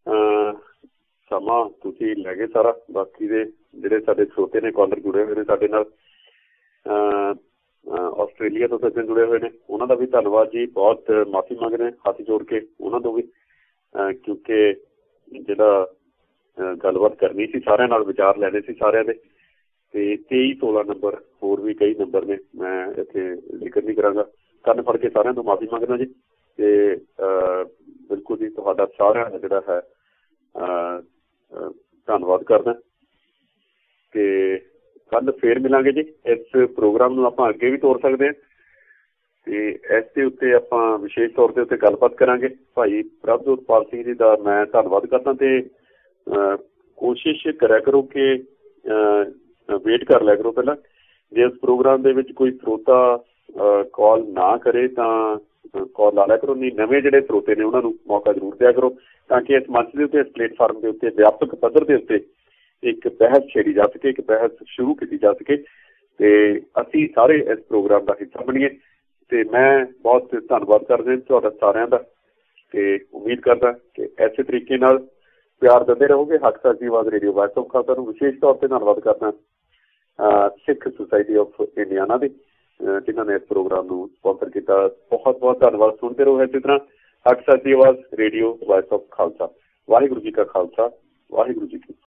ਸਮਾਂ ਤੁਸੀਂ ਲੈ ਗਏ ਸਾਰਾ। ਬਾਕੀ ਦੇ ਜਿਹੜੇ ਸਾਡੇ ਸਰੋਤੇ ਨੇ ਕਾਲਰ ਜੁੜੇ ਹੋਏ ਨੇ ਸਾਡੇ ਨਾਲ ਆਸਟ੍ਰੇਲੀਆ ਤੋਂ ਸੱਜਣ ਜੁੜੇ ਹੋਏ ਨੇ, ਉਹਨਾਂ ਦਾ ਵੀ ਧੰਨਵਾਦ ਜੀ। ਬਹੁਤ ਮਾਫੀ ਮੰਗਦੇ ਹੱਥ ਜੋੜ ਕੇ ਉਹਨਾਂ ਤੋਂ ਵੀ, ਕਿਉਂਕਿ ਜਿਹੜਾ ਗੱਲਬਾਤ ਕਰਨੀ ਸੀ ਸਾਰਿਆਂ ਨਾਲ, ਵਿਚਾਰ ਲੈਣੇ ਸੀ ਸਾਰਿਆਂ ਦੇ, ਤੇ ਤੇਈ ਸੋਲਾਂ ਨੰਬਰ ਹੋਰ ਵੀ ਕਈ ਨੰਬਰ ਨੇ, ਮੈਂ ਇੱਥੇ ਜ਼ਿਕਰ ਨਹੀਂ ਕਰਾਂਗਾ। ਕੰਨ ਫੜ ਕੇ ਸਾਰਿਆਂ ਤੋਂ ਮਾਫੀ ਮੰਗਦਾ ਜੀ। ਤੇ ਬਿਲਕੁਲ ਜੀ ਤੁਹਾਡਾ ਸਾਰਿਆਂ ਦਾ ਜਿਹੜਾ ਹੈ ਧੰਨਵਾਦ ਕਰਦਾ। ਤੇ ਕੱਲ ਫੇਰ ਮਿਲਾਂਗੇ ਜੀ। ਇਸ ਪ੍ਰੋਗਰਾਮ ਨੂੰ ਆਪਾਂ ਅੱਗੇ ਵੀ ਤੋਰ ਸਕਦੇ ਹਾਂ। ਤੇ ਇਸ ਦੇ ਉੱਤੇ ਆਪਾਂ ਵਿਸ਼ੇਸ਼ ਤੌਰ ਦੇ ਉੱਤੇ ਗੱਲਬਾਤ ਕਰਾਂਗੇ। ਭਾਈ ਪ੍ਰਭਜੋਤਪਾਲ ਸਿੰਘ ਜੀ ਦਾ ਮੈਂ ਧੰਨਵਾਦ ਕਰਦਾ ਤੇ ਕੋਸ਼ਿਸ਼ ਕਰਿਆ ਕਰੋ ਕਿ ਵੇਟ ਕਰ ਲਿਆ ਕਰੋ ਪਹਿਲਾਂ। ਜੇ ਇਸ ਪ੍ਰੋਗਰਾਮ ਦੇ ਵਿੱਚ ਕੋਈ ਸਰੋਤਾ ਕਾਲ ਨਾ ਕਰੇ ਤਾਂ ਕਾਲ ਲਾ ਲਿਆ ਕਰੋ, ਨਹੀਂ ਨਵੇਂ ਜਿਹੜੇ ਸਰੋਤੇ ਨੇ ਉਹਨਾਂ ਨੂੰ ਮੌਕਾ ਜ਼ਰੂਰ ਦਿਆ ਕਰੋ ਤਾਂ ਕਿ ਇਸ ਮੰਚ ਦੇ ਉੱਤੇ, ਇਸ ਪਲੇਟਫਾਰਮ ਦੇ ਉੱਤੇ ਵਿਆਪਕ ਪੱਧਰ ਦੇ ਉੱਤੇ ਇੱਕ ਬਹਿਸ ਛੇੜੀ ਜਾ ਸਕੇ, ਇੱਕ ਬਹਿਸ ਸ਼ੁਰੂ ਕੀਤੀ ਜਾ ਸਕੇ ਤੇ ਅਸੀਂ ਸਾਰੇ ਇਸ ਪ੍ਰੋਗਰਾਮ ਦਾ ਹਿੱਸਾ ਬਣੀਏ। ਤੇ ਮੈਂ ਬਹੁਤ ਧੰਨਵਾਦ ਕਰਦਾ ਤੁਹਾਡਾ ਸਾਰਿਆਂ ਦਾ ਤੇ ਉਮੀਦ ਕਰਦਾ ਕਿ ਇਸੇ ਤਰੀਕੇ ਨਾਲ ਪਿਆਰ ਦਿੰਦੇ ਰਹੋਗੇ। ਹੱਕ ਸੱਚ ਦੀ ਆਵਾਜ਼ ਰੇਡੀਓ ਵਾਇਸ ਆਫ ਖਾਲਸਾ ਨੂੰ ਵਿਸ਼ੇਸ਼ ਤੌਰ ਤੇ ਧੰਨਵਾਦ ਕਰਦਾ ਸਿੱਖ ਸੁਸਾਇਟੀ ਆਫ ਇੰਡੀਆਨਾ ਦੇ ਜਿਨ੍ਹਾਂ ਨੇ ਇਸ ਪ੍ਰੋਗਰਾਮ ਨੂੰ ਸਪਾਂਸਰ ਕੀਤਾ। ਬਹੁਤ ਬਹੁਤ ਧੰਨਵਾਦ। ਸੁਣਦੇ ਰਹੋ ਇਸੇ ਤਰ੍ਹਾਂ ਹੱਕ ਸੱਚ ਦੀ ਆਵਾਜ਼ radio voice of Khalsa. Waheguru ji ਕਾ ਖਾਲਸਾ, ਵਾਹਿਗੁਰੂ ਜੀ ਕੀ